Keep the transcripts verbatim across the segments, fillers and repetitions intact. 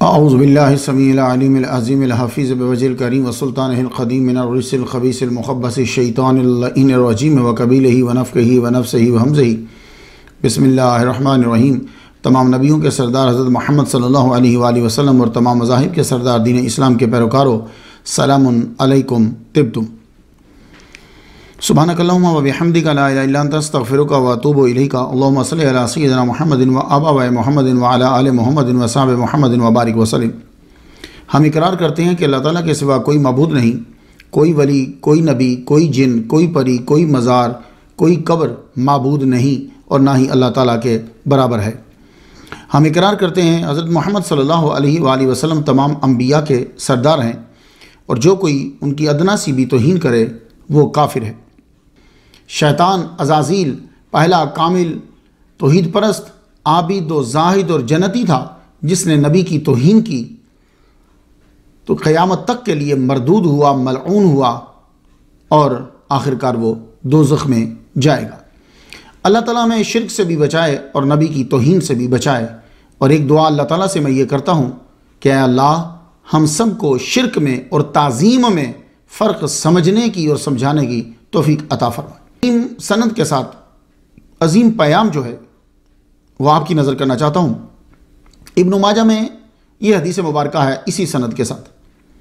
अऊज़ु बिल्लाहि समीइल अलीमिल अज़ीमिल हफ़ीज़ बिवजिहिल करीम व सुल्तानिहिल क़दीम मिनर रिज्सिल ख़बीसिल मुख़ब्बसिश शैतानिर लईनिर रजीम व क़बीलिही व नफ़्ख़िही व नफ़्सिही व हम्ज़िही। बिस्मिल्लाहिर रहमानिर रहीम। तमाम नबियों के सरदार हज़रत मोहम्मद सल्लल्लाहु अलैहि वालैहि वसल्लम और तमाम मज़ाहिब के सरदार दीन इस्लाम के पैरोकारों, सलामुन अलैकुम तिब्तुम। सुब्हानकल्लाहुम्मा व बिहम्दिका ला इलाहा इल्ला अंता अस्तग़फिरुका व अतूबु इलैका। अल्लाहुम्मा सल्लि अला सय्यिदिना मुहम्मदिन व आबाए मुहम्मदिन व अला आले मुहम्मदिन व असहाबे मुहम्मदिन व बारिक वसल्लम। हम इकरार करते हैं कि अल्लाह ताला के सिवा कोई मबूद नहीं, कोई वली, कोई नबी, कोई जिन, कोई परी, कोई मज़ार, कोई कब्र माबूद नहीं और ना ही अल्लाह ताला के बराबर है। हम इकरार करते हैं हज़रत मोहम्मद सल्लल्लाहु अलैहि वसल्लम तमाम अम्बिया के सरदार हैं और जो कोई उनकी अदना सी भी तौहीन करे वो काफिर है। शैतान अज़ाज़ील पहला कामिल तौहीद परस्त, आबिद व जाहिद और जन्नती था जिसने नबी की तौहीन की तो क़यामत तक के लिए मरदूद हुआ, मलऊन हुआ और आखिरकार वो दोज़ख में जाएगा। अल्लाह ताला हमें शिर्क से भी बचाए और नबी की तौहीन से भी बचाए। और एक दुआ अल्लाह ताला से मैं ये करता हूँ कि अल्लाह हम सब को शिर्क में और ताज़ीम में फ़र्क समझने की और समझाने की तौफ़ीक अता फरमाए। सनद के साथ अजीम पयाम जो है वो आपकी नज़र करना चाहता हूँ। इब्न माजा में ये हदीस मुबारक है इसी सनद के साथ।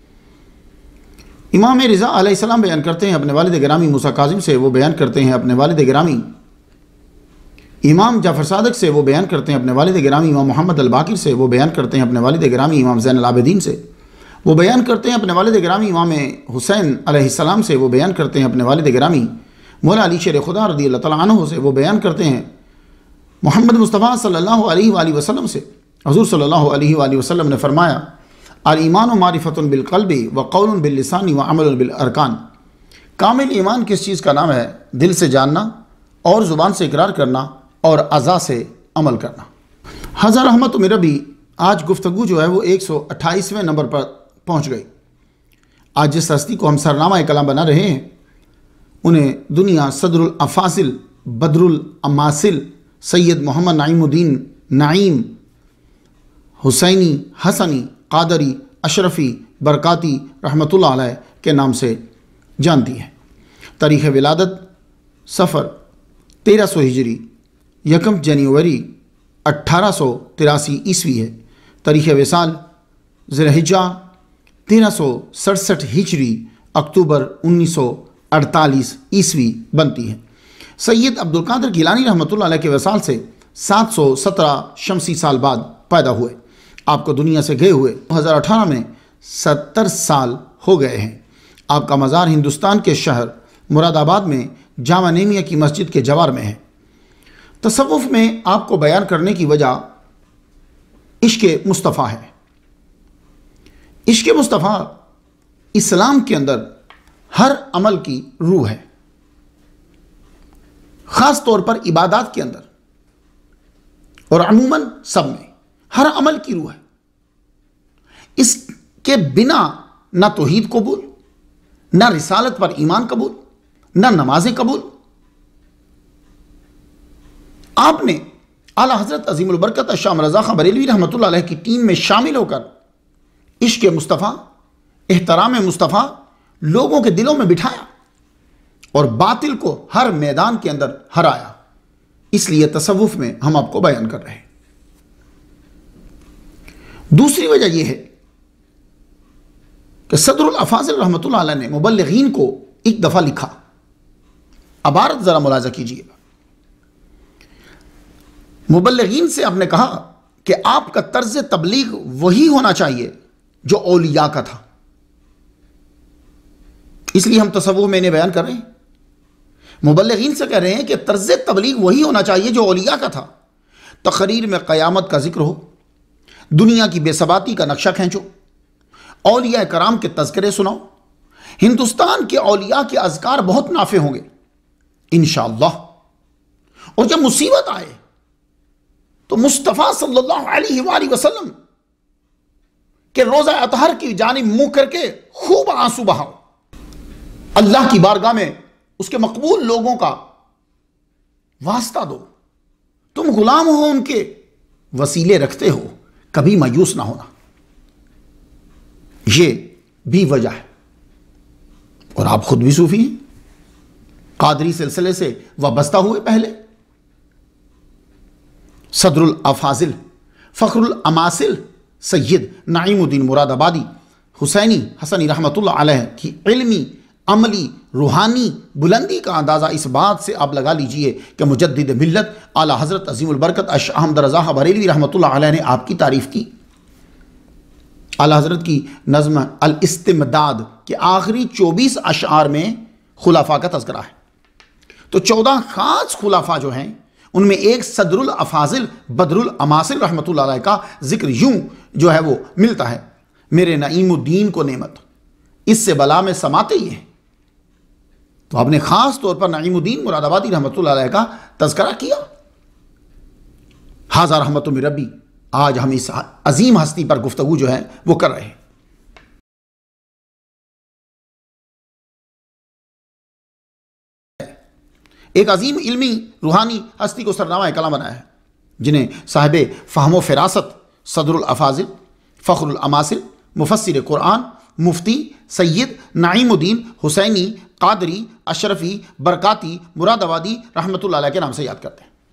इमाम रिज़ा अलैहिस्सलाम बयान करते हैं अपने वालिद गिरामी मूसा काज़िम से, वो बयान करते हैं अपने वालिद गिरामी इमाम जाफ़र सादिक से, वो बयान करते हैं अपने वालिद गिरामी इमाम मोहम्मद अल बाकिर से, वो बयान करते हैं अपने वालिद गिरामी इमाम ज़ैनुल आबिदीन से, वो बयान करते हैं अपने वालिद गिरामी इमाम हुसैन अलैहिस्सलाम से, वो बयान करते हैं अपने वालिद गिरामी मौला अली शेर खुदा रज़ी अल्लाह तआला अन्हु से, वो बयान करते हैं मोहम्मद मुस्तफ़ा सल्लल्लाहु अलैहि वसल्लम से। हुज़ूर सल्लल्लाहु अलैहि वसल्लम ने फरमाया, अल ईमान मारिफ़तुन बिल क़ल्बि व क़ौलुन बिल लिसानी व अमलुन बिल अरकान। कामिल ईमान किस चीज़ का नाम है? दिल से जानना और ज़ुबान से इकरार करना और अज़ा से अमल करना। हज़र रहमत मेरा भी आज गुफ्तगू जो है वो एक सौ अट्ठाईसवें नंबर पर पहुँच गई। आज जिस हस्ती को हम सरनामा कलाम बना रहे हैं उन्हें दुनिया सदरुल अफासिल बदरुल अमासिल सैयद मोहम्मद नाइमुद्दीन नाइम हुसैनी हसनी कादरी अशरफ़ी बरकाती रहमतुल्लाह अलैह के नाम से जानती है। तारीख़ विलादत सफ़र तेरह सौ हिजरी यकम जनवरी अट्ठारह सौ तिरासी ईस्वी है। तारीख़ विसाल ज़िलहिज्जा तेरह सौ सड़सठ हिजरी अक्टूबर उन्नीस सौ अड़तालीस ईस्वी बनती है। सैयद अब्दुल कादिर गिलानी रहमतुल्लाह अलैह के वसाल से सात सौ सत्रह शमसी साल बाद पैदा हुए। आपको दुनिया से गए हुए दो हज़ार अठारह में सत्तर साल हो गए हैं। आपका मज़ार हिंदुस्तान के शहर मुरादाबाद में जामा नेमिया की मस्जिद के जवार में है। तसव्वुफ़ में आपको बयान करने की वजह इश्क़ मुस्तफ़ा है। इश्क़ मुस्तफ़ा इस्लाम के अंदर हर अमल की रूह है, ख़ास तौर पर इबादत के अंदर और अमूमन सब में हर अमल की रूह है। इसके बिना ना तौहीद कबूल, ना रिसालत पर ईमान कबूल, ना नमाजें कबूल। आपने आला हज़रत अज़ीमुल बरकत शाम रज़ा खां बरेलवी रहमतुल्लाह अलैह की टीम में शामिल होकर इश्क़ मुस्तफ़ा, एहतराम मुस्तफ़ा लोगों के दिलों में बिठाया और बातिल को हर मैदान के अंदर हराया। इसलिए तसव्वुफ़ में हम आपको बयान कर रहे हैं। दूसरी वजह यह है कि सदरुल अफाज़िल रहमतुल्लाह अलैह ने मुबल्लिगीन को एक दफ़ा लिखा। अबारत ज़रा मुलाज़ा कीजिएगा। मुबल्लिगीन से आपने कहा कि आपका तर्ज तबलीग वही होना चाहिए जो औलिया का था। इसलिए हम तसव्वुफ़ में इन्हें बयान कर रहे हैं। मुबल्लिगीन से कह रहे हैं कि तर्ज तबलीग वही होना चाहिए जो औलिया का था। तकरीर में क़यामत का जिक्र हो, दुनिया की बेसबाती का नक्शा खींचो, औलिया कराम के तज़किरे सुनाओ। हिंदुस्तान के औलिया के अज़कार बहुत नाफे होंगे इंशाअल्लाह। और जब मुसीबत आए तो मुस्तफ़ा सल्लल्लाहु अलैहि वसल्लम के रोज़ा अतहर की जानिब मुंह करके खूब आंसू बहाओ। अल्लाह की बारगाह में उसके मकबूल लोगों का वास्ता दो। तुम गुलाम हो, उनके वसीले रखते हो, कभी मायूस ना होना। ये भी वजह है। और आप खुद भी सूफी हैं, कादरी सिलसिले से वाबस्ता हुए पहले। सदरुल अफाजिल फ़ख्रुल अमासिल सैयद नाइमुद्दीन मुरादाबादी हुसैनी हसनी रहमतुल्लाह अलैह की इल्मी, अमली, रूहानी बुलंदी का अंदाज़ा इस बात से आप लगा लीजिए कि मुजद्दिद मिल्लत आला हज़रत अज़ीमुल बरकत अश अहमद रज़ा बरेलवी रहमतुल्लाह अलैह ने आपकी तारीफ़ की। आला हज़रत की नज़्म अल इस्तिमदाद के आखिरी चौबीस अशआर में खुलाफा का तज़किरा है। तो चौदह ख़ास खुलाफा जो हैं उनमें एक सदरुल अफाजिल बदरुल अमासिल रहमतुल्लाह अलैह का जिक्र यूं जो है वो मिलता है, मेरे नईमुद्दीन को नेमत इससे बला में समाते ही है। तो आपने ख़ास तौर पर नईमुद्दीन मुरादाबादी रहमतुल्लाह अलैह का तज़किरा किया। हाज़ा रहमतुम मिन रब्बी, आज हम इस अजीम हस्ती पर गुफ्तगू जो है वो कर रहे हैं। एक अजीम इल्मी रूहानी हस्ती को सरनामा कलाम बनाया है, जिन्हें साहिब फ़हम व फ़िरासत सदरुल अफाजिल फ़ख्रुल अमासिल मुफस्सिर कुरान मुफ्ती सैयद नईमुद्दीन हुसैनी कादरी अशरफी बरकाती मुरादाबादी रहमतुल्लाह अलैह के नाम से याद करते हैं।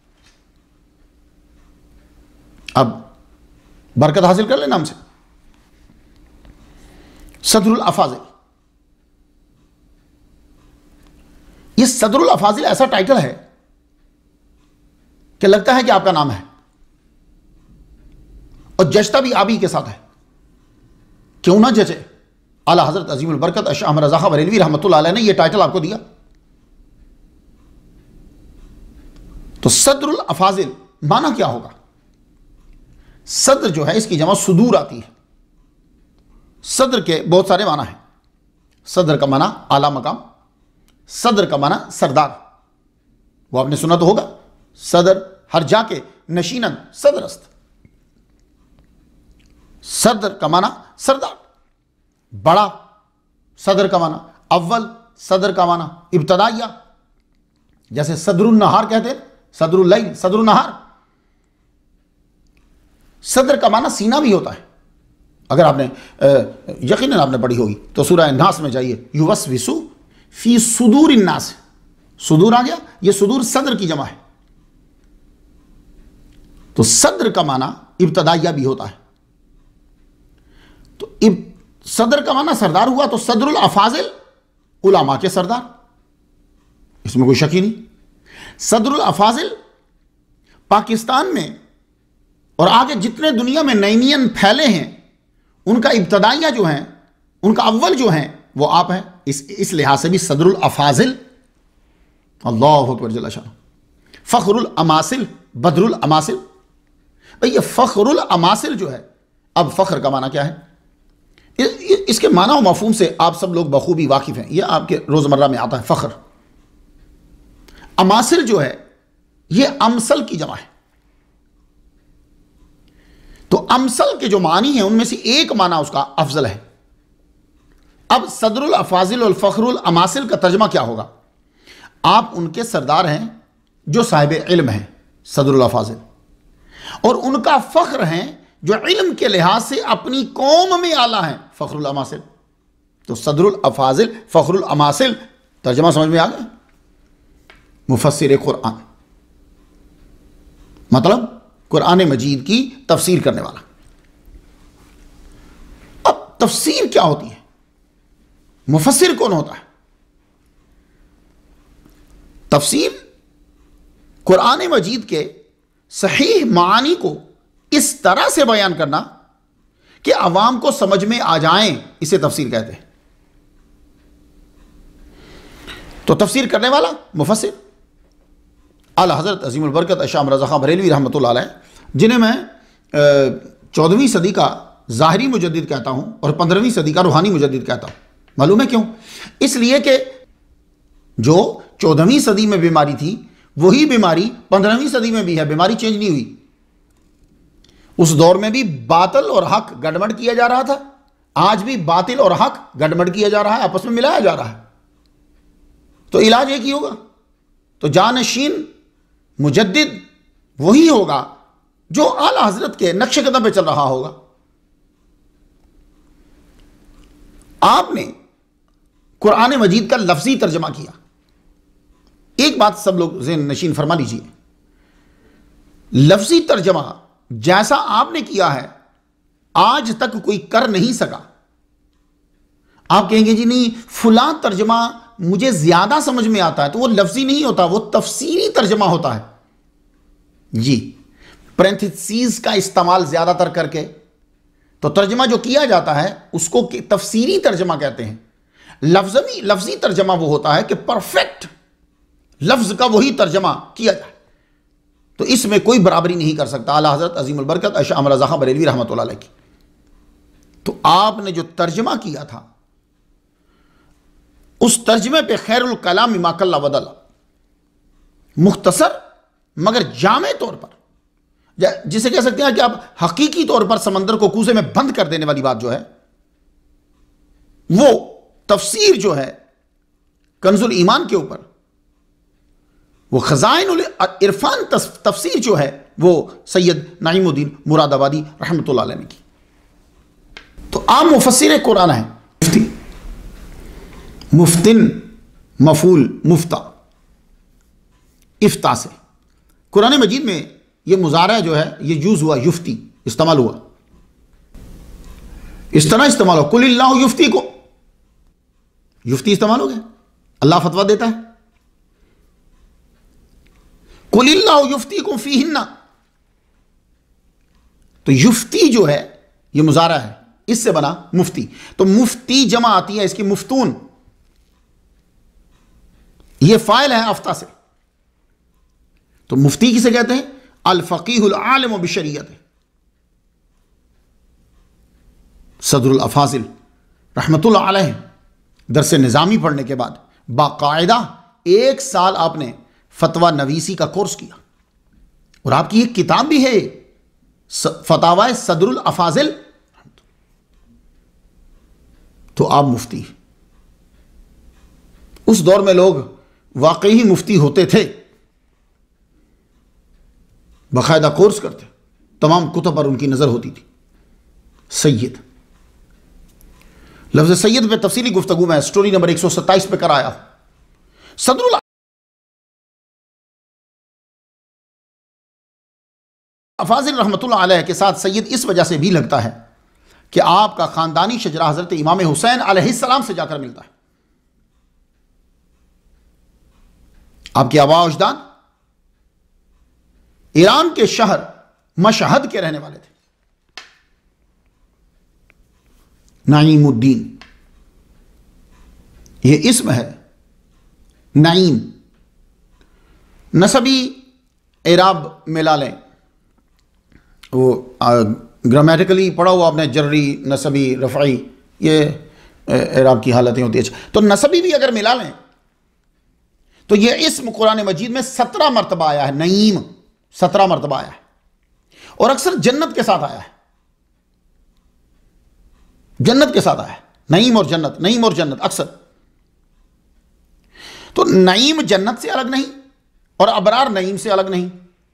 अब बरकत हासिल कर ले नाम से। सदरुल अफाजिल, ये सदरुल अफाजिल ऐसा टाइटल है कि लगता है कि आपका नाम है और जचता भी आप ही के साथ है। क्यों ना जचे, आला हज़रत अज़ीमुल बरकत अश अहमद रज़ा बरेलवी रहमतुल्लाह अलैह ने यह टाइटल आपको दिया। तो सदरुल अफाजिल माना क्या होगा? सदर जो है इसकी जमा सुदूर आती है। सदर के बहुत सारे माना है। सदर का माना आला मकाम, सदर का माना सरदार, वो आपने सुना तो होगा, सदर हर जाके नशीनन सदरस्त। सदर का माना सरदार, बड़ा। सदर का माना अव्वल, सदर का माना इब्तदाइया। जैसे सदरुल नहार कहते हैं, सदरुल लैल, सदरुल नहार। सदर का माना सीना भी होता है। अगर आपने यकीनन आपने पढ़ी होगी तो सूरह नास में जाइए, युवस्विसु फी सुदूर नास, सुदूर आ गया, यह सुदूर सदर की जमा है। तो सदर का माना इब्तदाइया भी होता है। तो इब सदर का माना सरदार हुआ, तो सदरुल अफाजिल उलामा के सरदार, इसमें कोई शक ही नहीं। सदरुल अफाजिल पाकिस्तान में और आगे जितने दुनिया में नईमियन फैले हैं उनका इब्तदाइया जो हैं, उनका अव्वल जो हैं वो आप हैं। इस इस लिहाज से भी सदरुल अफाजिल, अल्लाहु अकबर जल्ल शान। फ़ख्रुल अमासिल बदरुल अमासिल, भाई ये फ़ख्रुल अमासिल जो है, अब फ़ख्र का माना क्या है? इसके माना और मफ़हूम से आप सब लोग बखूबी वाकिफ़ हैं, यह आपके रोज़मर्रा में आता है। फ़ख्र, अमासिल जो है यह अमसल की जमा है। तो अमसल के जो मानी हैं उनमें से एक माना उसका अफजल है। अब सदरुल अफाजिल और फ़ख्रुल अमासिल का तर्जमा क्या होगा? आप उनके सरदार हैं जो साहिब इल्म हैं, सदरुल अफाजिल, और उनका फ़ख्र हैं जो इल्म के लिहाज से अपनी कौम में आला हैं, फ़ख्रुल अमासिल। तो सदरुल अफाजिल फ़ख्रुल अमासिल, तर्जमा समझ में आ गया? मुफस्सिर कुरान मतलब कुरान मजीद की तफसीर करने वाला। अब तफसीर क्या होती है? मुफस्सिर कौन होता है? तफसीर कुरान मजीद के सहीह मानी को इस तरह से बयान करना कि अवाम को समझ में आ जाएं, इसे तफसीर कहते हैं। तो तफसीर करने वाला मुफस्सिर आला हज़रत अज़ीमुल बरकत अशाम रज़ा बरेलवी रहमतुल्लाह अलैह, जिन्हें मैं चौदहवीं सदी का ज़ाहिरी मुजद्दिद कहता हूं और पंद्रहवीं सदी का रूहानी मुजद्दिद कहता हूं। मालूम है क्यों? इसलिए कि जो चौदहवीं सदी में बीमारी थी वही बीमारी पंद्रहवीं सदी में भी है, बीमारी चेंज नहीं हुई। उस दौर में भी बातिल और हक गड़बड़ किया जा रहा था, आज भी बातिल और हक गड़बड़ किया जा रहा है, आपस में मिलाया जा रहा है। तो इलाज एक ही होगा, तो जानशीन मुजद्दिद वही होगा जो आला हजरत के नक्शे कदम पे चल रहा होगा। आपने कुरान मजीद का लफ्जी तर्जमा किया। एक बात सब लोग ज़हन नशीन फरमा लीजिए, लफ्जी तर्जमा जैसा आपने किया है आज तक कोई कर नहीं सका। आप कहेंगे जी नहीं फुला तर्जमा मुझे ज्यादा समझ में आता है, तो वो लफ्जी नहीं होता, वो तफसीरी तर्जमा होता है जी। पैरेंथेसिस का इस्तेमाल ज्यादातर करके तो तर्जमा जो किया जाता है उसको तफसीरी तर्जमा कहते हैं। लफ्जी लफ्जी तर्जमा वो होता है कि परफेक्ट लफ्ज का वही तर्जमा किया जाए, तो इसमें कोई बराबरी नहीं कर सकता। आला हजरत अजीमुल बरकत अशअम रज़ा खां बरेलवी रहमतुल्लाह अलैह की। तो आपने जो तर्जमा किया था उस तर्जमे पे खैरुल कलाम मा कल्ला वदला, मुख्तसर मगर जामे तौर पर, जिसे कह सकते हैं कि आप हकीकी तौर पर समंदर को कूजे में बंद कर देने वाली बात जो है, वो तफसीर जो है कंजुल ईमान के ऊपर, वो खजाइनुल इरफान तफसीर जो है वो सैयद नईमुद्दीन मुरादाबादी रहमतुल्लाह अलैह ने की। तो आप मुफस्सिर कुरान है। मुफ्ती, मुफ्तिन मफूल मुफ्ता, इफ्ता से कुरान मजीद में ये मुजारा जो है ये यूज हुआ, युफ्ती इस्तेमाल हुआ, इस तरह इस्तेमाल हो कुलिल्लाहु युफ्ती को, युफ्ती इस्तेमाल हो गया, अल्लाह फतवा देता है। कुलिल्लाहु युफ्ती को फीहिन्ना, तो युफ्ती जो है ये मुजारा है, इससे बना मुफ्ती। तो मुफ्ती जमा आती है इसकी मुफ्तून, ये फाइल है अफ्ता से। तो मुफ्ती किसे कहते हैं? अल फकीहुल आलिम बिशरीयत। सदरुल अफाजिल रहमतुल्लाह अलैह दरस निज़ामी पढ़ने के बाद बाकायदा एक साल आपने फतवा नवीसी का कोर्स किया, और आपकी एक किताब भी है फतावा सदरुल अफाजिल। तो आप मुफ्ती, उस दौर में लोग वाकई ही मुफ्ती होते थे, बाकायदा कोर्स करते, तमाम कुतुब पर उनकी नजर होती थी। सैयद, लफ्ज सैयद पे तफसीली गुफ्तगू में स्टोरी नंबर एक सौ सत्ताईस पे कराया। सदरुल अफाजिल रहमतुल्लाह अलैह के साथ सैयद इस वजह से भी लगता है कि आपका खानदानी शजरा हजरत इमाम हुसैन अलैहिस्सलाम से जाकर मिलता है। आपके आबा अजदाद ईरान के शहर मशहद के रहने वाले थे। नईमुद्दीन ये इस्म है, नईम नसबी एराब मिला लें, वो ग्रामेटिकली पढ़ा हुआ आपने, जर्री नसबी रफ़ई, ये एराब की हालतें होती है। तो नसबी भी अगर मिला लें तो ये इस्म कुरान मजीद में सत्रह मरतबा आया है, नईम सत्रह मरतबा आया है, और अक्सर जन्नत के साथ आया है, जन्नत के साथ आया है, नईम और जन्नत, नईम और जन्नत अक्सर। तो नईम जन्नत से अलग नहीं और अबरार नईम से अलग नहीं,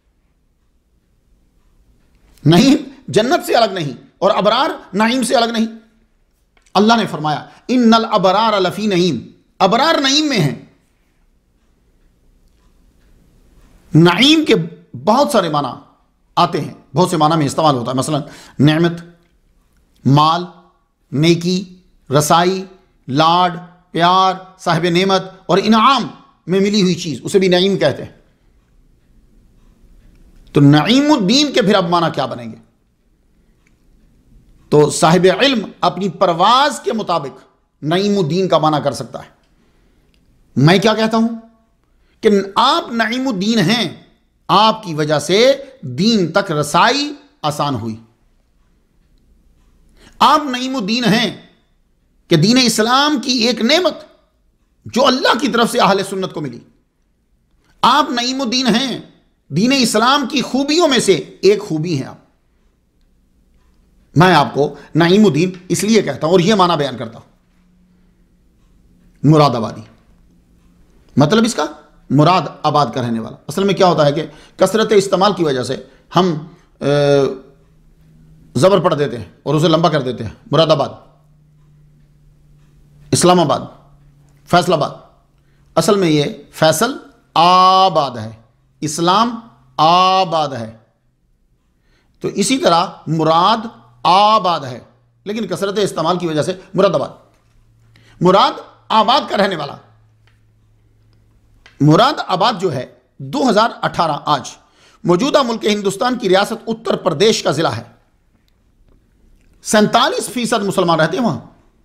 नईम जन्नत से अलग नहीं और अबरार नईम से अलग नहीं। अल्लाह ने फरमाया इन्नल अबरार लफी नईम, अबरार नईम में है। नईम के बहुत सारे माना आते हैं, बहुत से माना में इस्तेमाल होता है, मसलन नेमत, माल, नेकी, रसाई, लाड, प्यार, साहिब नेमत और इनाम में मिली हुई चीज, उसे भी नईम कहते हैं। तो नईमुद्दीन के फिर अब माना क्या बनेंगे? तो साहिब इल्म अपनी परवाज के मुताबिक नईमुद्दीन का माना कर सकता है। मैं क्या कहता हूं कि आप नईमुद्दीन हैं, आपकी वजह से दीन तक रसाई आसान हुई। आप नईमुद्दीन हैं कि दीन इस्लाम की एक नेमत जो अल्लाह की तरफ से अहले सुन्नत को मिली। आप नईमुद्दीन हैं, दीन इस्लाम की खूबियों में से एक खूबी है आप। मैं आपको नईमुद्दीन इसलिए कहता हूं और यह माना बयान करता हूं, मुरादाबादी, मतलब इसका मुराद आबाद का रहने वाला। असल में क्या होता है कि कसरत इस्तेमाल की वजह से हम ज़बर पढ़ देते हैं और उसे लंबा कर देते हैं, मुरादाबाद। इस्लामाबाद, फैसलाबाद, असल में ये फैसल आबाद है, इस्लाम आबाद है। तो इसी तरह मुराद आबाद है, लेकिन कसरत इस्तेमाल की वजह से मुरादाबाद। मुराद आबाद का रहने वाला। मुराद आबाद जो है दो हज़ार अठारह आज मौजूदा मुल्क हिंदुस्तान की रियासत उत्तर प्रदेश का जिला है। सैंतालीस फीसद मुसलमान रहते हैं वहां।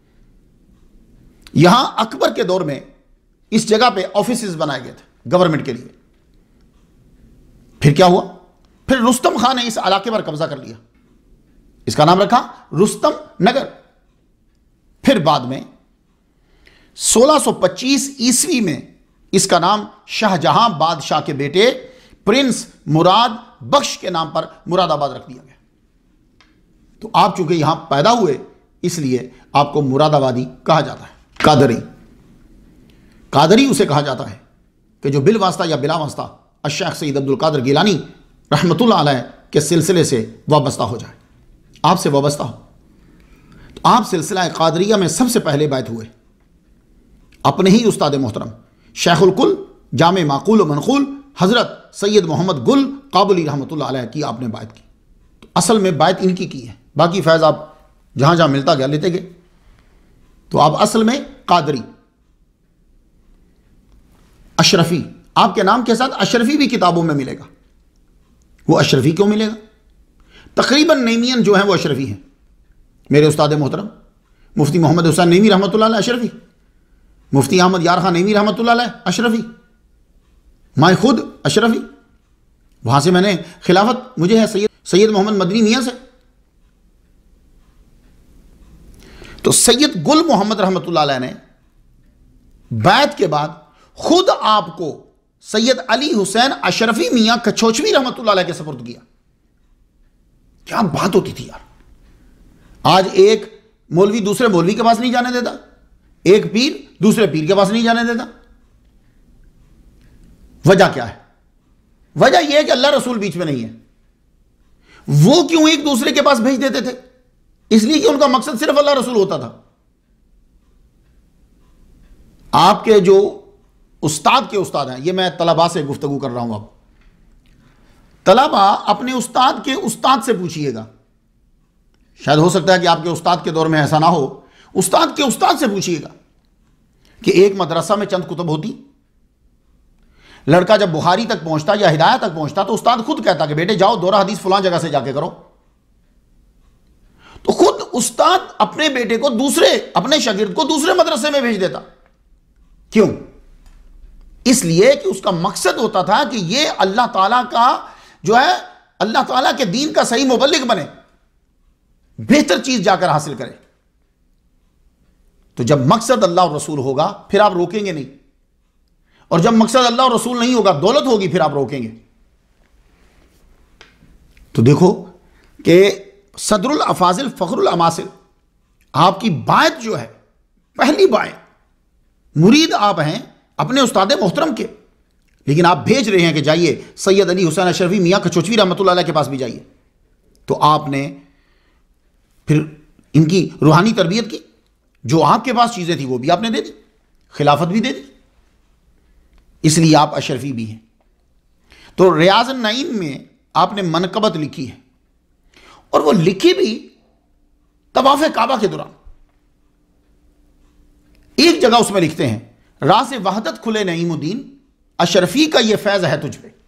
यहां अकबर के दौर में इस जगह पे ऑफिसेज बनाए गए थे गवर्नमेंट के लिए। फिर क्या हुआ? फिर रुस्तम खान ने इस इलाके पर कब्जा कर लिया, इसका नाम रखा रुस्तम नगर। फिर बाद में सोलह सौ पच्चीस ईस्वी में इसका नाम शाहजहां बादशाह के बेटे प्रिंस मुराद बख्श के नाम पर मुरादाबाद रख दिया गया। तो आप चूंकि यहां पैदा हुए इसलिए आपको मुरादाबादी कहा जाता है। कादरी, कादरी उसे कहा जाता है कि जो बिल वास्ता या बिला वास्ता अशेख सईद अब्दुल कादिर गिलानी रहमतुल्लाह अलैह के सिलसिले से वाबस्ता हो जाए, आपसे वाबस्ता हो। तो आप सिलसिला कादरिया में सबसे पहले बैत हुए अपने ही उस्ताद मोहतरम शेखुल कुल जामे माकूल व मनकूल हज़रत सैयद मोहम्मद गुल काबुली रहमतुल्लाह अलैह की आपने बात की। तो असल में बात इनकी की है, बाकी फैज़ आप जहां जहां मिलता गया लेते गए। तो आप असल में कादरी। अशरफी, आपके नाम के साथ अशरफी भी किताबों में मिलेगा। वो अशरफी क्यों मिलेगा? तकरीबन नईमियन जो है वो अशरफी हैं। मेरे उस्ताद मोहतरम मुफ्ती मोहम्मद हुसैन नईमी रहमतुल्लाह अलैह अशरफी, मुफ्ती अहमद यार खान नईमी रहमतुल्लाह अलैह अशरफी, मैं खुद अशरफी। वहां से मैंने खिलाफत मुझे है सैयद सैयद मोहम्मद मदनी मियां से। तो सैयद गुल मोहम्मद रहमतुल्लाह अलैह ने बैत के बाद खुद आपको सैयद अली हुसैन अशरफी मियां कछोचवी रहमतुल्लाह अलैह के सपुर्द किया। क्या बात होती थी यार। आज एक मौलवी दूसरे मौलवी के पास नहीं जाने देता, एक पीर दूसरे पीर के पास नहीं जाने देता। वजह क्या है? वजह यह है कि अल्लाह रसूल बीच में नहीं है। वो क्यों एक दूसरे के पास भेज देते थे? इसलिए कि उनका मकसद सिर्फ अल्लाह रसूल होता था। आपके जो उस्ताद के उस्ताद हैं, ये मैं तलबा से गुफ्तगू कर रहा हूं। अब तलबा अपने उस्ताद के उस्ताद से पूछिएगा। शायद हो सकता है कि आपके उस्ताद के दौर में ऐसा ना हो, उस्ताद के उस्ताद से पूछिएगा कि एक मदरसा में चंद कुतुब होती, लड़का जब बुखारी तक पहुंचता या हिदायत तक पहुंचता तो उस्ताद खुद कहता कि बेटे जाओ दोरा हदीस फलां जगह से जाके करो। तो खुद उस्ताद अपने बेटे को दूसरे अपने शागिर्द को दूसरे मदरसे में भेज देता। क्यों? इसलिए कि उसका मकसद होता था कि ये अल्लाह ताला का जो है अल्लाह ताला के दीन का सही मुबल्लिग बने, बेहतर चीज जाकर हासिल करे। तो जब मकसद अल्लाह और रसूल होगा फिर आप रोकेंगे नहीं, और जब मकसद अल्लाह और रसूल नहीं होगा, दौलत होगी, फिर आप रोकेंगे। तो देखो कि सदरुल अफाजिल फखरुल अमासिल आपकी बात जो है पहली बात, मुरीद आप हैं अपने उस्ताद मोहतरम के, लेकिन आप भेज रहे हैं कि जाइए सैयद अली हुसैन अशरफी मियां कचोचवी रहमतुल्लाह अलैह के पास भी जाइए। तो आपने फिर इनकी रूहानी तरबियत की, जो आपके पास चीजें थी वो भी आपने दे दी, खिलाफत भी दे दी, इसलिए आप अशरफी भी हैं। तो रियाज नईम में आपने मनकबत लिखी है, और वो लिखी भी तवाफ काबा के दौरान। एक जगह उसमें लिखते हैं राज़ वहदत खुले नईमुद्दीन, अशरफी का ये फैज है तुझ पे,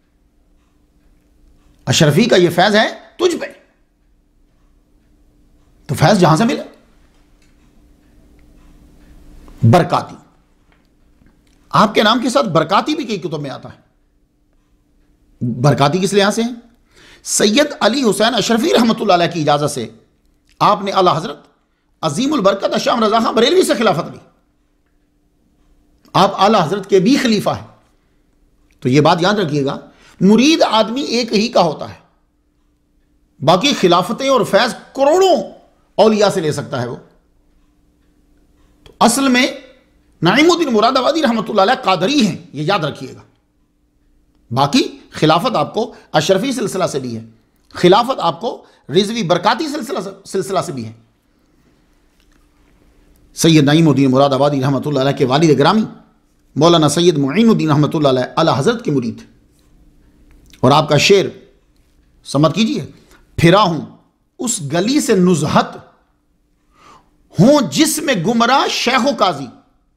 अशरफी का ये फैज है तुझ पे। तो फैज जहां से मिले? बरकाती, आपके नाम के साथ बरकाती भी कई कुतुब में आता है। बरकाती किस लिहाज से है? सैयद अली हुसैन अशरफी रहमतुल्लाह अलैह की इजाजत से आपने आला हजरत अजीमुल बरकत अशाम रजा खां बरेलवी से खिलाफत ली। आप आला हजरत के भी खलीफा है। तो यह बात याद रखिएगा, मुरीद आदमी एक ही का होता है, बाकी खिलाफतें और फैज करोड़ों औलिया से ले सकता है वो। तो असल में नईमुद्दीन मुरादाबादी रहमतुल्लाह अलैह कादरी हैं, ये याद रखिएगा। बाकी खिलाफत आपको अशरफी सिलसिला से भी है, खिलाफत आपको रिजवी बरकाती सिलसिला सिलसिला से भी है। सैयद नईमुद्दीन मुरादाबादी रहमतुल्लाह अलैह के वालिद गिरामी मौलाना सैयद मुईनुद्दीन रहमतुल्लाह अलैह आला हज़रत के मुरीद थे। और आपका शेर समझ कीजिए, फिरा हूं उस गली से नुज़हत, हूं जिसमें गुमराह शेखो काजी।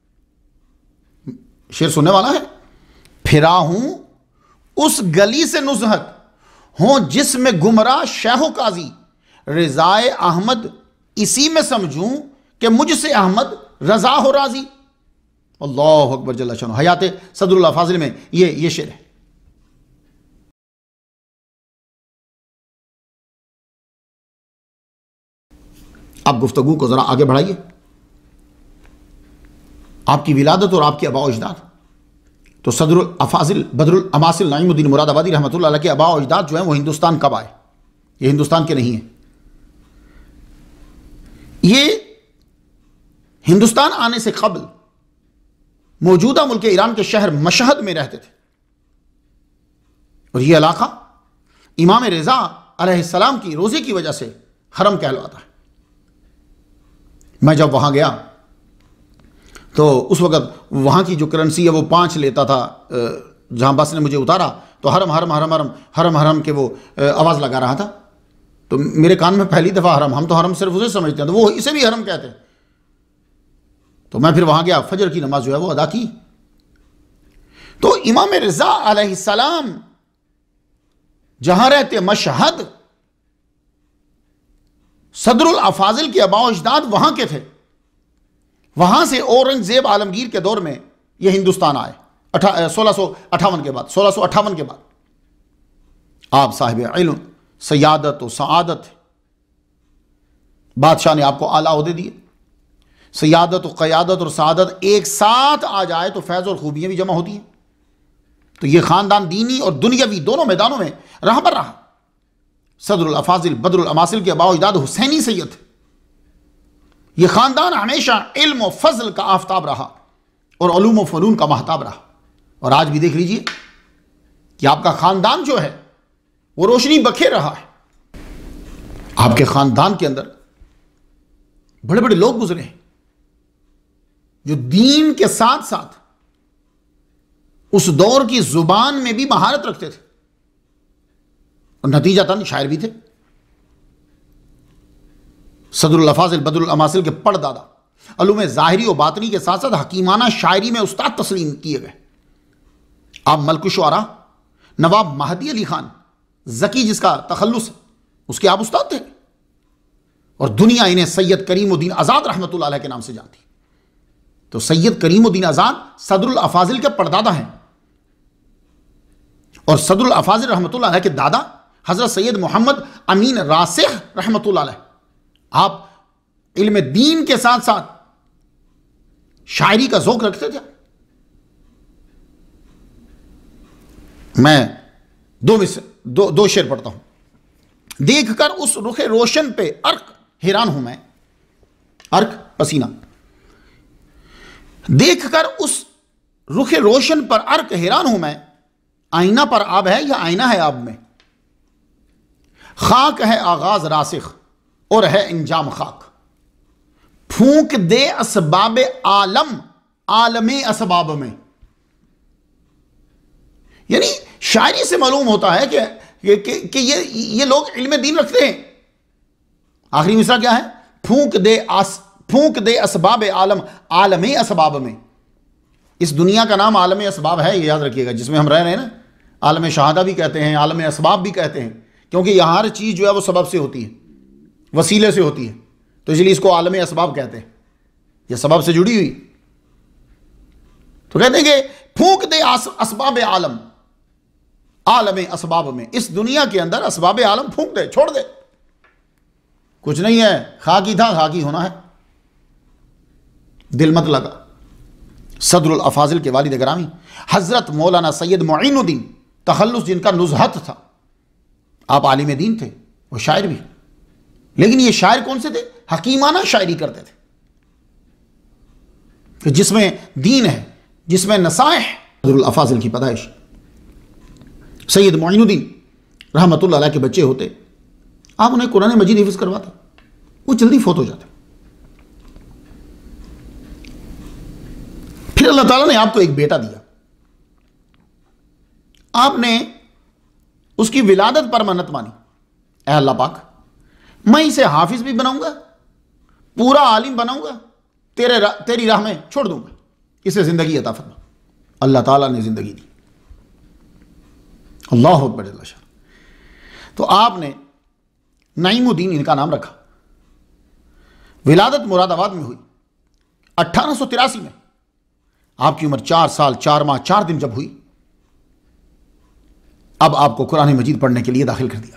शेर सुनने वाला है, फिरा हूं उस गली से नुज़हत, हूं जिसमें गुमराह शेखो काजी। रिज़ाए अहमद इसी में समझूं कि मुझसे अहमद रजा हो राजी। अल्लाहु अकबर जल्ल शानु। हयात सदरुल अफाजिल में ये ये शेर है। आप गुफ्तगू को जरा आगे बढ़ाइए। आपकी विलादत और आपके अबा अजदाद, तो सदरुल अफाजिल बदरुल अमासिल नईमुद्दीन मुरादाबादी रहमतुल्लाह अलैह के अबा अजदाद जो हैं वो हिंदुस्तान कब आए? ये हिंदुस्तान के नहीं है। ये हिंदुस्तान आने से कबल मौजूदा मुल्क ईरान के शहर मशहद में रहते थे। और यह इलाका इमाम रिज़ा अलैहिस्सलाम की रोज़े की वजह से हरम कहलाता है। मैं जब वहां गया तो उस वक़्त वहां की जो करेंसी है वो पाँच लेता था। जहां बस ने मुझे उतारा तो हरम हरम हरम हरम हरम हरम के वो आवाज़ लगा रहा था। तो मेरे कान में पहली दफ़ा हरम, हम तो हरम सिर्फ उसे समझते हैं, तो वो इसे भी हरम कहते हैं। तो मैं फिर वहां गया, फजर की नमाज जो है वो अदा की। तो इमाम रिज़ा अलैहिस्सलाम जहां रहते मशहद, सदरुल अफाजिल के अबा अजदाद वहां के थे। वहां से औरंगजेब आलमगीर के दौर में यह हिंदुस्तान आए सोलह सौ अट्ठावन के बाद। सोलह सौ अट्ठावन के बाद आप साहिब इल्म, सयादत और सआदत, बादशाह ने आपको आला ओहदे दिए। सयादत और क़यादत और सआदत एक साथ आ जाए तो फैज़ और खूबियां भी जमा होती हैं। तो यह ख़ानदान दीनी और दुनियावी दोनों मैदानों में रहबर रहा। सदरुल अफाजिल बदरुल अमासिल के अबा अजदाद हुसैनी सैयद। यह ख़ानदान हमेशा इल्म और फजल का आफताब रहा और उलूम व फ़नून का महताब रहा। और आज भी देख लीजिए कि आपका ख़ानदान जो है वो रोशनी बखेर रहा है। आपके ख़ानदान के अंदर बड़े बड़े लोग गुजरे हैं जो दीन के साथ साथ उस दौर की जुबान में भी महारत रखते थे और नतीजतन शायर भी थे। सदरुल अफाजिल बदरुल अमासिल के पड़दादा अलूम ज़ाहिरी और बातनी के साथ साथ हकीमाना शायरी में उस्ताद तस्लीम किए गए। आप मलक शुअरा नवाब महदी अली खान ज़की, जिसका तखल्लुस उसके आप उस्ताद थे। और दुनिया इन्हें सैयद करीमुद्दीन आज़ाद रहमतुल्लाह अलैह के नाम से जानती। तो सैयद करीमुद्दीन आज़ाद सदरुल अफाजिल के पड़दादा हैं। और सदरुल अफाजिल रहमतुल्लाह अलैह के दादा हज़रत सैयद मोहम्मद अमीन रासिख रहमतुल्लाह अलैह, आप इल्म दीन के साथ साथ शायरी का ज़ौक़ रखते थे। मैं दो मिस दो दो शेर पढ़ता हूं। देखकर उस रुखे रोशन पे अर्क हैरान हूं मैं, अर्क पसीना। देखकर उस रुखे रोशन पर अर्क हैरान हूं मैं, आईना पर आब है या आईना है आब में। खाक है आगाज रासिख और है इंजाम खाक, फूंक दे असबाब आलम आलमे असबाब में। यानी शायरी से मालूम होता है कि, कि, कि ये ये लोग इल्म दीन रखते हैं। आखिरी मिसरा क्या है? फूंक दे आस फूंक दे असबाब आलम आलमे असबाब में। इस दुनिया का नाम आलम असबाब है, ये याद रखिएगा, जिसमें हम रह रहे हैं ना। आलम शहादा भी कहते हैं, आलम असबाब भी कहते हैं, क्योंकि यह हर चीज़ जो है वो सबब से होती है, वसीले से होती है। तो इसलिए इसको आलम असबाब कहते हैं, यह सबब से जुड़ी हुई। तो कहते हैं कि फूंक दे असबाब आलम आलम असबाब में। इस दुनिया के अंदर असबाब आलम फूंक दे, छोड़ दे, कुछ नहीं है, खाकी था खाकी होना है, दिल मत लगा। सदरुल अफाजिल के वालिद गिरामी हजरत मौलाना सैयद मुईनुद्दीन, तखल्लुस जिनका नुज़हत था, आप आलिम दीन थे, वो शायर भी। लेकिन ये शायर कौन से थे? हकीमाना शायरी करते थे, कि जिसमें दीन है, जिसमें नसाइह। सदरुल अफाजिल की पैदाइश सैयद मुईनुद्दीन रहमतुल्लाह अलैह के बच्चे होते, आप उन्हें कुरान मजीद हिफ्ज़ करवाते, वो जल्दी फौत हो जाते। फिर अल्लाह ताला ने आपको एक बेटा दिया, आपने उसकी विलादत पर मन्नत मानी, ऐ अल्लाह पाक मैं इसे हाफिज भी बनाऊंगा, पूरा आलिम बनाऊंगा, तेरे रा, तेरी राह में छोड़ दूंगा, इसे जिंदगी अता फरमा। अल्लाह ताला ने जिंदगी दी। अल्लाह अकबर अल्लाह शाह। तो आपने नईमुद्दीन इनका नाम रखा। विलादत मुरादाबाद में हुई अट्ठारह सौ तिरासी में। आपकी उम्र चार साल चार माह चार दिन जब हुई, अब आपको कुरान मजीद पढ़ने के लिए दाखिल कर दिया।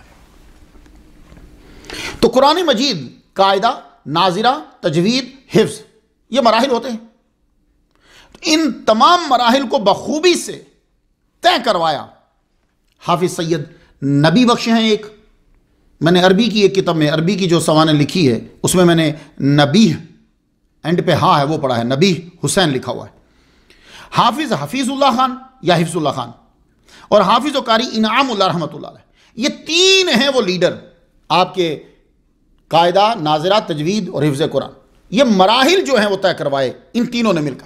तो कुरान मजीद कायदा, नाजिरा, तजवीद, हिफ्ज, ये मराहिल होते हैं। तो इन तमाम मराहिल को बखूबी से तय करवाया हाफिज सैयद नबी बख्श हैं। एक मैंने अरबी की एक किताब में, अरबी की जो सवानें लिखी है उसमें मैंने नबी एंड पे हाँ है वो पढ़ा है, नबी हुसैन लिखा हुआ है। हाफिज हफीजुल्लाह खान या हिफ्जुल्लाह खान और हाफिज और कारी इनामुल्लाह रहमतुल्लाह अलैह, ये तीन हैं वो लीडर आपके कायदा, नाजिरा, तजवीद और हिफ्ज कुरान। ये मराहिल जो हैं वो तय करवाए इन तीनों ने मिलकर।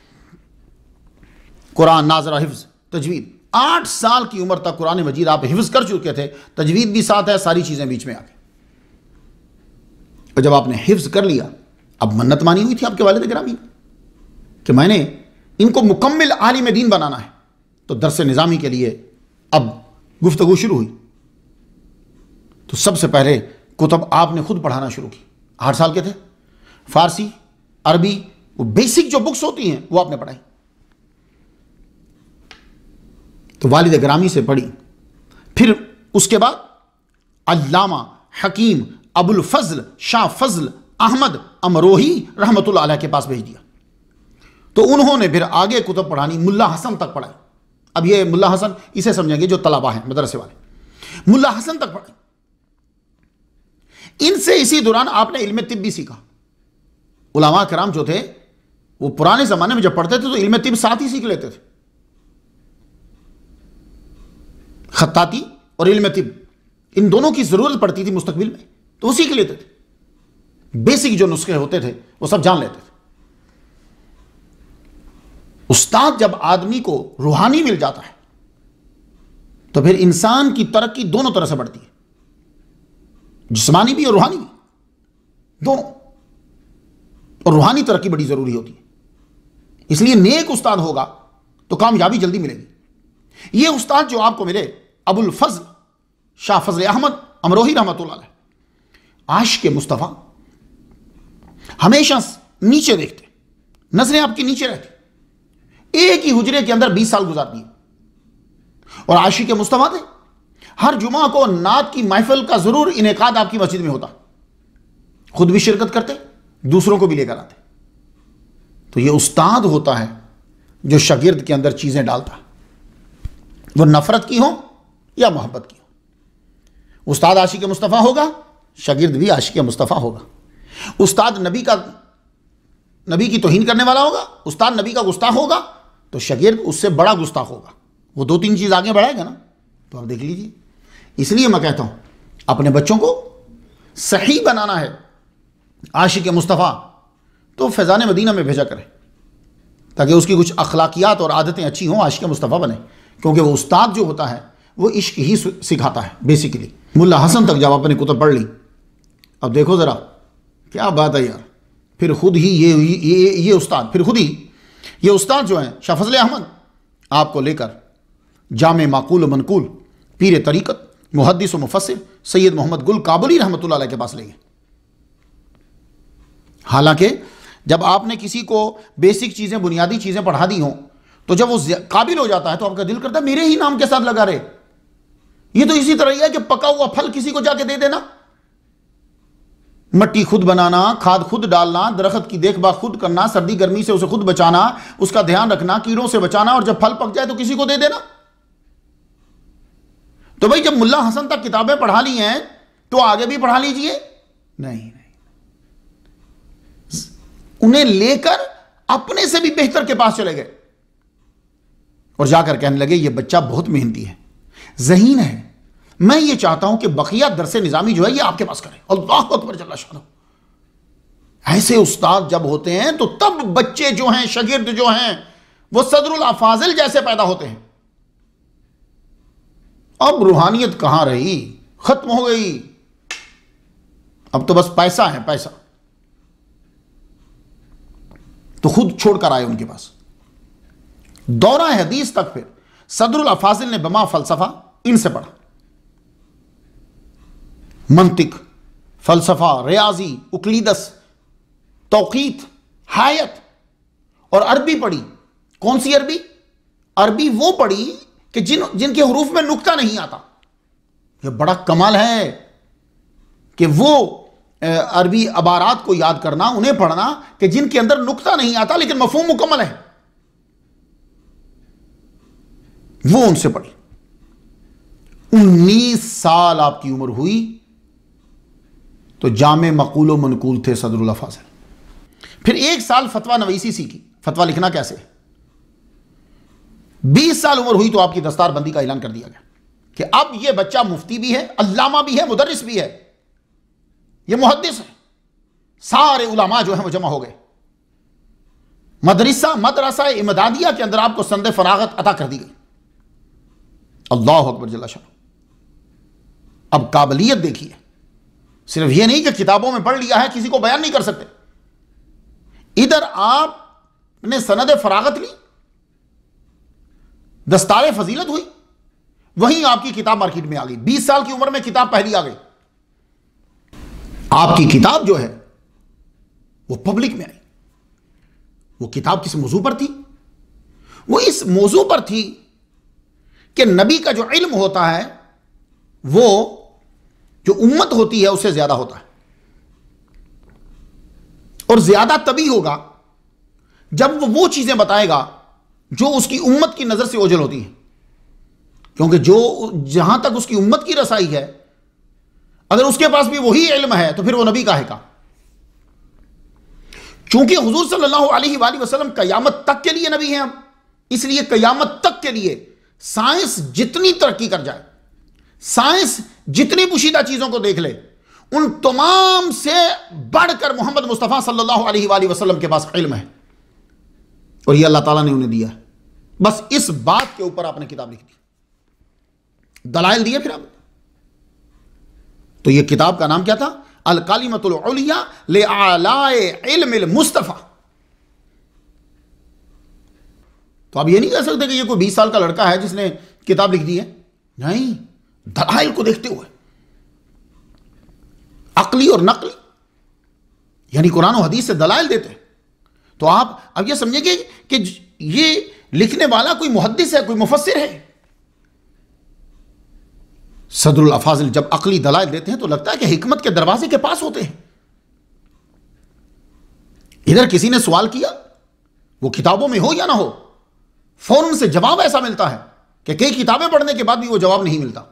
कुरान, नाजिरा, हिफ्ज, तजवीद। आठ साल की उम्र तक कुरान मजीद आप हिफ्ज कर चुके थे, तजवीद भी साथ है, सारी चीजें बीच में आ गई। और जब आपने हिफ्ज कर लिया, अब मन्नत मानी हुई थी आपके वालिद गिरामी कि मैंने इनको मुकम्मिल आलिम दीन बनाना है। तो दरस निज़ामी के लिए अब गुफ्तगू शुरू हुई। तो सबसे पहले कुतुब आपने खुद पढ़ाना शुरू की। आठ साल के थे, फारसी, अरबी, वो बेसिक जो बुक्स होती हैं वो आपने पढ़ाई। तो वालिद ग्रामी से पढ़ी। फिर उसके बाद अल्लामा हकीम अबुल फजल शाह फजल अहमद अमरोही रहमतुल्लाह अलैह के पास भेज दिया। तो उन्होंने फिर आगे कुतुब पढ़ानी, मुल्ला हसन तक पढ़ाई। अब ये मुल्ला हसन इसे समझेंगे जो तलबा हैं मदरसे वाले, मुल्ला हसन तक पढ़ाई। इनसे इसी दौरान आपने इल्म तिब भी सीखा। उलमा कराम जो थे वो पुराने जमाने में जब पढ़ते थे तो इल्म तिब साथ ही सीख लेते थे। खत्ताती और इल्म तिब, इन दोनों की जरूरत पड़ती थी मुस्तकबिल में, तो वो सीख लेते थे। बेसिक जो नुस्खे होते थे वो सब जान लेते थे। उस्ताद जब आदमी को रूहानी मिल जाता है तो फिर इंसान की तरक्की दोनों तरह से बढ़ती है, जिस्मानी भी और रूहानी भी, दोनों। और रूहानी तरक्की बड़ी जरूरी होती है। इसलिए नेक उस्ताद होगा तो कामयाबी जल्दी मिलेगी। यह उस्ताद जो आपको मिले, अबुल फजल शाह फजल अहमद अमरोही रहमतुल्लाह अलैह, आशिक़ मुस्तफ़ा, हमेशा नीचे देखते, नजरें आपकी नीचे रहती। एक ही हुजरे के अंदर बीस साल गुजार दिए और आशिक़ मुस्तफ़ा थे। हर जुमा को नात की महफिल का जरूर इनेकाद आपकी मस्जिद में होता, खुद भी शिरकत करते, दूसरों को भी लेकर आते। तो ये उस्ताद होता है जो शागिर्द के अंदर चीजें डालता, वो नफरत की हो या मोहब्बत की हो। उस्ताद आशिक़ मुस्तफ़ा होगा, शागिर्द भी आशिक़ मुस्तफ़ा होगा। उस्ताद नबी का नबी की तौहीन करने वाला होगा, उस्ताद नबी का गुस्ताख होगा, तो शागिर्द उससे बड़ा गुस्ताख होगा। वो दो तीन चीज़ आगे बढ़ाएगा ना, तो आप देख लीजिए। इसलिए मैं कहता हूँ अपने बच्चों को सही बनाना है आशिक़ मुस्तफ़ा, तो फैज़ान मदीना में भेजा करें ताकि उसकी कुछ अखलाकियात और आदतें अच्छी हों, आशिक़ मुस्तफ़ा बने। क्योंकि वो उस्ताद जो होता है वो इश्क ही सिखाता है बेसिकली। मुल्ला हसन तक जब आपने कुतुब पढ़ ली, अब देखो ज़रा क्या बात है यार। फिर खुद ही ये ये ये उस्ताद फिर खुद ही ये उस्ताद जो हैं शाह फजल अहमद, आपको लेकर जामे माकूल मनकूल पीर तरीक़त मुहद्दिस व मुफस्सिर सैयद मोहम्मद गुल काबुली रहमतुल्लाह अलैह के पास ले गए। हालांकि जब आपने किसी को बेसिक चीज़ें, बुनियादी चीज़ें पढ़ा दी हों, तो जब वो काबिल हो जाता है तो आपका दिल करता है मेरे ही नाम के साथ लगा रहे। ये तो इसी तरह ही है कि पका हुआ फल किसी को जाके दे देना। मट्टी खुद बनाना, खाद खुद डालना, दरख्त की देखभाल खुद करना, सर्दी गर्मी से उसे खुद बचाना, उसका ध्यान रखना, कीड़ों से बचाना, और जब फल पक जाए तो किसी को दे देना। तो भाई जब मुल्ला हसन तक किताबें पढ़ा ली हैं तो आगे भी पढ़ा लीजिए। नहीं नहीं, उन्हें लेकर अपने से भी बेहतर के पास चले गए और जाकर कहने लगे ये बच्चा बहुत मेहनती है, ज़हीन है, मैं ये चाहता हूं कि बकिया दरसे निज़ामी जो है ये आपके पास करें। अल्लाह अकबर जल्ला शाह। ऐसे उस्ताद जब होते हैं तो तब बच्चे जो हैं, शागिर्द जो हैं, वो सदरुल अफाजिल जैसे पैदा होते हैं। अब रूहानियत कहां रही, खत्म हो गई। अब तो बस पैसा है, पैसा। तो खुद छोड़कर आए उनके पास। दौरा हदीस तक फिर सदरुल अफाजिल ने बमा फलसफा इनसे पढ़ा, मंतिक, फलसफा, रियाजी, उकलीदस, तौकीत, हायत, और अरबी पढ़ी। कौन सी अरबी? अरबी वो पढ़ी कि जिन जिनके हरूफ में नुक्ता नहीं आता। यह बड़ा कमाल है कि वो अरबी अबारात को याद करना, उन्हें पढ़ना कि जिनके अंदर नुक्ता नहीं आता लेकिन मफहूम मुकम्मल है। वो उनसे पढ़ी। उन्नीस साल आपकी उम्र हुई तो जामे मकूल व मनकूल थे सदरुल अफाजिल। फिर एक साल फतवा नवीसी सीखी, फतवा लिखना कैसे। बीस साल उम्र हुई तो आपकी दस्तारबंदी का ऐलान कर दिया गया कि अब यह बच्चा मुफ्ती भी है, अल्लामा भी है, मुदर्रिस भी है, यह मुहद्दिस है। सारे उलमा जो है वो जमा हो गए। मदरसा मदरसा इमदादिया के अंदर आपको संदे फरागत अता कर दी गई। अल्लाह अकबर जल्ला शाह। अब काबिलियत देखिए, सिर्फ यह नहीं कि किताबों में पढ़ लिया है, किसी को बयान नहीं कर सकते। इधर आपने सनद फरागत ली, दस्तारे फजीलत हुई, वहीं आपकी किताब मार्केट में आ गई। बीस साल की उम्र में किताब पहली आ गई। आपकी किताब जो है वो पब्लिक में आई। वो किताब किस मौजू पर थी? वो इस मौजू पर थी कि नबी का जो इल्म होता है वो जो उम्मत होती है उससे ज्यादा होता है, और ज्यादा तभी होगा जब वो वो चीजें बताएगा जो उसकी उम्मत की नजर से ओझल होती हैं। क्योंकि जो जहां तक उसकी उम्मत की रसाई है, अगर उसके पास भी वही इल्म है तो फिर वो नबी का है का। चूंकि हुजूर सल्लल्लाहु अलैहि वसल्लम कयामत तक के लिए नबी हैं, अब इसलिए कयामत तक के लिए साइंस जितनी तरक्की कर जाए, साइंस जितनी पुशीदा चीजों को देख ले, उन तमाम से बढ़कर मोहम्मद मुस्तफा सल्लल्लाहु अलैहि वसल्लम के पास इल्म है, और यह अल्लाह ताला ने उन्हें दिया है। बस इस बात के ऊपर आपने किताब लिख दी, दलाइल दिए। फिर आप तो यह किताब का नाम क्या था? अल कालिमतुल उलिया ले आलाए इल्मिल मुस्तफा। तो आप ये नहीं कह सकते कि ये कोई बीस साल का लड़का है जिसने किताब लिख दी है। नहीं, दलाइल को देखते हुए, अकली और नकली, यानी कुरान और हदीस से दलाइल देते। तो आप अब ये समझेंगे कि ये लिखने वाला कोई मुहद्दिस है, कोई मुफस्सिर है। सदरुल अफाजिल जब अकली दलाइल देते हैं तो लगता है कि हिकमत के दरवाजे के पास होते हैं। इधर किसी ने सवाल किया, वो किताबों में हो या ना हो, फौरन से जवाब ऐसा मिलता है कि कई किताबें पढ़ने के बाद भी वो जवाब नहीं मिलता।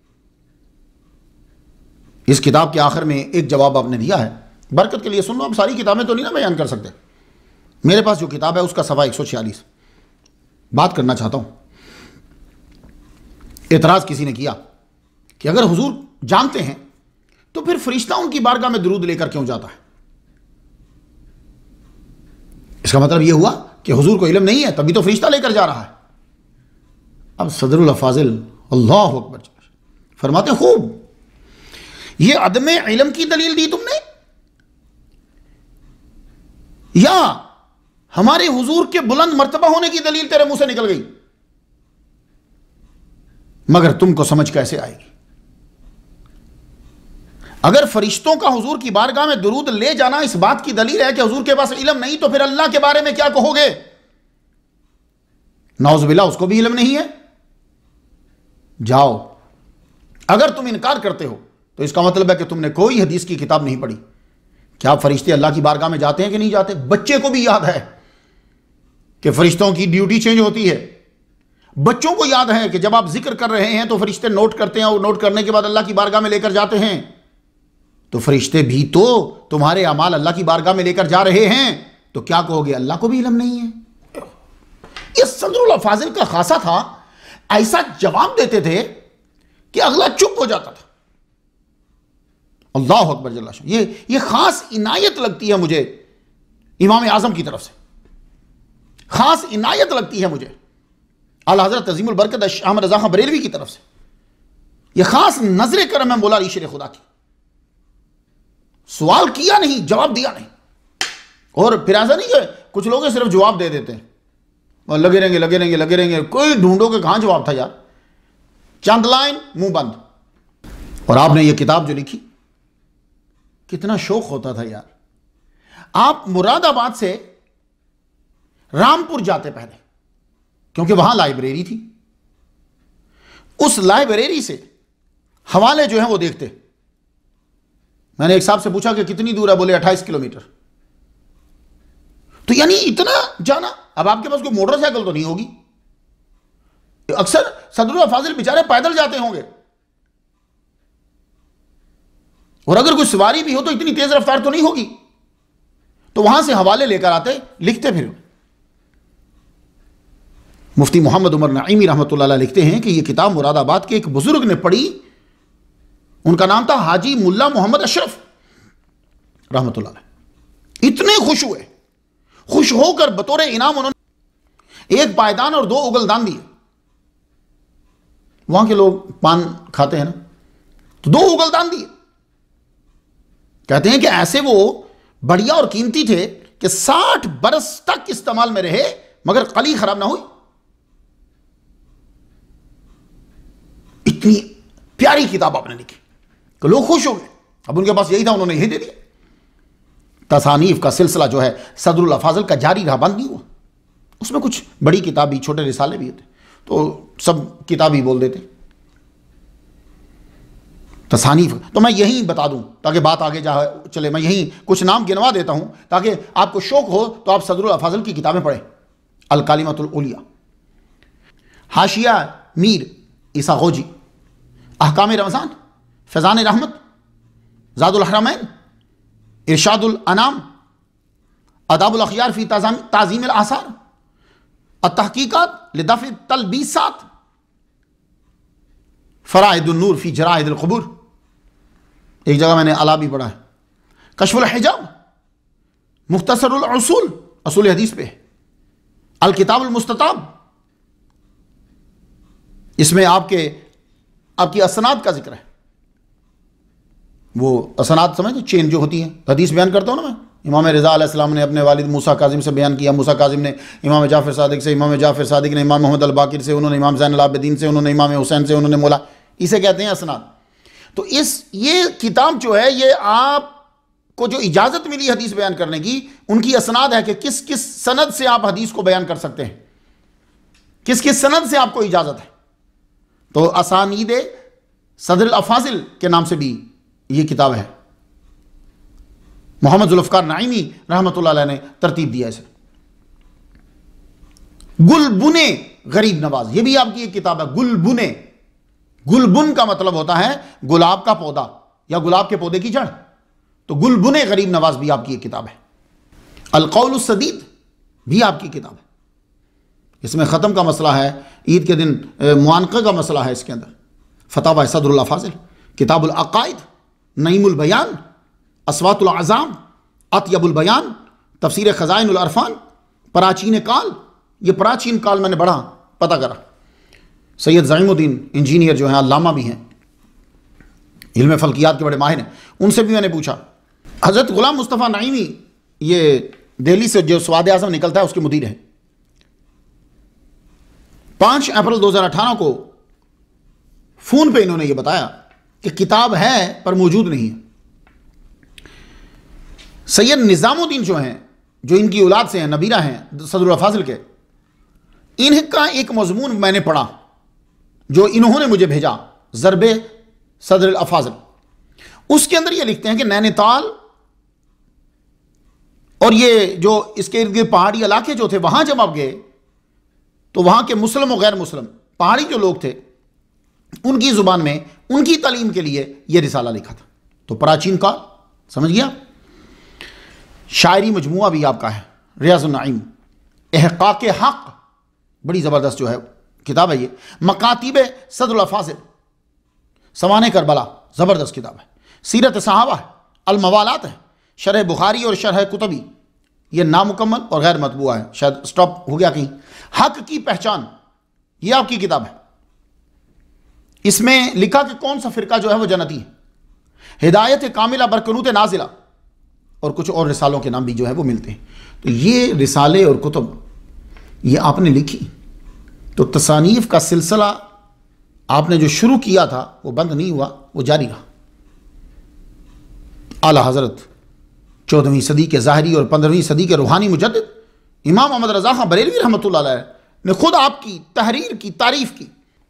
इस किताब के आखिर में एक जवाब आपने दिया है, बरकत के लिए सुन लो। अब सारी किताबें तो नहीं ना बयान कर सकते। मेरे पास जो किताब है उसका सफा एक सौ छियालीस बात करना चाहता हूं। एतराज किसी ने किया कि अगर हुजूर जानते हैं तो फिर फरिश्ता उनकी बारगाह में दुरूद लेकर क्यों जाता है? इसका मतलब यह हुआ कि हुजूर को इल्म नहीं है, तभी तो फरिश्ता लेकर जा रहा है। अब सदरुल अफाजिल अल्लाह अकबर फरमाते, खूब, यह अदम इल्म की दलील दी तुमने, या हमारे हुजूर के बुलंद मर्तबा होने की दलील तेरे मुंह से निकल गई? मगर तुमको समझ कैसे आएगी? अगर फरिश्तों का हुजूर की बारगाह में दुरूद ले जाना इस बात की दलील है कि हुजूर के पास इल्म नहीं, तो फिर अल्लाह के बारे में क्या कहोगे? नाउज़ुबिल्लाह, उसको भी इल्म नहीं है। जाओ, अगर तुम इनकार करते हो तो इसका मतलब है कि तुमने कोई हदीस की किताब नहीं पढ़ी। क्या फरिश्ते अल्लाह की बारगाह में जाते हैं कि नहीं जाते? बच्चे को भी याद है कि फरिश्तों की ड्यूटी चेंज होती है। बच्चों को याद है कि जब आप जिक्र कर रहे हैं तो फरिश्ते नोट करते हैं, और नोट करने के बाद अल्लाह की बारगाह में लेकर जाते हैं। तो फरिश्ते भी तो तुम्हारे अमाल अल्लाह की बारगाह में लेकर जा रहे हैं, तो क्या कहोगे? अल्लाह को भी इल्म नहीं है। ये सदरुल अफाजिल का खासा था, ऐसा जवाब देते थे कि अगला चुप हो जाता था। अल्लाह अकबर जल्ला शाह। ये ये खास इनायत लगती है मुझे इमाम आजम की तरफ से। खास इनायत लगती है मुझे आला हज़रत अज़ीमुल बरकत अहमद रज़ा खां बरेलवी की तरफ से। यह खास नजर करम है मौला अली शेर खुदा की। सवाल किया नहीं, जवाब दिया नहीं। और फिर ऐसा नहीं कि कुछ लोग सिर्फ जवाब दे देते हैं और लगे रहेंगे लगे रहेंगे लगे रहेंगे, कोई ढूंढो के कहां जवाब था यार, चंद लाइन मुंह बंद। और आपने ये किताब जो लिखी, कितना शौक होता था यार। आप मुरादाबाद से रामपुर जाते पहले, क्योंकि वहां लाइब्रेरी थी, उस लाइब्रेरी से हवाले जो हैं वो देखते। मैंने एक साहब से पूछा कि कितनी दूर है, बोले अट्ठाईस किलोमीटर। तो यानी इतना जाना। अब आपके पास कोई मोटरसाइकिल तो नहीं होगी, अक्सर सदरुल फाजिल बेचारे पैदल जाते होंगे, और अगर कोई सवारी भी हो तो इतनी तेज रफ्तार तो नहीं होगी। तो वहां से हवाले लेकर आते, लिखते। फिर मुफ्ती मोहम्मद उमर नईमी रहमतुल्लाह अलैह लिखते हैं कि यह किताब मुरादाबाद के एक बुजुर्ग ने पढ़ी, उनका नाम था हाजी मुल्ला मोहम्मद अशरफ रहमतुल्लाह अलैह। इतने खुश हुए, खुश होकर बतौर इनाम उन्होंने एक पायदान और दो उगलदान दिए। वहां के लोग पान खाते हैं ना, तो दो उगलदान दिए। कहते हैं कि ऐसे वो बढ़िया और कीमती थे कि साठ बरस तक इस्तेमाल में रहे मगर कली खराब ना हुई। इतनी प्यारी किताब आपने लिखी कि लोग खुश हो गए। अब उनके पास यही था, उन्होंने यही दे दिया। तसानीफ का सिलसिला जो है सदरुल अफाजल का जारी रहा, बंद नहीं हुआ। उसमें कुछ बड़ी किताब भी, छोटे रिसाले भी होते, तो सब किताब ही बोल देते तसानीफ। तो मैं यही बता दूं ताकि बात आगे जा चले, मैं यही कुछ नाम गिनवा देता हूं ताकि आपको शौक हो तो आप सदरुल अफाजल की किताबें पढ़ें। अल कालिमतुल उलिया, हाशिया मीर ईसा गौजी, अहकाम रमज़ान, फैज़ान रहमत, ज़ादुल हरमैन, इरशादुल अनाम, अदाबुल अखयार फी ताज़ीम अल आसार, अत-तहक़ीक़ात लिदफ़ तलबीसात, फ़राइदुन नूर फी जराइदिल क़ुबूर। एक जगह मैंने अला भी पढ़ा है। कश्फुल हिजाब, मुख्तसरुल उसूल, असूल हदीस पे, अल किताबुल मुस्तताब, इसमें आपके आपकी असनाद का जिक्र है। वो असनाद समझते, चेन जो होती है, हदीस बयान करता हूँ ना मैं। इमाम रज़ा अलैहिस्सलाम ने अपने वालिद मूसा काजिम से बयान किया, मूसा काजिम ने इमाम जाफ़र सादिक से, इमाम जाफ़र सादिक ने इमाम मोहम्मद अल बाकिर से, उन्होंने इमाम ज़ैनुल आबिदीन से, उन्होंने इमाम हुसैन से, उन्होंने मौला, इसे कहते हैं असनाद। तो इस ये किताब जो है, ये आपको जो इजाज़त मिली हदीस बयान करने की, उनकी असनाद है कि किस किस सनद से आप हदीस को बयान कर सकते हैं, किस किस सनद से आपको इजाज़त है। तो असानीद सदरुल अफाजिल के नाम से भी ये किताब है। मोहम्मद जुल्फ़िकार नईमी रहमतुल्लाह अलैह ने तरतीब दिया इसे। गुलबुने गरीब नवाज, ये भी आपकी एक किताब है। गुलबुने, गुलबुन का मतलब होता है गुलाब का पौधा या गुलाब के पौधे की जड़। तो गुलबुने गरीब नवाज भी आपकी एक किताब है। अल क़ौल सदीद भी आपकी किताब है। इसमें ख़त्म का मसला है, ईद के दिन मुआनक़ा का मसला है इसके अंदर। फतावा सदरुल अफाजिल, किताबुल अक़ाइद, नईमुल बयान, अस्वातुल अज़ाम, अत्यबुल बयान, तफसीर ख़ज़ाइनुल अरफ़ान, प्राचीन काल। ये प्राचीन काल मैंने बड़ा पता करा। सैयद ज़ईमुद्दीन इंजीनियर जो हैं, अल्लामा भी हैं, इल्म फ़ल्कियात के बड़े माहिर हैं, उनसे भी मैंने पूछा। हज़रत ग़ुलाम मुस्तफ़ा नईमी ये दिल्ली से जो स्वाद आज़म निकलता है उसके मुदीर हैं। पाँच अप्रैल दो हज़ार अठारह को फ़ोन पे इन्होंने ये बताया कि किताब है पर मौजूद नहीं है। सैयद निज़ामुद्दीन जो हैं, जो इनकी औलाद से हैं, नबीरा हैं सदरुल अफाजिल के, इनका एक मज़मून मैंने पढ़ा जो इन्होंने मुझे भेजा, ज़रबे सदरुल अफाजिल। उसके अंदर ये लिखते हैं कि नैनीताल और ये जो इसके इर्द गिर्द पहाड़ी इलाके जो थे, वहां जब आप गए तो वहां के मुस्लिम और गैर मुस्लिम पहाड़ी जो लोग थे, उनकी जुबान में उनकी तालीम के लिए यह रिसाला लिखा था। तो प्राचीन काल, समझ गया। शायरी मजमुआ भी आपका है, रियाज़ुन नईम, इहक़ाक़ हक़, बड़ी ज़बरदस्त जो है किताब है ये। मकातिब सदरुल अफाजिल, सवाने करबला, ज़बरदस्त किताब है। सीरत सहाबा है, अल मवालात है, शरह बुखारी और शरह कुतबी, यह नामुकम्मल और गैर मतबूआ है। शायद स्टॉप हो गया कहीं। हक की पहचान, यह आपकी किताब है। इसमें लिखा कि कौन सा फिरका जो है वो जन्नती है। हिदायत कामिला बरकनूत नाजिला और कुछ और रिसालों के नाम भी जो है वो मिलते हैं। तो ये रिसाले और कुतुब ये आपने लिखी, तो तसानीफ का सिलसिला आपने जो शुरू किया था वो बंद नहीं हुआ, वो जारी रहा। आला हजरत चौदहवीं सदी के ज़ाहरी और पंद्रहवीं सदी के रूहानी मुजद्दिद इमाम अहमद रज़ा खां बरेलवी रहमतुल्लाह अलैह ने खुद आपकी तहरीर की तारीफ की,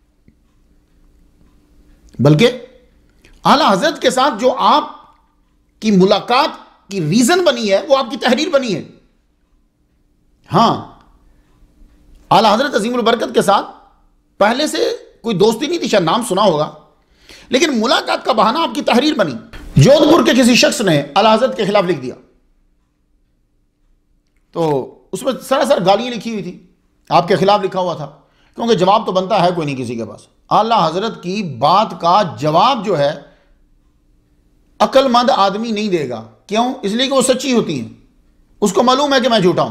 बल्कि आला हजरत के साथ जो आपकी मुलाकात की रीजन बनी है वो आपकी तहरीर बनी है। हां, आला हजरत अजीमुल बरकत के साथ पहले से कोई दोस्ती नहीं थी, शायद नाम सुना होगा, लेकिन मुलाकात का बहाना आपकी तहरीर बनी। जोधपुर के किसी शख्स ने आला हजरत के खिलाफ लिख दिया, तो उसमें सरासर गालियां लिखी हुई थी, आपके खिलाफ लिखा हुआ था, क्योंकि जवाब तो बनता है कोई नहीं किसी के पास। आला हजरत की बात का जवाब जो है अक्लमंद आदमी नहीं देगा। क्यों? इसलिए कि वो सच्ची होती हैं, उसको मालूम है कि मैं झूठा हूं।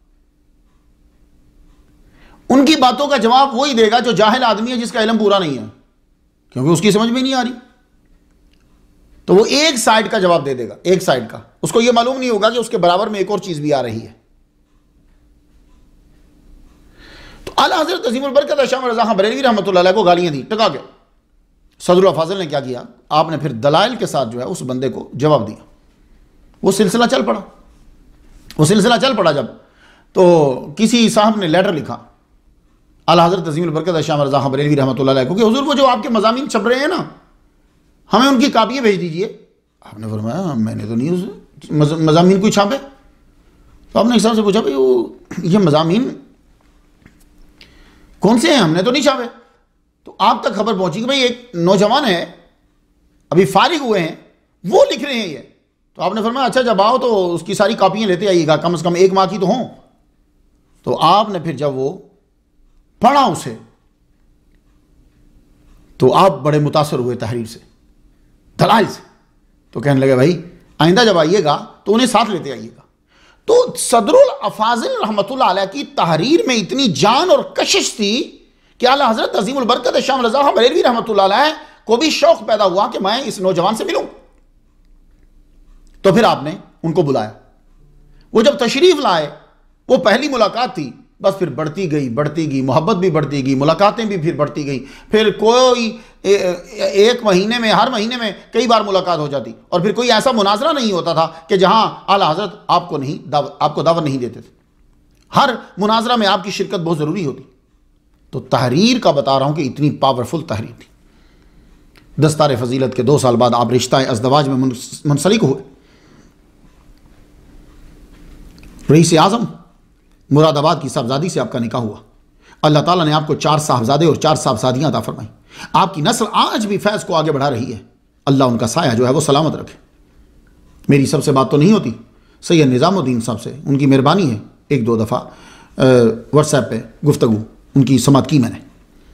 उनकी बातों का जवाब वही देगा जो जाहिल आदमी है, जिसका इल्म पूरा नहीं है, क्योंकि उसकी समझ में नहीं आ रही, तो वो एक साइड का जवाब दे देगा, एक साइड का। उसको यह मालूम नहीं होगा कि उसके बराबर में एक और चीज भी आ रही है। तो आला हजरत अज़ीमुल बरकत शाह रज़ा खां बरेलवी रहमतुल्लाह अलैह को गालियां दी, टका गया। सदरुल अफाज़िल ने क्या किया, आपने फिर दलाइल के साथ जो है उस बंदे को जवाब दिया। वो सिलसिला चल पड़ा, वो सिलसिला चल पड़ा जब, तो किसी साहब ने लेटर लिखा आला हजरत अज़ीमुल बरकत शाह रज़ा खां बरेलवी रहमतुल्लाह अलैह को कि हुज़ूर वो जो आपके मज़ामीन छप रहे हैं ना, हमें उनकी कापियाँ भेज दीजिए। आपने फरमाया मैंने तो नहीं उस मज़ामीन कोई छापे। तो आपने एक साहब से पूछा भाई वो ये मज़ामीन कौन से हैं, हमने तो नहीं छापे। तो आप तक खबर पहुंची कि भाई एक नौजवान है, अभी फारिग हुए हैं, वो लिख रहे हैं ये। तो आपने फरमाया अच्छा जब आओ तो उसकी सारी कापियाँ लेते आइएगा, कम से कम एक माह की तो हों। तो आपने फिर जब वो पढ़ा उसे, तो आप बड़े मुतासर हुए तहरीर से, दलाइल से। तो कहने लगे भाई आइंदा जब आइएगा तो उन्हें साथ लेते आइएगा। तो सदरुल अफाज़िल रहमतुल्लाह अलैह की तहरीर में इतनी जान और कशिश थी कि आला हजरत अज़ीमुल बरकत शाह रज़ा खां बरेलवी रहमतुल्लाह अलैह को भी शौक पैदा हुआ कि मैं इस नौजवान से मिलूं। तो फिर आपने उनको बुलाया, वो जब तशरीफ लाए, वो पहली मुलाकात थी, बस फिर बढ़ती गई बढ़ती गई, मोहब्बत भी बढ़ती गई, मुलाकातें भी फिर बढ़ती गई। फिर कोई ए, एक महीने में, हर महीने में कई बार मुलाकात हो जाती, और फिर कोई ऐसा मुनाजरा नहीं होता था कि जहां आला हजरत आपको नहीं दाव, आपको दावत नहीं देते थे। हर मुनाजरा में आपकी शिरकत बहुत ज़रूरी होती। तो तहरीर का बता रहा हूं कि इतनी पावरफुल तहरीर थी। दस्तार फजीलत के दो साल बाद आप रिश्ता अज़दवाज में मुंसलिक हुए। रईस आज़म मुरादाबाद की साहबजादी से आपका निकाह हुआ। अल्लाह ताला ने आपको चार साहबजादे और चार साहबजादियां अता फरमाई। आपकी नस्ल आज भी फैज़ को आगे बढ़ा रही है। अल्लाह उनका साया जो है वो सलामत रखे। मेरी सबसे बात तो नहीं होती, सैयद निज़ामुद्दीन साहब से उनकी मेहरबानी है, एक दो दफ़ा व्हाट्सएप पे गुफ्तगू उनकी समात की मैंने।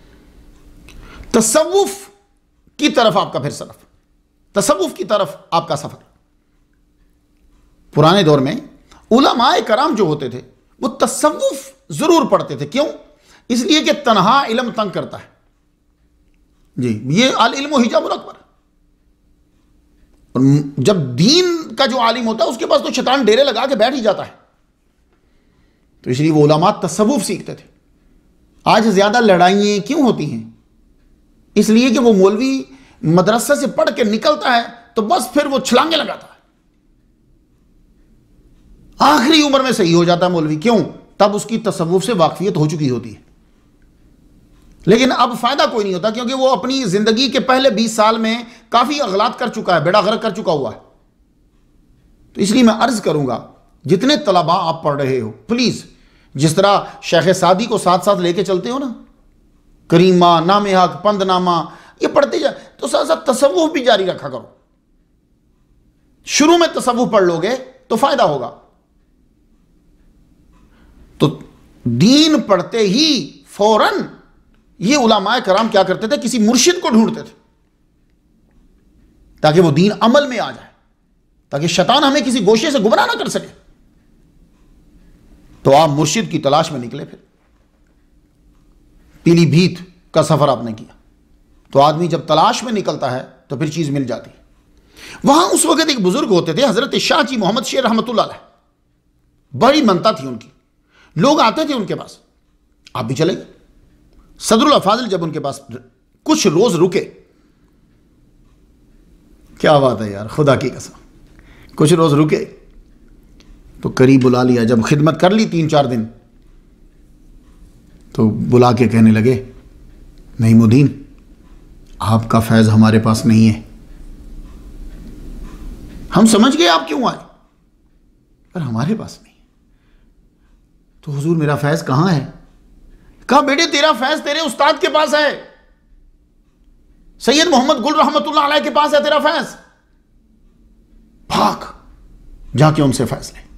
तसव्वुफ की तरफ आपका फिर सरफ, तसव्वुफ की तरफ आपका सफ़र। पुराने दौर में उलमाए कराम जो होते थे वो तसव्वुफ जरूर पढ़ते थे। क्यों? इसलिए कि तन्हा इल्म तंग करता है जी, ये अल इल्मु हिजाबुल अकबर। और जब दीन का जो आलिम होता है उसके पास तो शैतान डेरे लगा के बैठ ही जाता है। तो इसलिए वो उलमा तसव्वुफ सीखते थे। आज ज्यादा लड़ाइयां क्यों होती हैं? इसलिए कि वो मौलवी मदरसा से पढ़ के निकलता है तो बस फिर वो छलांगे लगाता है, आखिरी उम्र में सही हो जाता है मौलवी। क्यों? तब उसकी तसव्वुफ से वाकफियत हो चुकी होती है। लेकिन अब फायदा कोई नहीं होता, क्योंकि वो अपनी जिंदगी के पहले बीस साल में काफी अगलात कर चुका है, बेड़ा गर्क कर चुका हुआ है। तो इसलिए मैं अर्ज करूंगा, जितने तलबा आप पढ़ रहे हो, प्लीज जिस तरह शेख सादी को साथ साथ लेके चलते हो ना, करीमा, नामे हक, पंदनामा, ये पढ़ते जा, तो साथ साथ तसव्वुफ भी जारी रखा करो। शुरू में तसव्वुफ पढ़ लोगे तो फायदा होगा। तो दीन पढ़ते ही फौरन ये उलमाए कराम क्या करते थे, किसी मुर्शिद को ढूंढते थे ताकि वो दीन अमल में आ जाए, ताकि शैतान हमें किसी गोशे से गुमराह ना कर सके। तो आप मुर्शिद की तलाश में निकले। फिर पीलीभीत का सफर आपने किया। तो आदमी जब तलाश में निकलता है तो फिर चीज मिल जाती है। वहां उस वक्त एक बुजुर्ग होते थे, हजरत शाह जी मोहम्मद शेर रहमतुल्लाह अलैह। बड़ी मनता थी उनकी, लोग आते थे उनके पास, आप भी चले गए। सदरुल अफाजिल जब उनके पास कुछ रोज रुके, क्या बात है यार, खुदा की कसम, कुछ रोज रुके तो करीब बुला लिया। जब खिदमत कर ली तीन चार दिन तो बुला के कहने लगे, नईमुद्दीन आपका फैज़ हमारे पास नहीं है। हम समझ गए आप क्यों आए, पर हमारे पास नहीं है। तो हुजूर मेरा फैज़ कहां है? कहा बेटे तेरा फैज़ तेरे उस्ताद के पास है, सैयद मोहम्मद गुल रहमतुल्लाह अलैह के पास है तेरा फैज़, भाग जाके उनसे फैज़ ले।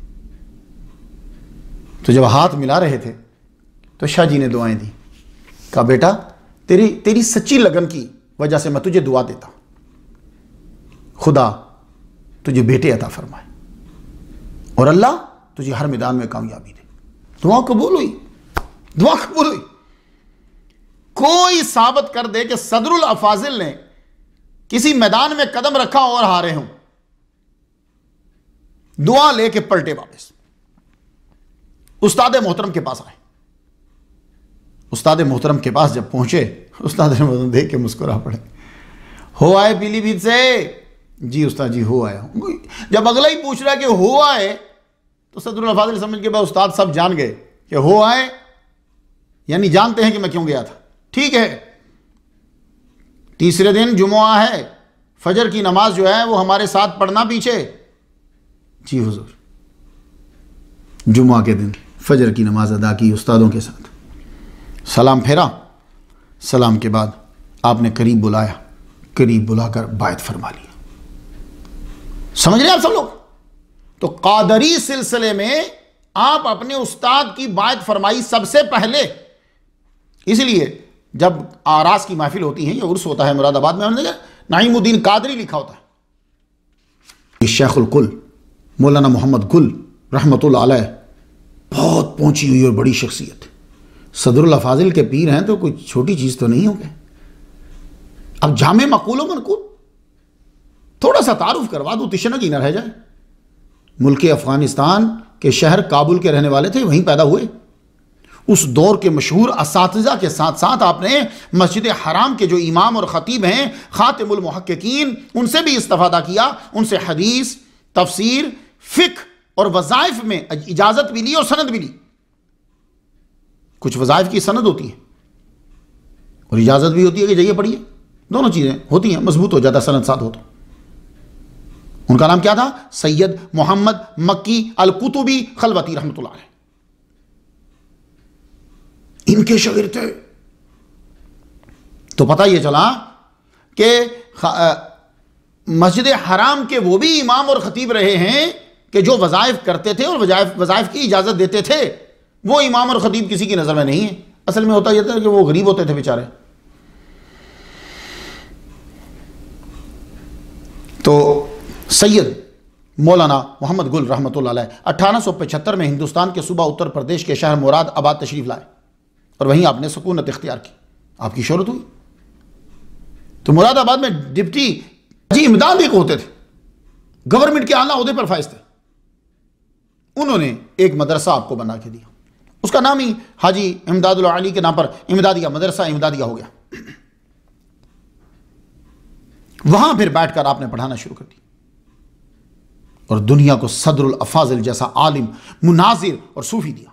तो जब हाथ मिला रहे थे तो शाह जी ने दुआएं दी। कहा बेटा तेरी तेरी सच्ची लगन की वजह से मैं तुझे दुआ देता हूं, खुदा तुझे बेटे अता फरमाए और अल्लाह तुझे हर मैदान में कामयाबी दे। दुआ कबूल हुई, दुआ कबूल हुई। कोई साबित कर दे कि सदरुल अफाजिल ने किसी मैदान में कदम रखा और हारे हों। दुआ लेके पलटे वापस, उस्ताद मोहतरम के पास आए। उस्ताद मोहतरम के पास जब पहुंचे, उस्ताद मोहतरम देख के मुस्कुरा पड़े। हो आए पीलीभीत से? जी उस्ताद जी हो आया। जब अगला ही पूछ रहा है कि हो आए, तो सदरुल अफाजिल समझ के बाद उस्ताद सब जान गए कि हो आए यानी जानते हैं कि मैं क्यों गया था। ठीक है, तीसरे दिन जुमुआ है, फजर की नमाज जो है वो हमारे साथ पढ़ना पीछे। जी हुजूर। जुमुआ के दिन फजर की नमाज अदा की उस्तादों के साथ, सलाम फेरा। सलाम के बाद आपने करीब बुलाया, करीब बुलाकर बायत फरमा लिया। समझ रहे आप सब लोग? तो कादरी सिलसिले में आप अपने उस्ताद की बायत फरमाई सबसे पहले। इसलिए जब आरास की महफिल होती है या उर्स होता है मुरादाबाद में, हमने नाईमुद्दीन कादरी लिखा होता है। शेखुल कुल मौलाना मोहम्मद गुल रहमतुल्लाह अलैह बहुत पहुंची हुई और बड़ी शख्सियत। सदरुल अफाजिल के पीर हैं तो कोई छोटी चीज तो नहीं हो गए। अब जामे मकूलो मनकूल थोड़ा सा तारुफ करवा दूं, तिशनक ही न रह जाए। मुल्क अफगानिस्तान के शहर काबुल के रहने वाले थे, वहीं पैदा हुए। उस दौर के मशहूर असातिज़ा के साथ साथ आपने मस्जिद हराम के जो इमाम और ख़तीब हैं खातिमुल मुहक्किकीन, उनसे भी इस्तिफ़ादा किया। उनसे हदीस, तफसीर, फ़िक़्ह और वज़ाइफ में इजाज़त भी ली और सनद भी ली। कुछ वज़ाइफ की सनद होती है और इजाज़त भी होती है कि जाइए पढ़िए, दोनों चीज़ें होती हैं, मजबूत हो जाता सनद साथ हो तो। उनका नाम क्या था? सैयद मोहम्मद मक्की अल कुतुबी खलवती रहमतुल्लाह अलैह। इनके शागिर्द थे। तो पता यह चला कि मस्जिद हराम के वो भी इमाम और खतीब रहे हैं कि जो वज़ाइफ करते थे और वज़ाइफ वज़ाइफ की इजाज़त देते थे। वो इमाम और खतीब किसी की नज़र में नहीं है। असल में होता यह था कि वो गरीब होते थे बेचारे। तो सैयद मौलाना मोहम्मद गुल रहमतुल्लाह अलैह अठारह सौ पचहत्तर में हिंदुस्तान के सूबा उत्तर प्रदेश के शहर मुराद आबाद तशरीफ लाए और वहीं आपने सुकूनत इख्तियार की, आपकी शोहरत हुई। तो मुरादाबाद में डिप्टी जी इमदाद एक होते थे, गवर्नमेंट के आला ओहदे पर फाइज थे। उन्होंने एक मदरसा आपको बना के दिया, उसका नाम ही हाजी इमदादुल अली के नाम पर इमदादिया मदरसा इमदादिया हो गया। वहां फिर बैठकर आपने पढ़ाना शुरू कर दिया और दुनिया को सदरुल अफाजिल जैसा आलिम, मुनाजिर और सूफी दिया।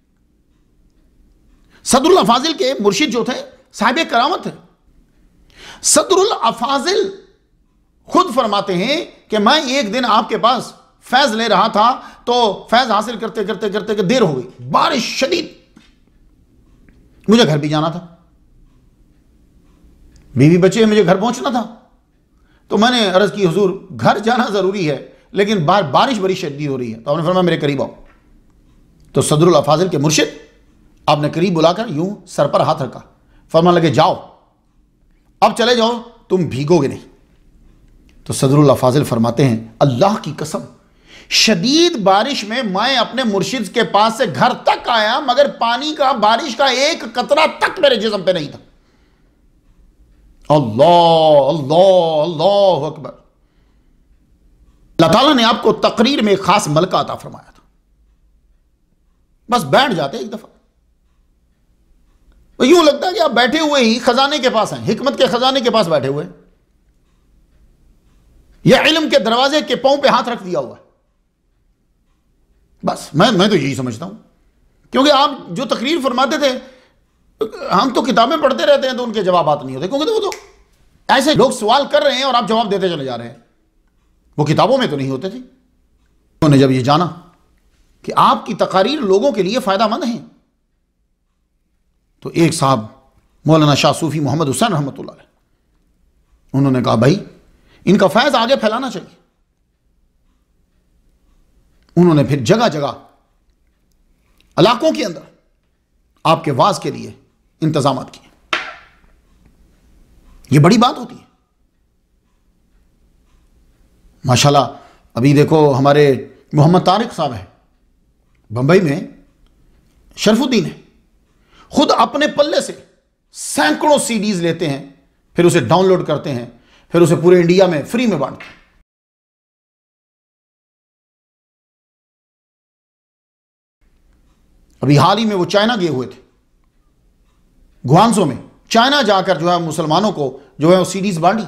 सदरुल अफाजिल के मुर्शिद जो थे साहिब करामत थे। सदरुल अफाजिल खुद फरमाते हैं कि मैं एक दिन आपके पास फैज ले रहा था, तो फैज हासिल करते करते करते देर हो गई, बारिश शदीद, मुझे घर भी जाना था, बीवी बच्चे, मुझे घर पहुंचना था। तो मैंने अर्ज की हुजूर घर जाना जरूरी है लेकिन बार बारिश बड़ी शदीद हो रही है। तो आपने फरमाया मेरे करीब आओ। तो सदरुल अफाजिल के मुर्शिद आपने करीब बुलाकर यूं सर पर हाथ रखा, फरमान लगे जाओ अब चले जाओ, तुम भीगोगे नहीं। तो सदरुल अफाजिल फरमाते हैं अल्लाह की कसम शदीद बारिश में मैं अपने मुर्शिद के पास से घर तक आया, मगर पानी का, बारिश का एक कतरा तक मेरे जिस्म पे नहीं था। अल्लाह अल्लाह अल्लाह अकबर। अल्लाह ताला ने आपको तकरीर में एक खास मलका अता फरमाया था, बस बैठ जाते एक दफा, तो यूं लगता है कि आप बैठे हुए ही खजाने के पास हैं, हिकमत के खजाने के पास बैठे हुए, या इल्म के दरवाजे के पांव पे हाथ रख दिया हुआ है। बस मैं मैं तो यही समझता हूं, क्योंकि आप जो तकरीर फरमाते थे, हम तो किताबें पढ़ते रहते हैं तो उनके जवाब नहीं होते, क्योंकि तो वो तो ऐसे लोग सवाल कर रहे हैं और आप जवाब देते चले जा रहे हैं, वो किताबों में तो नहीं होते थे। उन्होंने जब ये जाना कि आपकी तकारीर लोगों के लिए फायदामंद है, तो एक साहब मौलाना शाह सूफी मोहम्मद हुसैन रहमतुल्लाह अलैह, उन्होंने कहा भाई इनका फैज़ आगे फैलाना चाहिए। उन्होंने फिर जगह जगह इलाकों के अंदर आपके वाज के लिए इंतजाम किए। यह बड़ी बात होती है माशाल्लाह। अभी देखो हमारे मोहम्मद तारिक साहब हैं बंबई में, शरफुद्दीन है, खुद अपने पल्ले से सैकड़ों सीडीज लेते हैं, फिर उसे डाउनलोड करते हैं, फिर उसे पूरे इंडिया में फ्री में बांटते हैं। अभी हाल ही में वो चाइना गए हुए थे, गुआंसो में, चाइना जाकर जो है मुसलमानों को जो है वो सीडीज बांटी।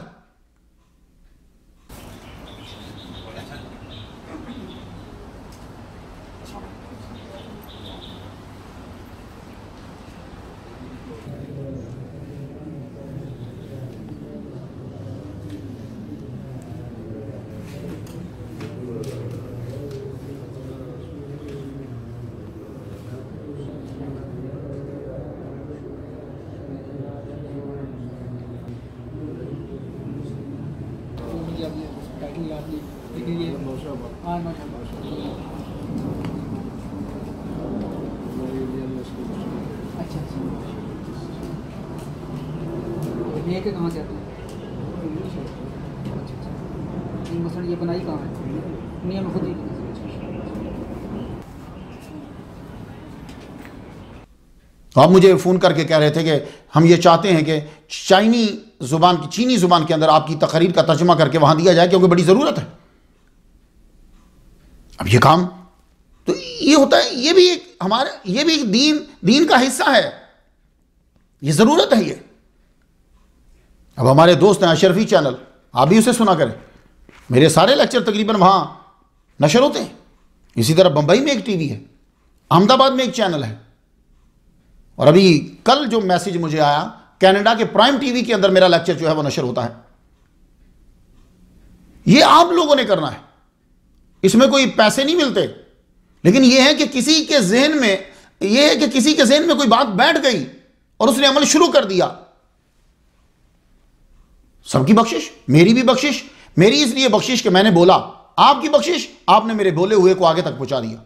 अच्छा अच्छा, ये के कहाँ से आते हैं? अच्छा अच्छा, ये मसलन ये बनाई कहाँ है? दुनिया में खुद ही। तो आप मुझे फ़ोन करके कह रहे थे कि हम ये चाहते हैं कि चाइनी ज़ुबान की, चीनी ज़ुबान के अंदर आपकी तकरीर का तर्जुमा करके वहाँ दिया जाए, क्योंकि बड़ी ज़रूरत है। अब ये काम तो ये होता है, ये भी एक हमारे, ये भी एक दीन दीन का हिस्सा है, ये ज़रूरत है ये। अब हमारे दोस्त हैं अशरफी चैनल, आप भी उसे सुना करें, मेरे सारे लेक्चर तकरीबन वहाँ नशर होते हैं। इसी तरह बम्बई में एक टीवी है, अहमदाबाद में एक चैनल है, और अभी कल जो मैसेज मुझे आया, कनाडा के प्राइम टीवी के अंदर मेरा लेक्चर जो है वो नशर होता है। ये आप लोगों ने करना है, इसमें कोई पैसे नहीं मिलते, लेकिन यह है कि किसी के जहन में, यह है कि किसी के जहन में कोई बात बैठ गई और उसने अमल शुरू कर दिया। सबकी बख्शिश, मेरी भी बख्शिश, मेरी इसलिए बख्शिश कि मैंने बोला, आपकी बख्शिश आपने मेरे बोले हुए को आगे तक पहुंचा दिया।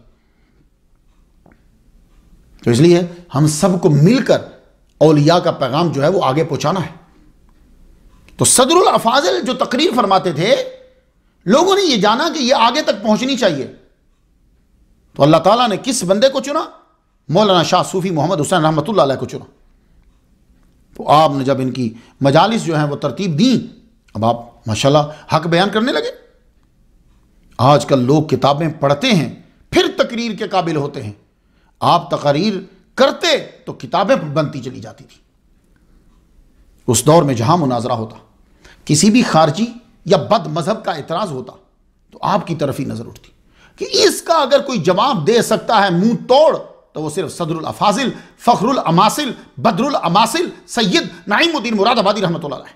तो इसलिए हम सबको मिलकर औलिया का पैगाम जो है वो आगे पहुंचाना है। तो सदरुल अफाजिल जो तकरीर फरमाते थे, लोगों ने ये जाना कि ये आगे तक पहुंचनी चाहिए, तो अल्लाह ताला ने किस बंदे को चुना? मौलाना शाह सूफी मोहम्मद हुसैन रहमतुल्लाह अलैह को चुना। तो आपने जब इनकी मजालिस जो हैं वो तरतीब दी, अब आप माशाल्लाह हक बयान करने लगे। आजकल लोग किताबें पढ़ते हैं फिर तकरीर के काबिल होते हैं, आप तकरीर करते तो किताबें बनती चली जाती थी। उस दौर में जहां मुनाजरा होता, किसी भी खारजी या बद मजहब का एतराज होता, तो आपकी तरफ ही नजर उठती कि इसका अगर कोई जवाब दे सकता है मुंह तोड़, तो वो सिर्फ सदरुल अफाजिल, फखरुल अमासिल, बदरुल अमासिल, सैयद नाइमुद्दीन मुरादाबादी रहमतुल्लाह अलैह।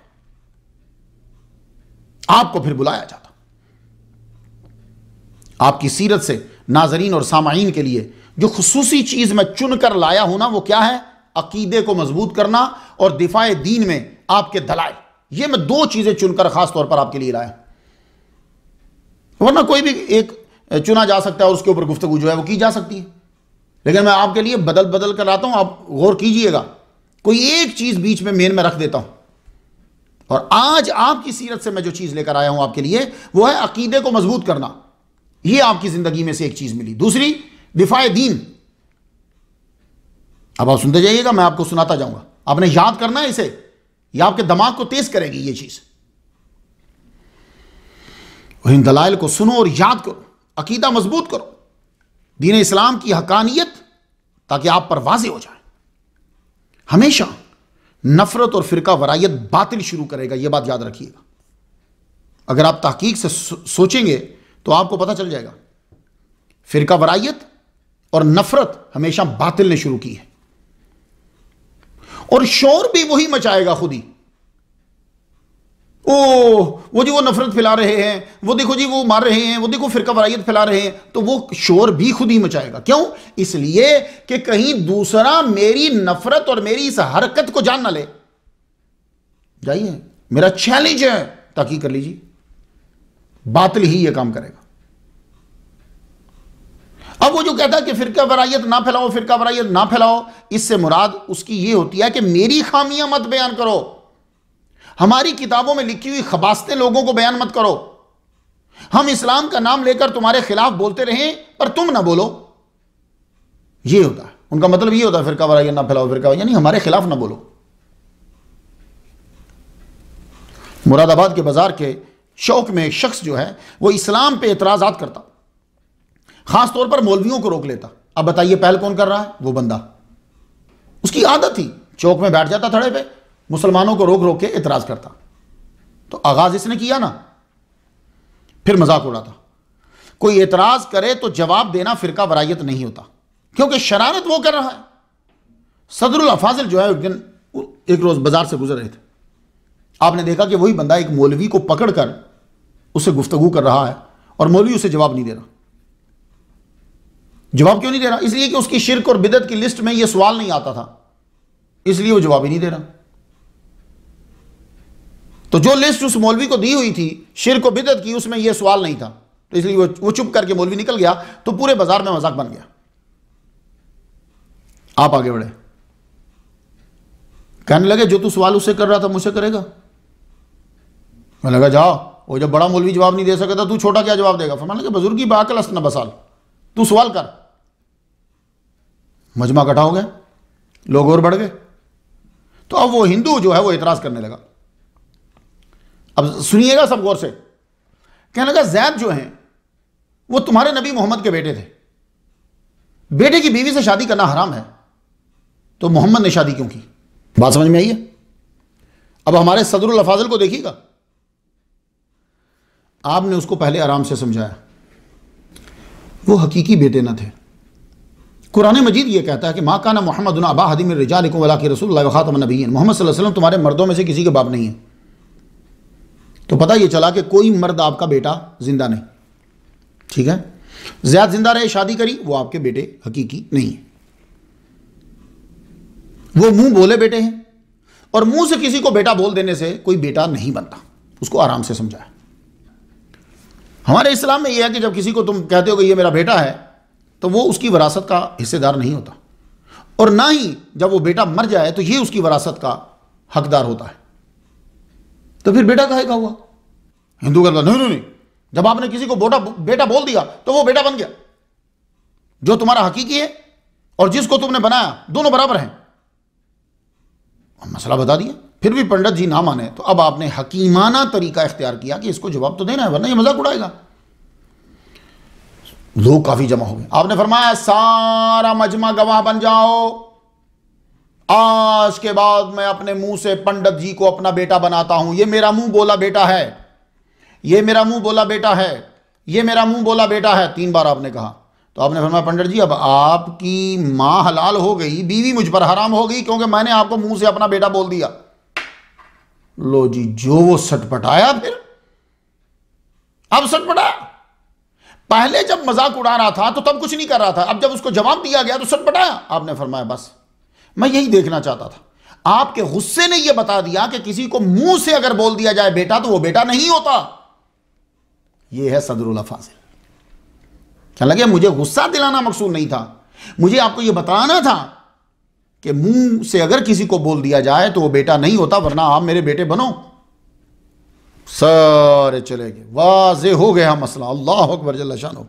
आपको फिर बुलाया जाता। आपकी सीरत से नाजरीन और सामाईन के लिए जो खुसूसी चीज मैं चुनकर लाया हूं ना, वो क्या है? अकीदे को मजबूत करना और दिफाए दीन में आपके दलाइल। ये मैं दो चीजें चुनकर खास तौर पर आपके लिए लाया, वरना कोई भी एक चुना जा सकता है और उसके ऊपर गुफ्तगू जो है वो की जा सकती है, लेकिन मैं आपके लिए बदल बदल कर लाता हूं। आप गौर कीजिएगा, कोई एक चीज बीच में मेन में रख देता हूं। और आज आपकी सीरत से मैं जो चीज लेकर आया हूं आपके लिए, वो है अकीदे को मजबूत करना। ये आपकी जिंदगी में से एक चीज मिली। दूसरी, दिफाए दीन। अब आप सुनते जाइएगा, मैं आपको सुनाता जाऊंगा, आपने याद करना है इसे, ये आपके दिमाग को तेज करेगी ये चीज। इन दलाइल को सुनो और याद करो, अकीदा मजबूत करो, दीन इस्लाम की हकानियत, ताकि आप पर वाज़ेह हो जाए। हमेशा नफरत और फिरका वरायत बातिल शुरू करेगा, यह बात याद रखिएगा। अगर आप तहकीक से सोचेंगे तो आपको पता चल जाएगा, फिरका वरायत और नफरत हमेशा बातिल ने शुरू की है, और शोर भी वही मचाएगा खुद ही। ओ वो जी वो नफरत फैला रहे हैं, वो देखो जी वो मार रहे हैं, वो देखो फिरका वरायत फैला रहे हैं, तो वो शोर भी खुद ही मचाएगा। क्यों? इसलिए कि कहीं दूसरा मेरी नफरत और मेरी इस हरकत को जान ना ले। जाइए, मेरा चैलेंज है, ताकि कर लीजिए, बातिल ही यह काम करेगा। अब वो जो कहता है कि फिरका वरायत ना फैलाओ, फिरका वरायत ना फैलाओ, इससे मुराद उसकी ये होती है कि मेरी खामियां मत बयान करो, हमारी किताबों में लिखी हुई खबासतें लोगों को बयान मत करो, हम इस्लाम का नाम लेकर तुम्हारे खिलाफ बोलते रहें पर तुम ना बोलो। ये होता है उनका मतलब, ये होता है फिरका वरायत ना फैलाओ, फिरका यानी हमारे खिलाफ ना बोलो। मुरादाबाद के बाजार के शौक में एक शख्स जो है वो इस्लाम पे एतराजात करता, खास तौर पर मौलवियों को रोक लेता। अब बताइए पहल कौन कर रहा है? वो बंदा। उसकी आदत थी, चौक में बैठ जाता थड़े पे, मुसलमानों को रोक रोक के एतराज करता। तो आगाज इसने किया ना, फिर मजाक उड़ाता। कोई एतराज करे तो जवाब देना फिरका वरायत नहीं होता, क्योंकि शरारत वो कर रहा है। सदरुल अफाजिल जो है एक दिन एक रोज बाजार से गुजर रहे थे, आपने देखा कि वही बंदा एक मौलवी को पकड़कर उससे गुफ्तगू कर रहा है, और मौलवी उसे जवाब नहीं दे रहा। जवाब क्यों नहीं दे रहा? इसलिए कि उसकी शिर्क और बिदत की लिस्ट में यह सवाल नहीं आता था, इसलिए वो जवाब ही नहीं दे रहा। तो जो लिस्ट उस मौलवी को दी हुई थी शिर्क और बिदत की, उसमें यह सवाल नहीं था, तो इसलिए वो वो चुप करके मौलवी निकल गया, तो पूरे बाजार में मजाक बन गया। आप आगे बढ़े, कहने लगे जो तू सवाल उससे कर रहा था मुझसे करेगा। मैं लगा जाओ, वो जब बड़ा मौलवी जवाब नहीं दे सका था, तू छोटा क्या जवाब देगा? फरमाने लगे बुजुर्ग की बाकल अस्त न बसाल, तू सवाल कर। मजमा इकट्ठा हो गया, लोग और बढ़ गए। तो अब वो हिंदू जो है वो एतराज करने लगा। अब सुनिएगा सब गौर से। कहने लगा जैद जो हैं वो तुम्हारे नबी मोहम्मद के बेटे थे, बेटे की बीवी से शादी करना हराम है, तो मोहम्मद ने शादी क्यों की? बात समझ में आई है? अब हमारे सदरुल अफाजिल को देखिएगा, आपने उसको पहले आराम से समझाया, वो हकीकी बेटे न थे। कुरान मजीद ये कहता है कि माँ काना मोहम्मद अबा हदी मिन रिजालिकुम वलाकिन रसूलुल्लाह व खातमुन नबिय्यीन, मोहम्मद सल्लल्लाहु अलैहि वसल्लम तुम्हारे मर्दों में से किसी के बाप नहीं है। तो पता ये चला कि कोई मर्द आपका बेटा जिंदा नहीं, ठीक है? ज़ियाद जिंदा रहे, शादी करी, वो आपके बेटे हकीकी नहीं है। वो मुंह बोले बेटे हैं, और मुंह से किसी को बेटा बोल देने से कोई बेटा नहीं बनता, उसको आराम से समझाया। हमारे इस्लाम में यह है कि जब किसी को तुम कहते हो कि ये मेरा बेटा है, तो वो उसकी विरासत का हिस्सेदार नहीं होता, और ना ही जब वो बेटा मर जाए तो ये उसकी विरासत का हकदार होता है। तो फिर बेटा काहे का हुआ? हिंदू कहता नहीं नहीं नहीं, जब आपने किसी को बेटा बेटा बोल दिया तो वो बेटा बन गया। जो तुम्हारा हकीकी है और जिसको तुमने बनाया दोनों बराबर हैं। मसला बता दिया, फिर भी पंडित जी ना माने, तो अब आपने हकीमाना तरीका इख्तियार किया कि इसको जवाब तो देना है, वरना ये मजाक उड़ाएगा। लोग काफी जमा हो गए। आपने फरमाया सारा मजमा गवाह बन जाओ, आज के बाद मैं अपने मुंह से पंडित जी को अपना बेटा बनाता हूं। ये मेरा मुंह बोला बेटा है, ये मेरा मुंह बोला बेटा है, ये मेरा मुंह बोला बेटा है। तीन बार आपने कहा। तो आपने फरमाया पंडित जी अब आपकी मां हलाल हो गई, बीवी मुझ पर हराम हो गई, क्योंकि मैंने आपको मुंह से अपना बेटा बोल दिया। लो जी, जो वो सटपटाया, फिर अब सटपटाया। पहले जब मजाक उड़ा रहा था तो तब कुछ नहीं कर रहा था, अब जब उसको जवाब दिया गया तो सटपटाया। आपने फरमाया बस मैं यही देखना चाहता था। आपके गुस्से ने यह बता दिया कि किसी को मुंह से अगर बोल दिया जाए बेटा तो वो बेटा नहीं होता। यह है सदरुल अफाजिल। क्या लगे, मुझे गुस्सा दिलाना मकसूद नहीं था, मुझे आपको यह बताना था कि मुंह से अगर किसी को बोल दिया जाए तो वो बेटा नहीं होता, वरना आप मेरे बेटे बनो। सारे चले गए, वाजे हो गया मसला। अल्लाह अकबर जल्ल शानो।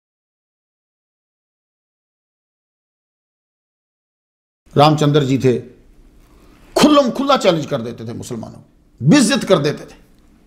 रामचंद्र जी थे, खुल्लम खुल्ला चैलेंज कर देते थे मुसलमानों, बेइज्जत कर देते थे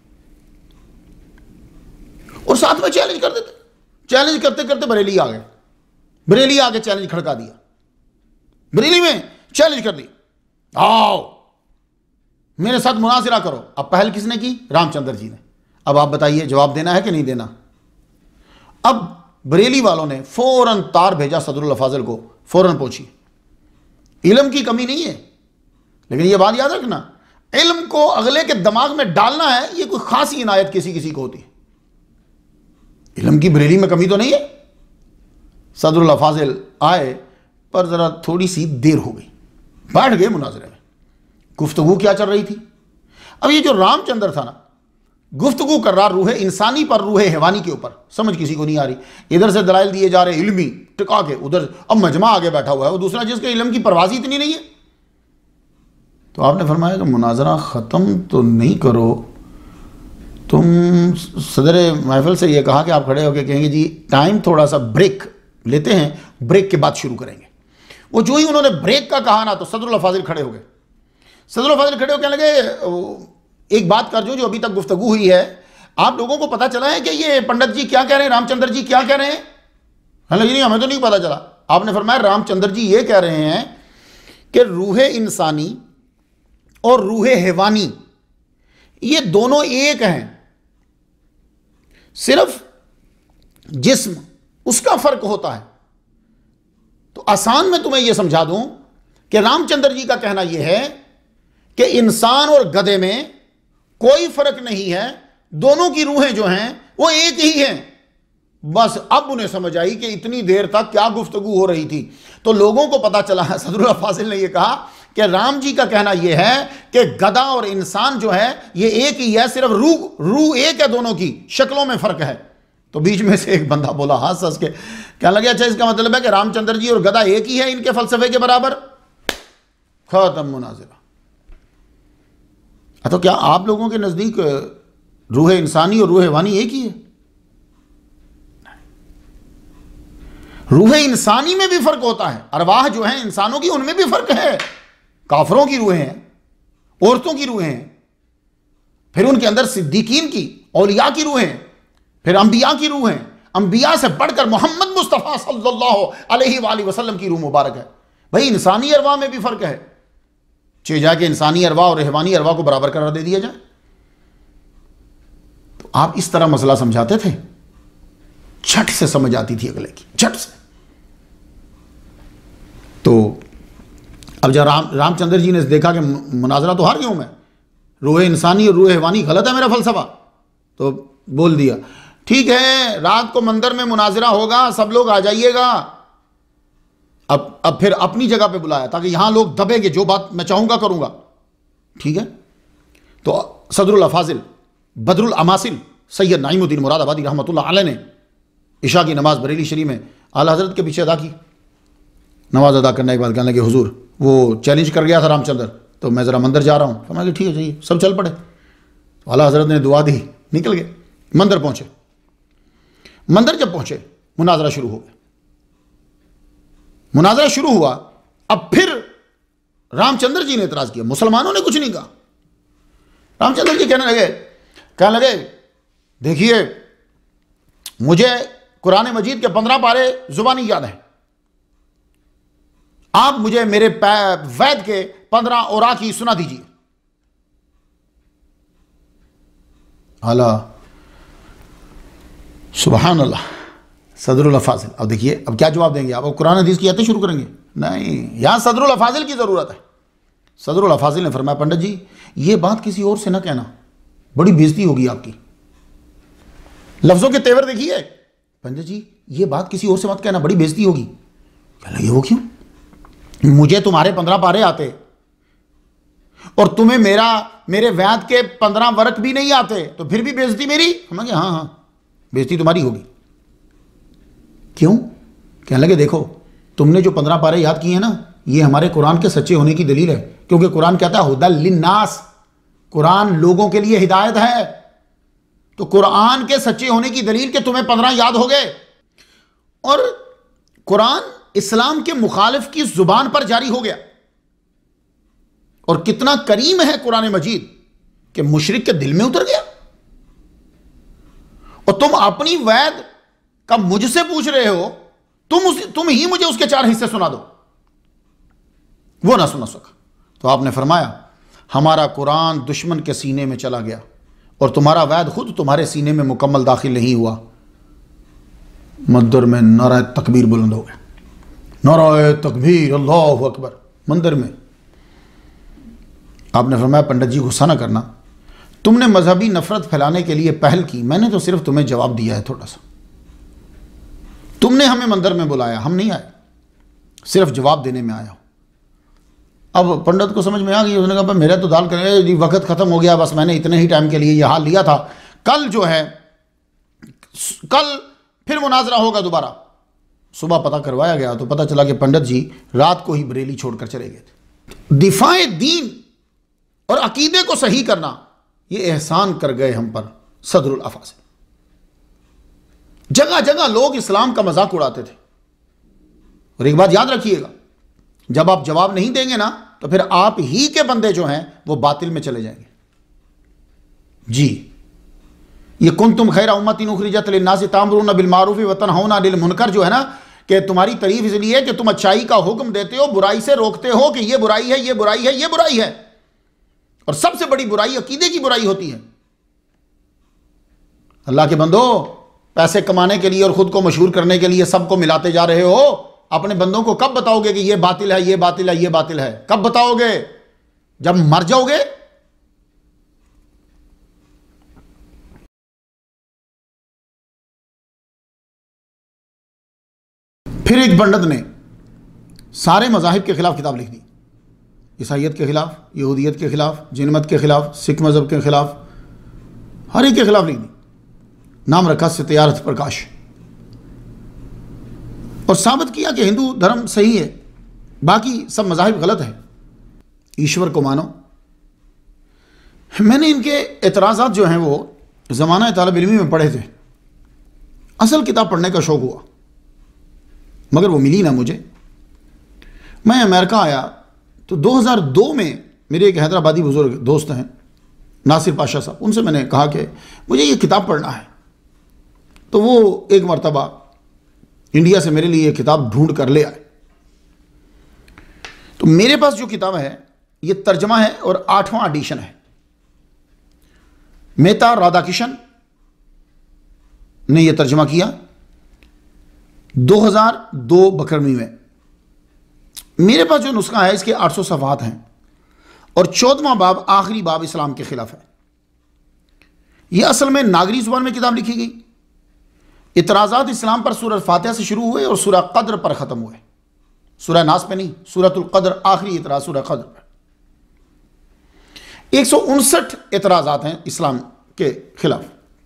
और साथ में चैलेंज कर देते। चैलेंज करते करते बरेली आ गए, बरेली आके चैलेंज खड़का दिया, बरेली में चैलेंज कर दिया, आओ मेरे साथ मुनाजिरा करो। अब पहल किसने की? रामचंद्र जी ने। अब आप बताइए जवाब देना है कि नहीं देना? अब बरेली वालों ने फौरन तार भेजा सदरुल फाजिल को, फौरन पहुंची। इल्म की कमी नहीं है, लेकिन यह बात याद रखना, इल्म को अगले के दिमाग में डालना है, यह कोई खास इनायत किसी किसी को होती है। इल्म की बरेली में कमी तो नहीं है। सदरुल फाजिल आए, पर जरा थोड़ी सी देर हो गई, बैठ गए मुनाजरे में। गुफ्तगू क्या चल रही थी? अब ये जो रामचंद्र था ना, गुफ्तगू कर रहा रूह इंसानी पर रूह हैवानी के ऊपर, समझ किसी को नहीं आ रही। इधर से दलाइल दिए जा रहे इल्मी टिका के, उधर अब मजमा आगे बैठा हुआ है वो दूसरा जिसके इल्म की परवाज़ी इतनी नहीं है। तो आपने फरमाया कि मुनाजरा ख़त्म तो नहीं करो, तुम सदर महफिल से ये कहा कि आप खड़े होकर कहेंगे जी टाइम थोड़ा सा ब्रेक लेते हैं, ब्रेक के बाद शुरू करेंगे। वो जो ही उन्होंने ब्रेक का कहा ना, तो सदरुल फाजिल खड़े हो गए। सदरुल फाजिल खड़े हो कहने लगे, एक बात कर जो जो अभी तक गुफ्तगू हुई है, आप लोगों को पता चला है कि ये पंडित जी क्या कह रहे हैं, रामचंद्र जी क्या कह रहे हैं? हालांकि नहीं, हमें तो नहीं पता चला। आपने फरमाया रामचंद्र जी ये कह रहे हैं कि रूह इंसानी और रूह हैवानी ये दोनों एक हैं, सिर्फ जिस्म उसका फर्क होता है। तो आसान में तुम्हें यह समझा दूं कि रामचंद्र जी का कहना यह है कि इंसान और गधे में कोई फर्क नहीं है, दोनों की रूहें जो हैं वो एक ही हैं। बस अब उन्हें समझ आई कि इतनी देर तक क्या गुफ्तगू हो रही थी। तो लोगों को पता चला है, सदरुल फाजिल ने यह कहा कि राम जी का कहना यह है कि गधा और इंसान जो है ये एक ही है, सिर्फ रूह रूह एक है, दोनों की शक्लों में फर्क है। तो बीच में से एक बंदा बोला हंस हंस के, क्या लगे अच्छा इसका मतलब है कि रामचंद्र जी और गधा एक ही है, इनके फलसफे के बराबर। खत्म मुनाजिरा। तो क्या आप लोगों के नजदीक रूह इंसानी और रूह वानी एक ही है? रूह इंसानी में भी फर्क होता है, अरवाह जो है इंसानों की उनमें भी फर्क है। काफरों की रूहें हैं, औरतों की रूहें हैं, फिर उनके अंदर सिद्दीकीन की, औलिया की रूहें, फिर अंबिया की रूहें, अंबिया से बढ़कर मोहम्मद मुस्तफ़ा सल्लल्लाहु अलैहि वसल्लम की रूह मुबारक है। भाई इंसानी अरवाह में भी फर्क है, चे जाके इंसानी अरवाह और रहवानी अरवाह को बराबर करार दे दिया जाए। तो आप इस तरह मसला समझाते थे, झट से समझ आती थी अगले की, झट से। तो अब जब राम रामचंद्र जी ने देखा कि मुनाजरा तो हार गया हूं मैं, रूह इंसानी और रूह हैवानी गलत है मेरा फलसफा, तो बोल दिया ठीक है रात को मंदिर में मुनाजरा होगा, सब लोग आ जाइएगा। अब अब फिर अपनी जगह पे बुलाया ताकि यहां लोग दबेंगे, जो बात मैं चाहूंगा करूंगा, ठीक है। तो सदरुल फाजिल बदरुल अमासिल सैयद नाइमुद्दीन मुरादाबादी रहमतुल्लाह अलैह ने इशा की नमाज बरेली शरीफ में आला हजरत के पीछे अदा की। नमाज अदा करने के बाद कहने लगे हुजूर वो चैलेंज कर गया था रामचंद्र, तो मैं ज़रा मंदिर जा रहा हूँ। फरमाया ठीक है जाइए, सब चल पड़े। तो आला हजरत ने दुआ दी, निकल गए, मंदिर पहुंचे। मंदिर जब पहुंचे मुनाजरा शुरू हो गया। मुनाजरा शुरू हुआ, अब फिर रामचंद्र जी ने इतराज किया, मुसलमानों ने कुछ नहीं कहा। रामचंद्र जी कहने लगे कहने लगे देखिए मुझे कुरान मजीद के पंद्रह पारे जुबानी याद है, आप मुझे मेरे वैद के पंद्रह औरा की सुना दीजिए। अला सुबहान अल्लाह। सदरुल फाजिल, अब देखिए अब क्या जवाब देंगे आप? अब कुरान हदीस की आयतें शुरू करेंगे? नहीं, यहां सदरुल फाजिल की जरूरत है। सदरुल फाजिल ने फरमाया पंडित जी ये बात किसी और से ना कहना, बड़ी बेइज्जती होगी आपकी। लफ्जों के तेवर देखिए, पंडित जी ये बात किसी और से मत कहना, बड़ी बेइज्जती होगी। कह लगे वो क्यों? मुझे तुम्हारे पंद्रह पारे आते और तुम्हें मेरा मेरे वैद के पंद्रह वर्क भी नहीं आते, तो फिर भी बेइज्जती मेरी? हम कहे हाँ हाँ बेइज्जती तुम्हारी होगी। क्यों? कहने लगे देखो तुमने जो पंद्रह पारे याद किए हैं ना, ये हमारे कुरान के सच्चे होने की दलील है, क्योंकि कुरान कहता है हुदल लिन्नास, कुरान लोगों के लिए हिदायत है। तो कुरान के सच्चे होने की दलील के तुम्हें पंद्रह याद हो गए। और कुरान इस्लाम के मुखालिफ की जुबान पर जारी हो गया। और कितना करीम है कुरान मजीद कि मुशरिक के दिल में उतर गया। और तुम अपनी वैद का मुझसे पूछ रहे हो, तुम उस तुम ही मुझे उसके चार हिस्से सुना दो, वो ना सुना सका। तो आपने फरमाया हमारा कुरान दुश्मन के सीने में चला गया और तुम्हारा वैद खुद तुम्हारे सीने में मुकम्मल दाखिल नहीं हुआ। मंदिर में नारा तकबीर बुलंद हो गया, नारा तकबीर, अल्लाहु अकबर मंदिर में। आपने फरमाया पंडित जी गुस्सा ना करना, तुमने मजहबी नफरत फैलाने के लिए पहल की, मैंने तो सिर्फ तुम्हें जवाब दिया है थोड़ा सा। तुमने हमें मंदिर में बुलाया, हम नहीं आए, सिर्फ जवाब देने में आया। अब पंडित को समझ में आ गई, उसने कहा मेरा तो दाल करे वक्त खत्म हो गया, बस मैंने इतने ही टाइम के लिए यह हाल लिया था, कल जो है कल फिर मुनाजरा होगा दोबारा। सुबह पता करवाया गया तो पता चला कि पंडित जी रात को ही बरेली छोड़कर चले गए थे। दिफाए दीन और अकीदे को सही करना, यह एहसान कर गए हम पर सदरुल अफाज़िल। जगह जगह लोग इस्लाम का मजाक उड़ाते थे। और एक बात याद रखिएगा, जब आप जवाब नहीं देंगे ना तो फिर आप ही के बंदे जो हैं वो बातिल में चले जाएंगे। जी, ये कुंतुम खैरा उम्मतिन उखरिजत लिन्नास तामरूना बिल मारूफ व तनहौना अनिल मुनकर जो है ना, कि तुम्हारी तारीफ इसलिए कि तुम अच्छाई का हुक्म देते हो, बुराई से रोकते हो कि ये बुराई है, ये बुराई है, ये बुराई है। और सबसे बड़ी बुराई अकीदे की बुराई होती है। अल्लाह के बंदो, पैसे कमाने के लिए और खुद को मशहूर करने के लिए सबको मिलाते जा रहे हो। अपने बंदों को कब बताओगे कि ये बातिल है, ये बातिल है, ये बातिल है? कब बताओगे? जब मर जाओगे। फिर एक पंडित ने सारे मजाहिब के खिलाफ किताब लिख दी, ईसाइयत के खिलाफ, यहूदियत के खिलाफ, जिनमत के खिलाफ, सिख मजहब के खिलाफ, हर एक के खिलाफ लिख दी। नाम रखा सत्यार्थ प्रकाश। और साबित किया कि हिंदू धर्म सही है, बाकी सब मजाहिब गलत है, ईश्वर को मानो। मैंने इनके एतराज़ात जो हैं वो ज़माना तालिब इल्मी में पढ़े थे। असल किताब पढ़ने का शौक़ हुआ मगर वो मिली ना मुझे। मैं अमेरिका आया तो दो हज़ार दो में मेरे एक हैदराबादी बुजुर्ग दोस्त हैं नासिर पाशा साहब, उनसे मैंने कहा कि मुझे ये किताब पढ़ना है। तो वो एक मरतबा इंडिया से मेरे लिए ये किताब ढूंढ कर ले आए। तो मेरे पास जो किताब है ये तर्जमा है और आठवां एडिशन है। मेहता राधाकिशन ने यह तर्जमा किया दो हज़ार दो बकरमी में। मेरे पास जो नुस्खा है इसके आठ सौ सफ़हात हैं और चौदहवां बाब आखिरी बाब इस्लाम के खिलाफ है। यह असल में नागरी जुबान में किताब लिखी गई। इतराज़ात इस्लाम पर सूरह फातिहा से शुरू हुए और सूरह क़द्र पर ख़त्म हुए। सूरह नास पे नहीं, सूरतुल क़द्र आखिरी इतराज़ सूरह क़द्र पर। एक सौ उनसठ इतराज़ात हैं इस्लाम के खिलाफ।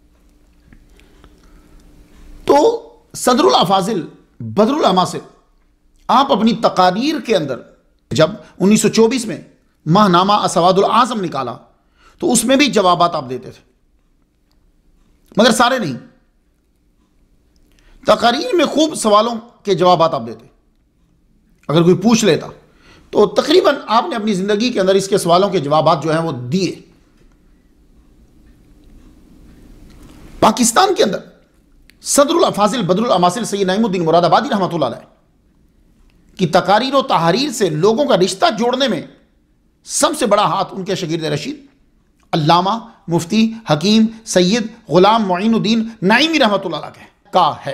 तो सदरुल अफाजिल बदरुल अमासिल, आप अपनी तकारीर के अंदर जब उन्नीस सौ चौबीस में माहनामा असवादुल आज़म निकाला तो उसमें भी जवाबात आप देते थे, मगर सारे नहीं। तकारीर में खूब सवालों के जवाबात आप देते। अगर कोई पूछ लेता तो तकरीबन आपने अपनी जिंदगी के अंदर इसके सवालों के जवाबात जो हैं वो दिए। पाकिस्तान के अंदर सदरुल अफाजिल बदरुल अमासिल सैयद नईमुद्दीन मुरादाबादी रहमतुल्लाह अलैह की तकारीर और तहारीर से लोगों का रिश्ता जोड़ने में सबसे बड़ा हाथ उनके शागिर्द रशीद अल्लामा मुफ्ती हकीम सैयद गुलाम मोइनुद्दीन नईमी रहमतुल्लाह अलैह का है।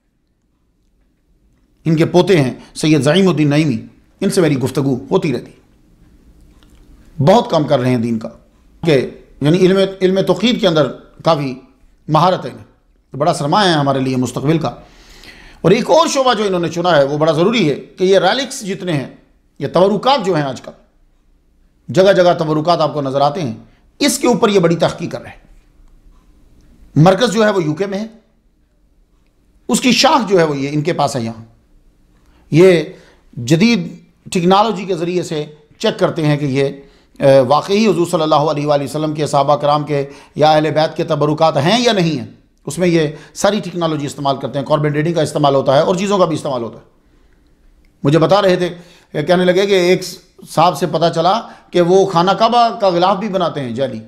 इनके पोते हैं सैयद ज़ईमुद्दीन नईमी, इनसे मेरी गुफ्तगू होती रहती। बहुत काम कर रहे हैं दीन का, कि यानी इल्म इल्म तौक़ीद के अंदर काफ़ी महारत है, तो बड़ा सरमाया है हमारे लिए मुस्तक़बिल का। और एक और शोबा जो इन्होंने चुना है वो बड़ा ज़रूरी है कि ये रैलिक्स जितने हैं, ये तवरुकात जो हैं आजकल जगह जगह तवरुकात आपको नज़र आते हैं, इसके ऊपर ये बड़ी तहक़ीक़ कर रहे हैं। मरकज़ जो है वो यूके में है, उसकी शाख जो है वो ये इनके पास है। यहाँ ये जदीद टेक्नोलॉजी के ज़रिए से चेक करते हैं कि ये वाकई हुज़ूर सल्लल्लाहु अलैहि वसल्लम के सहाबा कराम के या अहले बैत के तबरुकात हैं या नहीं हैं। उसमें ये सारी टेक्नोलॉजी इस्तेमाल करते हैं, कॉर्बन डेटिंग का इस्तेमाल होता है और चीज़ों का भी इस्तेमाल होता है। मुझे बता रहे थे, कहने लगे कि एक साहब से पता चला कि वो खाना काबा का गिलाफ भी बनाते हैं जाली,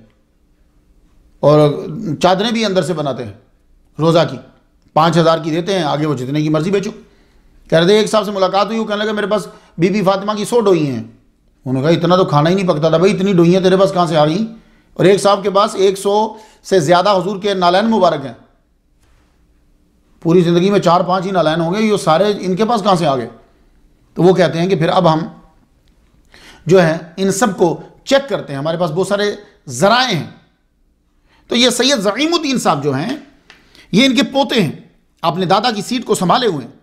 और चादरें भी अंदर से बनाते हैं रोज़ा की, पाँच हज़ार की देते हैं, आगे वो जितने की मर्जी बेचो। कह रहे थे एक साहब से मुलाकात हुई, वो कहने लगे मेरे पास बीबी फातिमा की सौ डोई हैं। उन्होंने कहा इतना तो खाना ही नहीं पकता था भाई, इतनी डोइयाँ तेरे पास कहाँ से आ गई? और एक साहब के पास एक सौ से ज़्यादा हुजूर के नालैन मुबारक हैं, पूरी ज़िंदगी में चार पाँच ही नालैन होंगे, ये सारे इनके पास कहाँ से आ गए? तो वो कहते हैं कि फिर अब हम जो है इन सब को चेक करते हैं, हमारे पास बहुत सारे ज़राए हैं। तो ये सैयद ज़ईमुद्दीन साहब जो हैं, ये इनके पोते हैं, अपने दादा की सीट को संभाले हुए हैं।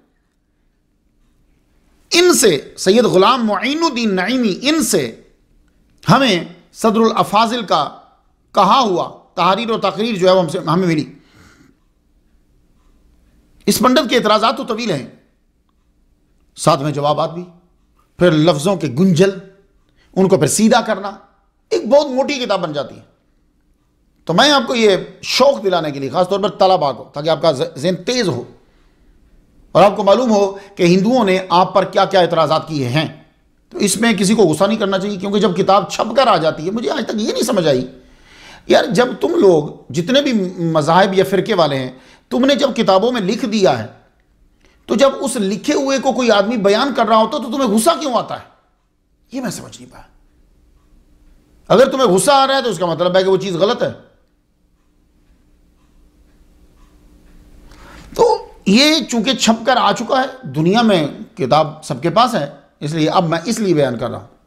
इनसे सैयद गुलाम मुईनुद्दीन नईमी, इनसे हमें सदरुल अफाजिल का कहा हुआ तहरीर और तकरीर जो है वो हमसे हमें मिली। इस पंडित के एतराज़ात तो तवील हैं, साथ में जवाबात भी, फिर लफ्ज़ों के गुंजल, उनको फिर सीधा करना, एक बहुत मोटी किताब बन जाती है। तो मैं आपको ये शौक़ दिलाने के लिए, ख़ासतौर पर तलबा को, ताकि आपका ज़हन तेज़ हो और आपको मालूम हो कि हिंदुओं ने आप पर क्या क्या एतराज़ात किए हैं, तो इसमें किसी को गुस्सा नहीं करना चाहिए। क्योंकि जब किताब छप कर आ जाती है, मुझे आज तक ये नहीं समझ आई यार, जब तुम लोग जितने भी मज़ाहिब या फ़िरके वाले हैं, तुमने जब किताबों में लिख दिया है, तो जब उस लिखे हुए को कोई आदमी बयान कर रहा होता तो तुम्हें गुस्सा क्यों आता है? ये मैं समझ नहीं पाया। अगर तुम्हें गुस्सा आ रहा है तो उसका मतलब है कि वो चीज़ गलत है। तो ये चूंकि छप कर आ चुका है, दुनिया में किताब सबके पास है, इसलिए अब मैं इसलिए बयान कर रहा हूं।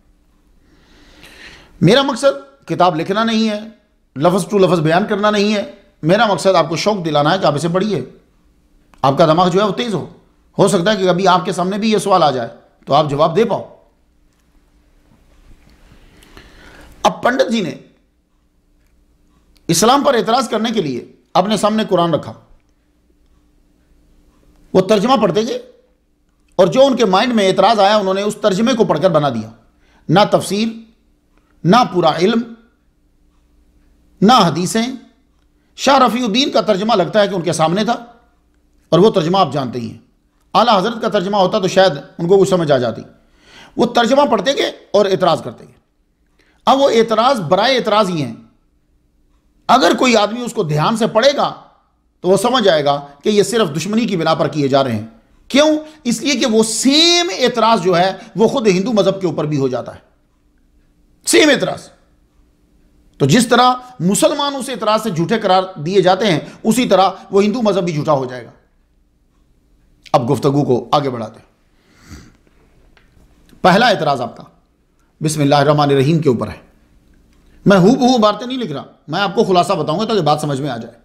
मेरा मकसद किताब लिखना नहीं है, लफ्ज़ टू लफ्ज़ बयान करना नहीं है। मेरा मकसद आपको शौक़ दिलाना है कि आप इसे पढ़िए, आपका दिमाग जो है वो तेज़ हो हो सकता है कि कभी आपके सामने भी ये सवाल आ जाए तो आप जवाब दे पाओ। अब पंडित जी ने इस्लाम पर एतराज़ करने के लिए अपने सामने कुरान रखा, वो तर्जमा पढ़ते गए और जो उनके माइंड में एतराज़ आया उन्होंने उस तर्जमे को पढ़कर बना दिया। ना तफसीर, ना पूरा इल्म, ना हदीसें। शाह रफ़ीउद्दीन का तर्जमा लगता है कि उनके सामने था, और वो तर्जमा आप जानते ही हैं। आला हज़रत का तर्जमा होता तो शायद उनको कुछ समझ आ जाती। वो तर्जमा पढ़ते गए और एतराज़ करते गए। अब वो एतराज़ बराए एतराज़ ही हैं। अगर कोई आदमी उसको ध्यान से पढ़ेगा तो वो समझ आएगा कि ये सिर्फ दुश्मनी की बिना पर किए जा रहे हैं। क्यों? इसलिए कि वो सेम एतराज़ जो है वो खुद हिंदू मज़हब के ऊपर भी हो जाता है, सेम एतराज़। तो जिस तरह मुसलमान उस एतराज़ से झूठे करार दिए जाते हैं, उसी तरह वो हिंदू मज़हब भी झूठा हो जाएगा। अब गुफ्तगू को आगे बढ़ाते हैं। पहला एतराज़ आपका बिस्मिल्लाहिर्रहमानिर्रहीम के ऊपर है। मैं हूँ बहू बातें नहीं लिख रहा, मैं आपको खुलासा बताऊंगा ताकि बात समझ में आ जाए।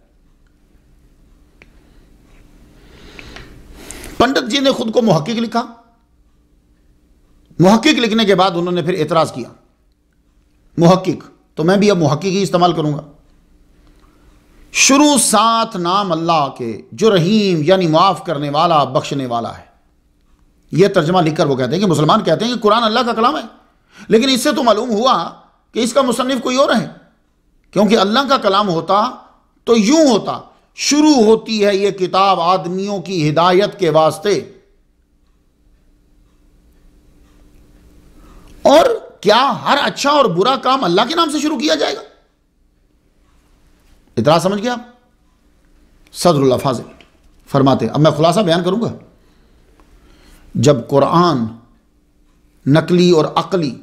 पंडित जी ने खुद को मुहक्किक लिखा। मुहक्किक लिखने के बाद उन्होंने फिर एतराज़ किया, मुहक्किक, तो मैं भी अब मुहक्किक ही इस्तेमाल करूंगा। शुरू सात नाम अल्लाह के जो रहीम यानी माफ़ करने वाला बख्शने वाला है। यह तर्जमा लिखकर वो कहते हैं कि मुसलमान कहते हैं कि कुरान अल्लाह का कलाम है, लेकिन इससे तो मालूम हुआ कि इसका मुसन्निफ कोई और है। क्योंकि अल्लाह का कलाम होता तो यूं होता, शुरू होती है यह किताब आदमियों की हिदायत के वास्ते। और क्या हर अच्छा और बुरा काम अल्लाह के नाम से शुरू किया जाएगा? इतना समझ गया आप? सदरुल अफाजिल फरमाते, अब मैं खुलासा बयान करूंगा। जब कुरान नकली और अकली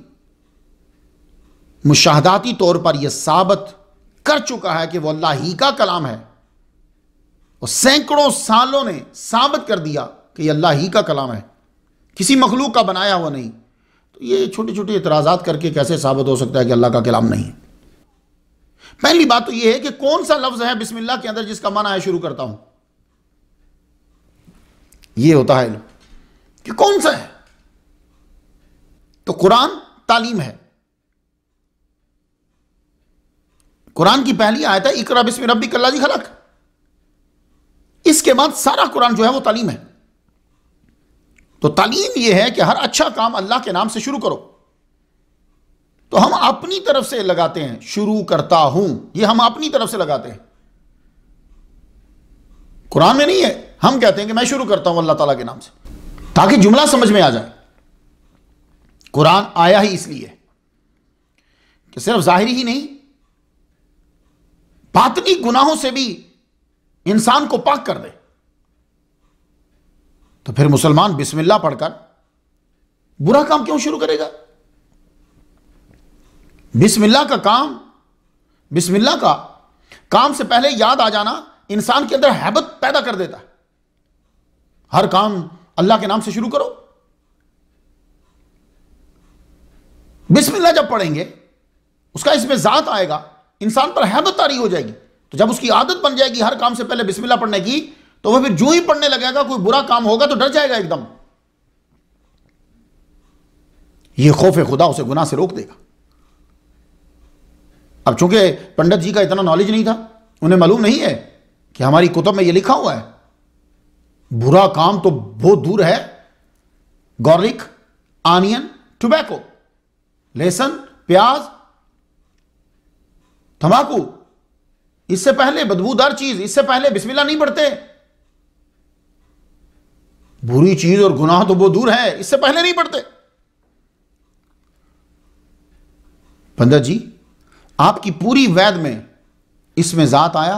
मुशाहदाती तौर पर यह साबित कर चुका है कि वह अल्लाह ही का कलाम है, और सैकड़ों सालों ने साबित कर दिया कि यह अल्लाह ही का कलाम है, किसी मखलूक का बनाया हुआ नहीं, तो ये छोटे छोटे इतराज़ात करके कैसे साबित हो सकता है कि अल्लाह का कलाम नहीं है? पहली बात तो यह है कि कौन सा लफ्ज़ है बिस्मिल्लाह के अंदर जिसका माना है शुरू करता हूं। यह होता है इल्म कि कौन सा है। तो कुरान तालीम है। कुरान की पहली आयत है इकरा बिस्मि रब्बिकल लज़ी खलक़। इसके बाद सारा कुरान जो है वो तालीम है। तो तालीम यह है कि हर अच्छा काम अल्लाह के नाम से शुरू करो। तो हम अपनी तरफ से लगाते हैं, शुरू करता हूं, यह हम अपनी तरफ से लगाते हैं, कुरान में नहीं है। हम कहते हैं कि मैं शुरू करता हूं अल्लाह ताला के नाम से, ताकि जुमला समझ में आ जाए। कुरान आया ही इसलिए कि सिर्फ जाहिरी ही नहीं, बातनी गुनाहों से भी इंसान को पाक कर दे। तो फिर मुसलमान बिस्मिल्लाह पढ़कर बुरा काम क्यों शुरू करेगा? बिस्मिल्लाह का काम, बिस्मिल्लाह का काम से पहले याद आ जाना इंसान के अंदर हैबत पैदा कर देता है। हर काम अल्लाह के नाम से शुरू करो। बिस्मिल्लाह जब पढ़ेंगे उसका इसमें जात आएगा, इंसान पर हैबत तारी हो जाएगी। तो जब उसकी आदत बन जाएगी हर काम से पहले बिस्मिल्लाह पढ़ने की, तो वह फिर जो ही पढ़ने लगेगा, कोई बुरा काम होगा तो डर जाएगा एकदम। यह खौफ खुदा उसे गुनाह से रोक देगा। अब चूंकि पंडित जी का इतना नॉलेज नहीं था, उन्हें मालूम नहीं है कि हमारी कुतुब में यह लिखा हुआ है, बुरा काम तो बहुत दूर है, गार्लिक, आनियन, टोबैको, लहसुन, प्याज, तंबाकू, इससे पहले बदबूदार चीज, इससे पहले बिस्मिल्लाह नहीं पढ़ते। बुरी चीज और गुनाह तो बहुत दूर है, इससे पहले नहीं पढ़ते। पंडित जी, आपकी पूरी वैद में इसमें जात आया?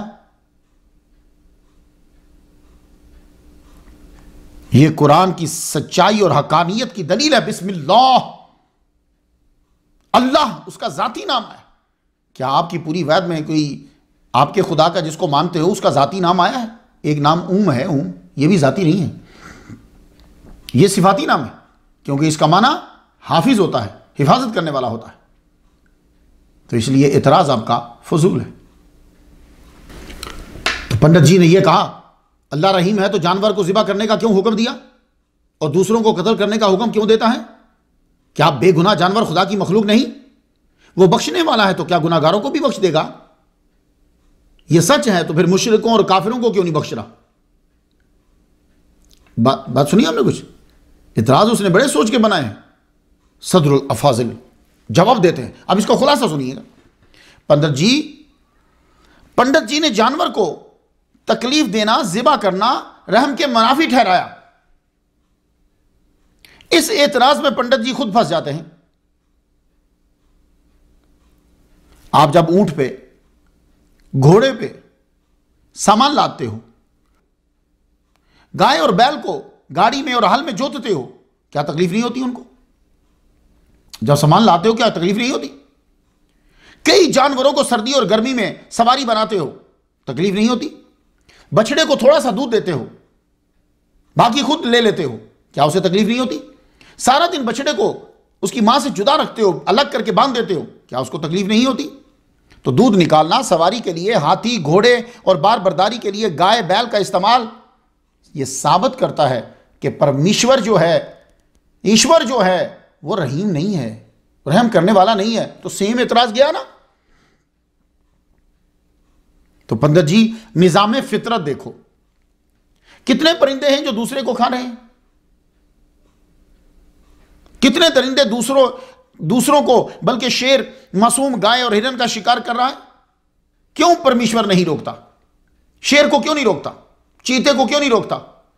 यह कुरान की सच्चाई और हकानियत की दलील है। बिस्मिल्लाह, अल्लाह उसका जाती नाम है। क्या आपकी पूरी वैद में कोई आपके खुदा का जिसको मानते हो उसका जाती नाम आया है? एक नाम ऊम है, ऊम, यह भी जाती नहीं है, यह सिफाती नाम है, क्योंकि इसका माना हाफिज होता है, हिफाजत करने वाला होता है। तो इसलिए इतराज आपका फजूल है। तो पंडित जी ने यह कहा अल्लाह रहीम है तो जानवर को ज़िबा करने का क्यों हुक्म दिया और दूसरों को कत्ल करने का हुक्म क्यों देता है? क्या बेगुनाह जानवर खुदा की मखलूक नहीं? वो बख्शने वाला है तो क्या गुनाहगारों को भी बख्श देगा? यह सच है तो फिर मुशरिकों और काफिरों को क्यों नहीं बख्श रहा? बा, बात सुनिए हमने कुछ इतराज उसने बड़े सोच के बनाए हैं। सदरुल अफाजिल जवाब देते हैं। अब इसका खुलासा सुनिएगा। पंडित जी पंडित जी ने जानवर को तकलीफ देना, ज़िबा करना रहम के मुनाफी ठहराया। इस एतराज में पंडित जी खुद फंस जाते हैं। आप जब ऊंट पे, घोड़े पे सामान लादते हो, गाय और बैल को गाड़ी में और हल में जोतते हो, क्या तकलीफ नहीं होती उनको? जब सामान लाते हो क्या तकलीफ नहीं होती? कई जानवरों को सर्दी और गर्मी में सवारी बनाते हो, तकलीफ नहीं होती? बछड़े को थोड़ा सा दूध देते हो, बाकी खुद ले लेते हो, क्या उसे तकलीफ नहीं होती? सारा दिन बछड़े को उसकी मां से जुदा रखते हो, अलग करके बांध देते हो, क्या उसको तकलीफ नहीं होती? तो दूध निकालना, सवारी के लिए हाथी, घोड़े और बार बर्दारी के लिए गाय बैल का इस्तेमाल, यह साबित करता है कि परमेश्वर जो है, ईश्वर जो है, वो रहीम नहीं है, रहम करने वाला नहीं है। तो सेम एतराज गया ना। तो पंडित जी निजाम फितरत देखो, कितने परिंदे हैं जो दूसरे को खा रहे हैं, कितने दरिंदे दूसरों दूसरों को, बल्कि शेर मासूम गाय और हिरन का शिकार कर रहा है। क्यों परमेश्वर नहीं रोकता? शेर को क्यों नहीं रोकता? चीते को क्यों नहीं रोकता?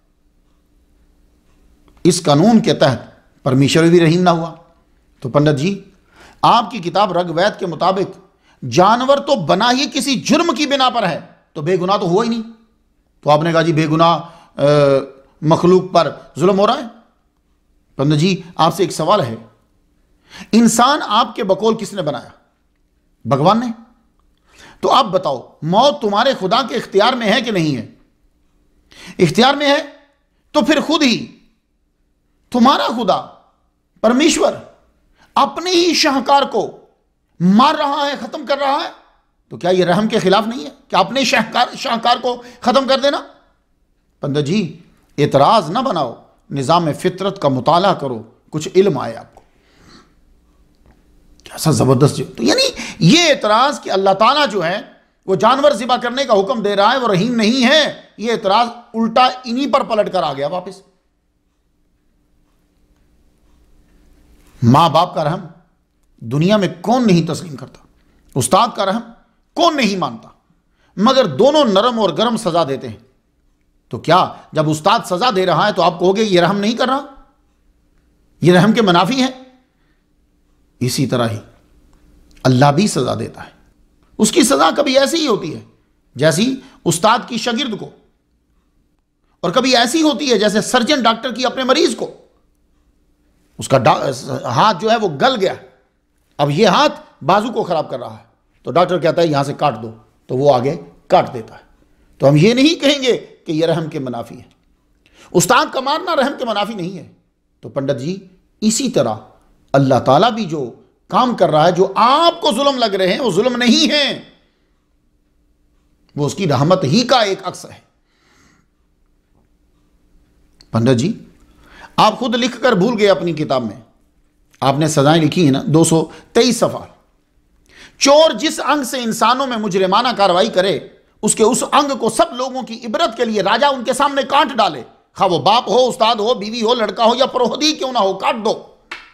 इस कानून के तहत परमेश्वर भी रहीम ना हुआ। तो पंडित जी आपकी किताब ऋग्वेद के मुताबिक जानवर तो बना ही किसी जुर्म की बिना पर है, तो बेगुनाह तो हुआ ही नहीं। तो आपने कहा जी बेगुनाह मखलूक पर जुल्म हो रहा है। पंडित जी आपसे एक सवाल है, इंसान आपके बकौल किसने बनाया? भगवान ने। तो आप बताओ, मौत तुम्हारे खुदा के इख्तियार में है कि नहीं है? इख्तियार में है तो फिर खुद ही तुम्हारा खुदा परमेश्वर अपने ही शाहकार को मार रहा है, खत्म कर रहा है, तो क्या यह रहम के खिलाफ नहीं है? क्या अपने शाहकार शाहकार को खत्म कर देना? पंडित जी एतराज ना बनाओ, निजाम फितरत का मुताला करो, कुछ इल्म आए आपको। कैसा जबरदस्त जो, तो यानी ये एतराज कि अल्लाह ताला जो है वो जानवर ज़िबा करने का हुक्म दे रहा है, वो रहीम नहीं है, ये एतराज उल्टा इन्हीं पर पलट कर आ गया वापस। मां बाप का रहम, दुनिया में कौन नहीं तस्लीम करता, उस्ताद का रहम कौन नहीं मानता, मगर दोनों नरम और गर्म सजा देते हैं। तो क्या जब उस्ताद सजा दे रहा है तो आप कहोगे ये रहम नहीं कर रहा, ये रहम के मुनाफी है? इसी तरह ही अल्लाह भी सजा देता है। उसकी सजा कभी ऐसी ही होती है जैसी उस्ताद की शागिर्द को, और कभी ऐसी होती है जैसे सर्जन डॉक्टर की अपने मरीज को। उसका हाथ जो है वो गल गया, अब ये हाथ बाजू को खराब कर रहा है, तो डॉक्टर कहता है यहां से काट दो, तो वो आगे काट देता है। तो हम ये नहीं कहेंगे कि यह रहम के मुनाफी है। उस्ताद का मारना रहम के मुनाफी नहीं है। तो पंडित जी इसी तरह अल्लाह ताला भी जो काम कर रहा है, जो आपको जुल्म लग रहे हैं वो जुल्म नहीं है, वो उसकी रहमत ही का एक अक्स है। पंडित जी आप खुद लिख कर भूल गए अपनी किताब में, आपने सजाएं लिखी है ना, दो सौ तेईस सफा। चोर जिस अंग से इंसानों में मुजरिमाना कार्रवाई करे, उसके उस अंग को सब लोगों की इबरत के लिए राजा उनके सामने काट डाले, खा वो बाप हो, उस्ताद हो, बीवी हो, लड़का हो या प्रोहदी क्यों ना हो, काट दो।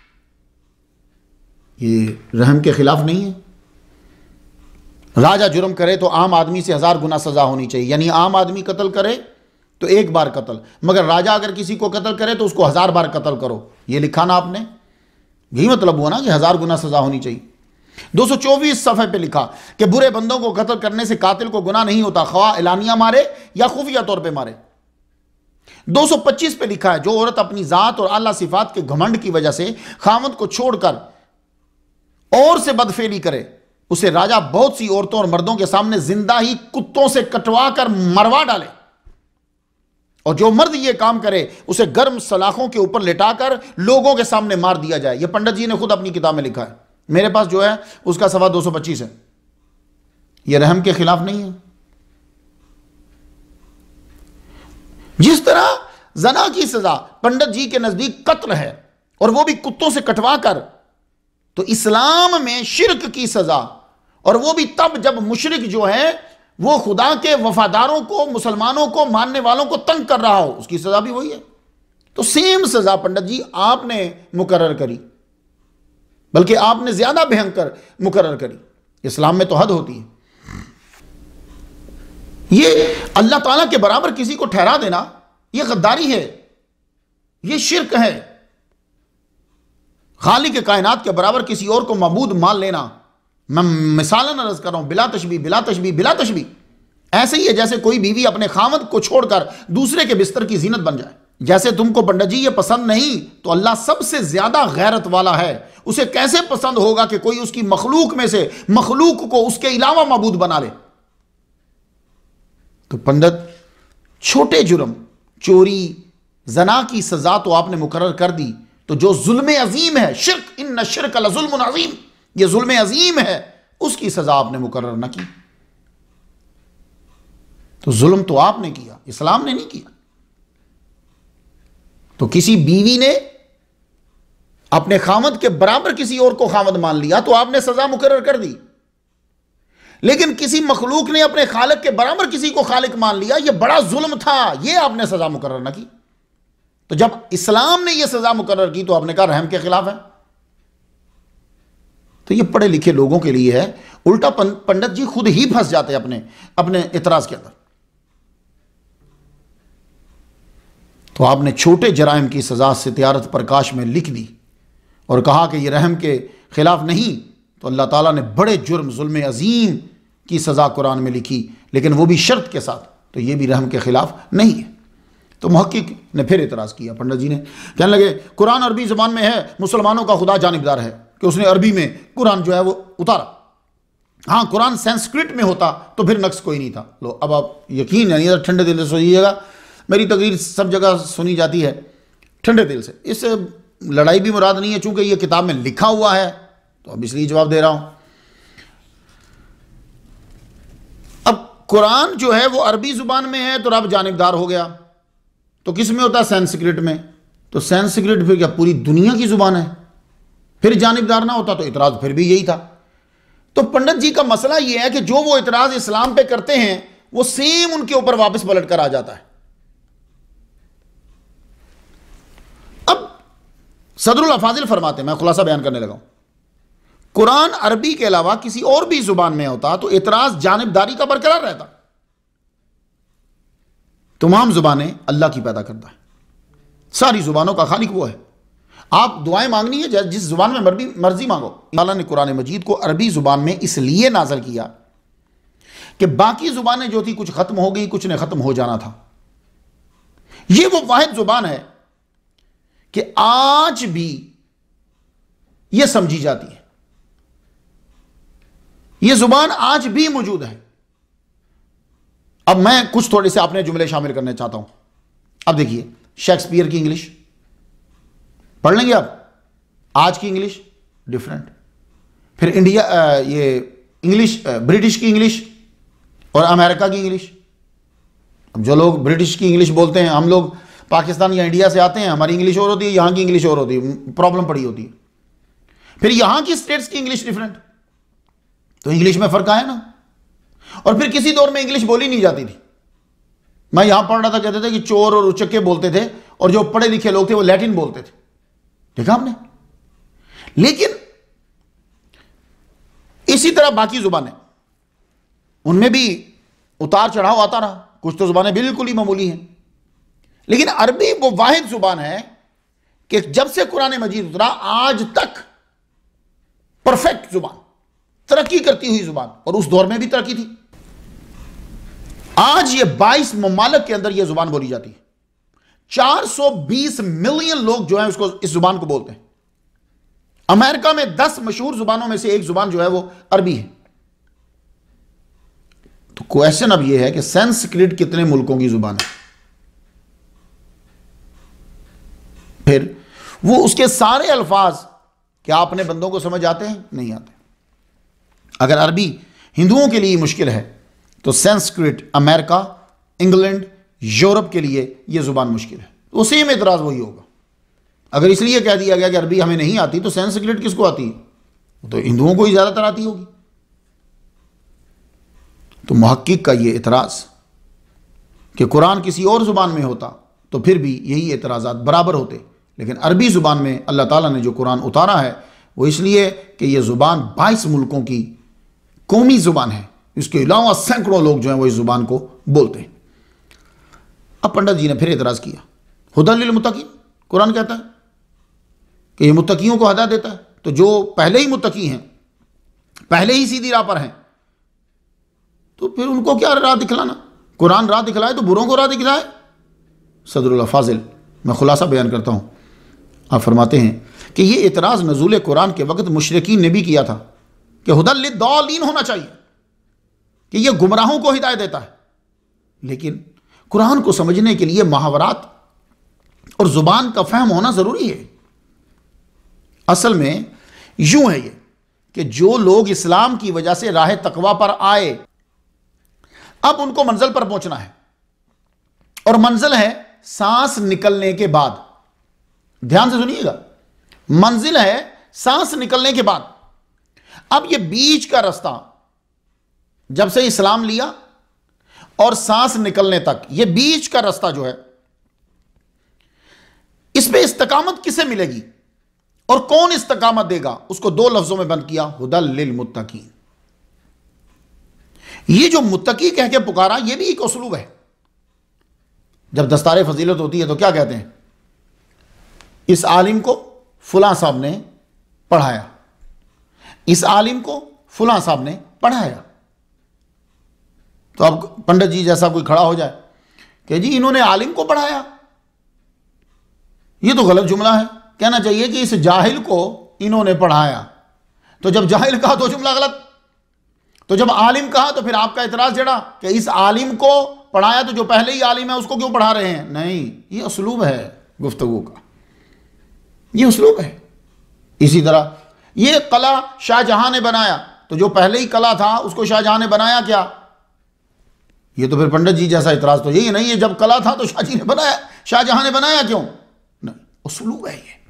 ये रहम के खिलाफ नहीं है। राजा जुर्म करे तो आम आदमी से हजार गुना सजा होनी चाहिए, यानी आम आदमी कत्ल करे तो एक बार कत्ल, मगर राजा अगर किसी को कत्ल करे तो उसको हजार बार कत्ल करो। ये लिखा ना आपने, यही मतलब हुआ ना कि हजार गुना सजा होनी चाहिए। दो सौ चौबीस सफ़े पे लिखा कि बुरे बंदों को कत्ल करने से कातिल को गुनाह नहीं होता, ख्वाह एलानिया मारे या खुफिया तौर पे मारे। दो सौ पच्चीस पे लिखा है जो औरत अपनी जात और अल्लाह सिफात के घमंड की वजह से खामद को छोड़कर और से बदफेली करे, उसे राजा बहुत सी औरतों और मर्दों के सामने जिंदा ही कुत्तों से कटवा कर मरवा डाले। और जो मर्द ये काम करे उसे गर्म सलाखों के ऊपर लिटाकर लोगों के सामने मार दिया जाए। यह पंडित जी ने खुद अपनी किताब में लिखा है, मेरे पास जो है उसका सवा दो सौ पच्चीस है। यह रहम के खिलाफ नहीं है। जिस तरह जना की सजा पंडित जी के नजदीक कत्ल है और वो भी कुत्तों से कटवा कर, तो इस्लाम में शिर्क की सजा, और वो भी तब जब मुशरिक जो है वो खुदा के वफादारों को, मुसलमानों को, मानने वालों को तंग कर रहा हो, उसकी सजा भी वही है। तो सेम सजा पंडित जी आपने मुकर्रर करी, बल्कि आपने ज्यादा भयंकर मुकर्रर करी। इस्लाम में तो हद होती है। ये अल्लाह ताला के बराबर किसी को ठहरा देना यह गद्दारी है, यह शिर्क है। खालिक के कायनात के बराबर किसी और को मबूद मान लेना, मैं मिसालन अर्ज कर रहा हूं, बिला तशबी बिला तशबी बिला तशबी ऐसे ही है जैसे कोई बीवी अपने खामद को छोड़कर दूसरे के बिस्तर की जीनत बन जाए। जैसे तुमको पंडित जी ये पसंद नहीं, तो अल्लाह सबसे ज्यादा गैरत वाला है, उसे कैसे पसंद होगा कि कोई उसकी मखलूक में से मखलूक को उसके अलावा मबूद बना ले। तो पंडित छोटे जुर्म, चोरी, जना की सजा तो आपने मुकर्रर कर दी, तो जो जुल्म अजीम है, शिर्क, इन्न शिर्क लजुल्मुन अजीम, ये जुल्म अजीम है, उसकी सजा आपने मुकर्रर न की। तो जुल्म तो आपने किया, इस्लाम ने नहीं किया। तो किसी बीवी ने अपने खामद के बराबर किसी और को खामद मान लिया तो आपने सजा मुकर्रर कर दी, लेकिन किसी मखलूक ने अपने खालिक के बराबर किसी को खालिक मान लिया, यह बड़ा जुल्म था, यह आपने सजा मुकर्रर न की। तो जब इस्लाम ने यह सजा मुकर्रर की तो आपने कहा रहम के खिलाफ है। तो ये पढ़े लिखे लोगों के लिए है, उल्टा पंडित जी खुद ही फंस जाते हैं अपने अपने इतराज के अंदर। तो आपने छोटे जराइम की सजा सितारत प्रकाश में लिख दी और कहा कि ये रहम के खिलाफ नहीं, तो अल्लाह ताला ने बड़े जुर्म जुल्म अजीम की सजा कुरान में लिखी, लेकिन वो भी शर्त के साथ, तो ये भी रहम के खिलाफ नहीं है। तो मुहक्किक ने फिर इतराज़ किया, पंडित जी ने कहने लगे कुरान अरबी ज़बान में है, मुसलमानों का खुदा जानिबदार है कि उसने अरबी में कुरान जो है वो उतारा। हाँ, कुरान संस्कृत में होता तो फिर नक्स कोई नहीं था। लो अब आप यकीन है, ठंडे दिल से सुनिएगा, मेरी तकरीर सब जगह सुनी जाती है ठंडे दिल से, इससे लड़ाई भी मुराद नहीं है, चूंकि ये किताब में लिखा हुआ है तो अब इसलिए जवाब दे रहा हूं। अब कुरान जो है वो अरबी जुबान में है तो रब जानिबदार हो गया, तो किस में होता है? संस्कृत में। तो संस्कृत फिर क्या पूरी दुनिया की जुबान है? फिर जानिबदार ना होता तो इतराज फिर भी यही था। तो पंडित जी का मसला यह है कि जो वो इतराज इस्लाम पे करते हैं वो सेम उनके ऊपर वापस पलट कर आ जाता है। अब सदरुल अफाजिल फरमाते, मैं खुलासा बयान करने लगा हूं, कुरान अरबी के अलावा किसी और भी जुबान में होता तो इतराज जानिबदारी का बरकरार रहता। तमाम जुबानें अल्लाह की पैदा करता है, सारी जुबानों का खालिक वो है। आप दुआएं मांगनी है जिस जुबान में मर्जी मर्जी मांगो। अल्लाह ने कुरान मजीद को अरबी जुबान में इसलिए नाज़िल किया कि बाकी जुबानें जो थी कुछ खत्म हो गई, कुछ ने खत्म हो जाना था। यह वो वाहिद जुबान है कि आज भी यह समझी जाती है, यह जुबान आज भी मौजूद है। अब मैं कुछ थोड़े से अपने जुमले शामिल करना चाहता हूं। अब देखिए, शेक्सपियर की इंग्लिश पढ़ लेंगे आप, आज की इंग्लिश डिफरेंट, फिर इंडिया ये इंग्लिश ब्रिटिश की इंग्लिश और अमेरिका की इंग्लिश। अब जो लोग ब्रिटिश की इंग्लिश बोलते हैं, हम लोग पाकिस्तान या इंडिया से आते हैं, हमारी इंग्लिश और होती है, यहां की इंग्लिश और होती है, प्रॉब्लम पड़ी होती है। फिर यहां की स्टेट्स की इंग्लिश डिफरेंट, तो इंग्लिश में फर्क आया ना। और फिर किसी दौर में इंग्लिश बोली नहीं जाती थी। मैं यहां पढ़ रहा था, कहते थे कि चोर और उचक्के बोलते थे, और जो पढ़े लिखे लोग थे वो लैटिन बोलते थे। देखा आपने। लेकिन इसी तरह बाकी जुबानें, उनमें भी उतार चढ़ाव आता रहा। कुछ तो जुबानें बिल्कुल ही मामूली हैं, लेकिन अरबी वो वाहिद जुबान है कि जब से कुरान मजीद उतरा आज तक परफेक्ट जुबान, तरक्की करती हुई जुबान, और उस दौर में भी तरक्की थी। आज ये बाईस ममालिक के अंदर यह जुबान बोली जाती है। चार सौ बीस मिलियन लोग जो है उसको, इस जुबान को बोलते हैं। अमेरिका में दस मशहूर जुबानों में से एक जुबान जो है वो अरबी है। तो क्वेश्चन अब यह है कि संस्कृत कितने मुल्कों की जुबान है? फिर वो उसके सारे अल्फाज क्या अपने बंदों को समझ आते हैं? नहीं आते। अगर अरबी हिंदुओं के लिए मुश्किल है तो संस्कृत अमेरिका, इंग्लैंड, यूरोप के लिए यह जुबान मुश्किल है। तो उसी में इतराज वही होगा। अगर इसलिए कह दिया गया कि अरबी हमें नहीं आती, तो संस्कृत किसको आती है? तो हिंदुओं को ही ज्यादातर आती होगी। तो मुहक्किक का यह इतराज कि कुरान किसी और जुबान में होता तो फिर भी यही एतराज़ात बराबर होते, लेकिन अरबी जुबान में अल्लाह ताला ने जो कुरान उतारा है वो इसलिए कि यह जुबान बाईस मुल्कों की कौमी जुबान है। इसके अलावा सैकड़ों लोग जो हैं वो इस जुबान को बोलते हैं। अब पंडित जी ने फिर एतराज किया, हुदन लिल मुत्तकीन, कुरान कहता है कि ये मुत्तकियों को हदायत देता है। तो जो पहले ही मुत्तकी हैं, पहले ही सीधी राह पर हैं, तो फिर उनको क्या राह दिखलाना? कुरान राह दिखलाए तो बुरों को राह दिखलाए। सदरुल्लाह फाजिल, मैं खुलासा बयान करता हूँ। आप फरमाते हैं कि ये एतराज़ नज़ूल कुरान के वक्त मुशरिकीन ने भी किया था कि हुदल लिद्दालीन होना चाहिए, कि यह गुमराहों को हिदायत देता है। लेकिन कुरान को समझने के लिए मुहावरात और ज़ुबान का फहम होना ज़रूरी है। असल में यूं है ये कि जो लोग इस्लाम की वजह से राह तकवा पर आए, अब उनको मंजिल पर पहुंचना है, और मंजिल है सांस निकलने के बाद। ध्यान से सुनिएगा, मंजिल है सांस निकलने के बाद। अब ये बीच का रास्ता, जब से इस्लाम लिया और सांस निकलने तक, ये बीच का रास्ता जो है, इस पे इस्तकामत किसे मिलेगी और कौन इस्तकामत देगा? उसको दो लफ्जों में बंद किया, हुदल लिल मुत्तकीन। ये जो मुत्तकी कह के पुकारा, यह भी एक उसलूब है। जब दस्तारे फजीलत होती है तो क्या कहते हैं? इस आलिम को फुला साहब ने पढ़ाया, इस आलिम को फुला साहब ने पढ़ाया। तो अब पंडित जी जैसा कोई खड़ा हो जाए कि जी इन्होंने आलिम को पढ़ाया, ये तो गलत जुमला है। कहना चाहिए कि इस जाहिल को इन्होंने पढ़ाया। तो जब जाहिल कहा तो जुमला गलत, तो जब आलिम कहा तो फिर आपका इतराज जड़ा कि इस आलिम को पढ़ाया, तो जो पहले ही आलिम है उसको क्यों पढ़ा रहे हैं? नहीं, ये उसलूब है गुफ्तगू का, ये उसलूब है। इसी तरह ये कला शाहजहां ने बनाया, तो जो पहले ही कला था उसको शाहजहां ने बनाया क्या? ये तो फिर पंडित जी जैसा इतराज तो यही नहीं है, जब कला था तो शाहजी ने बनाया, शाहजहां ने बनाया क्यों? नहीं, उसलूब है ये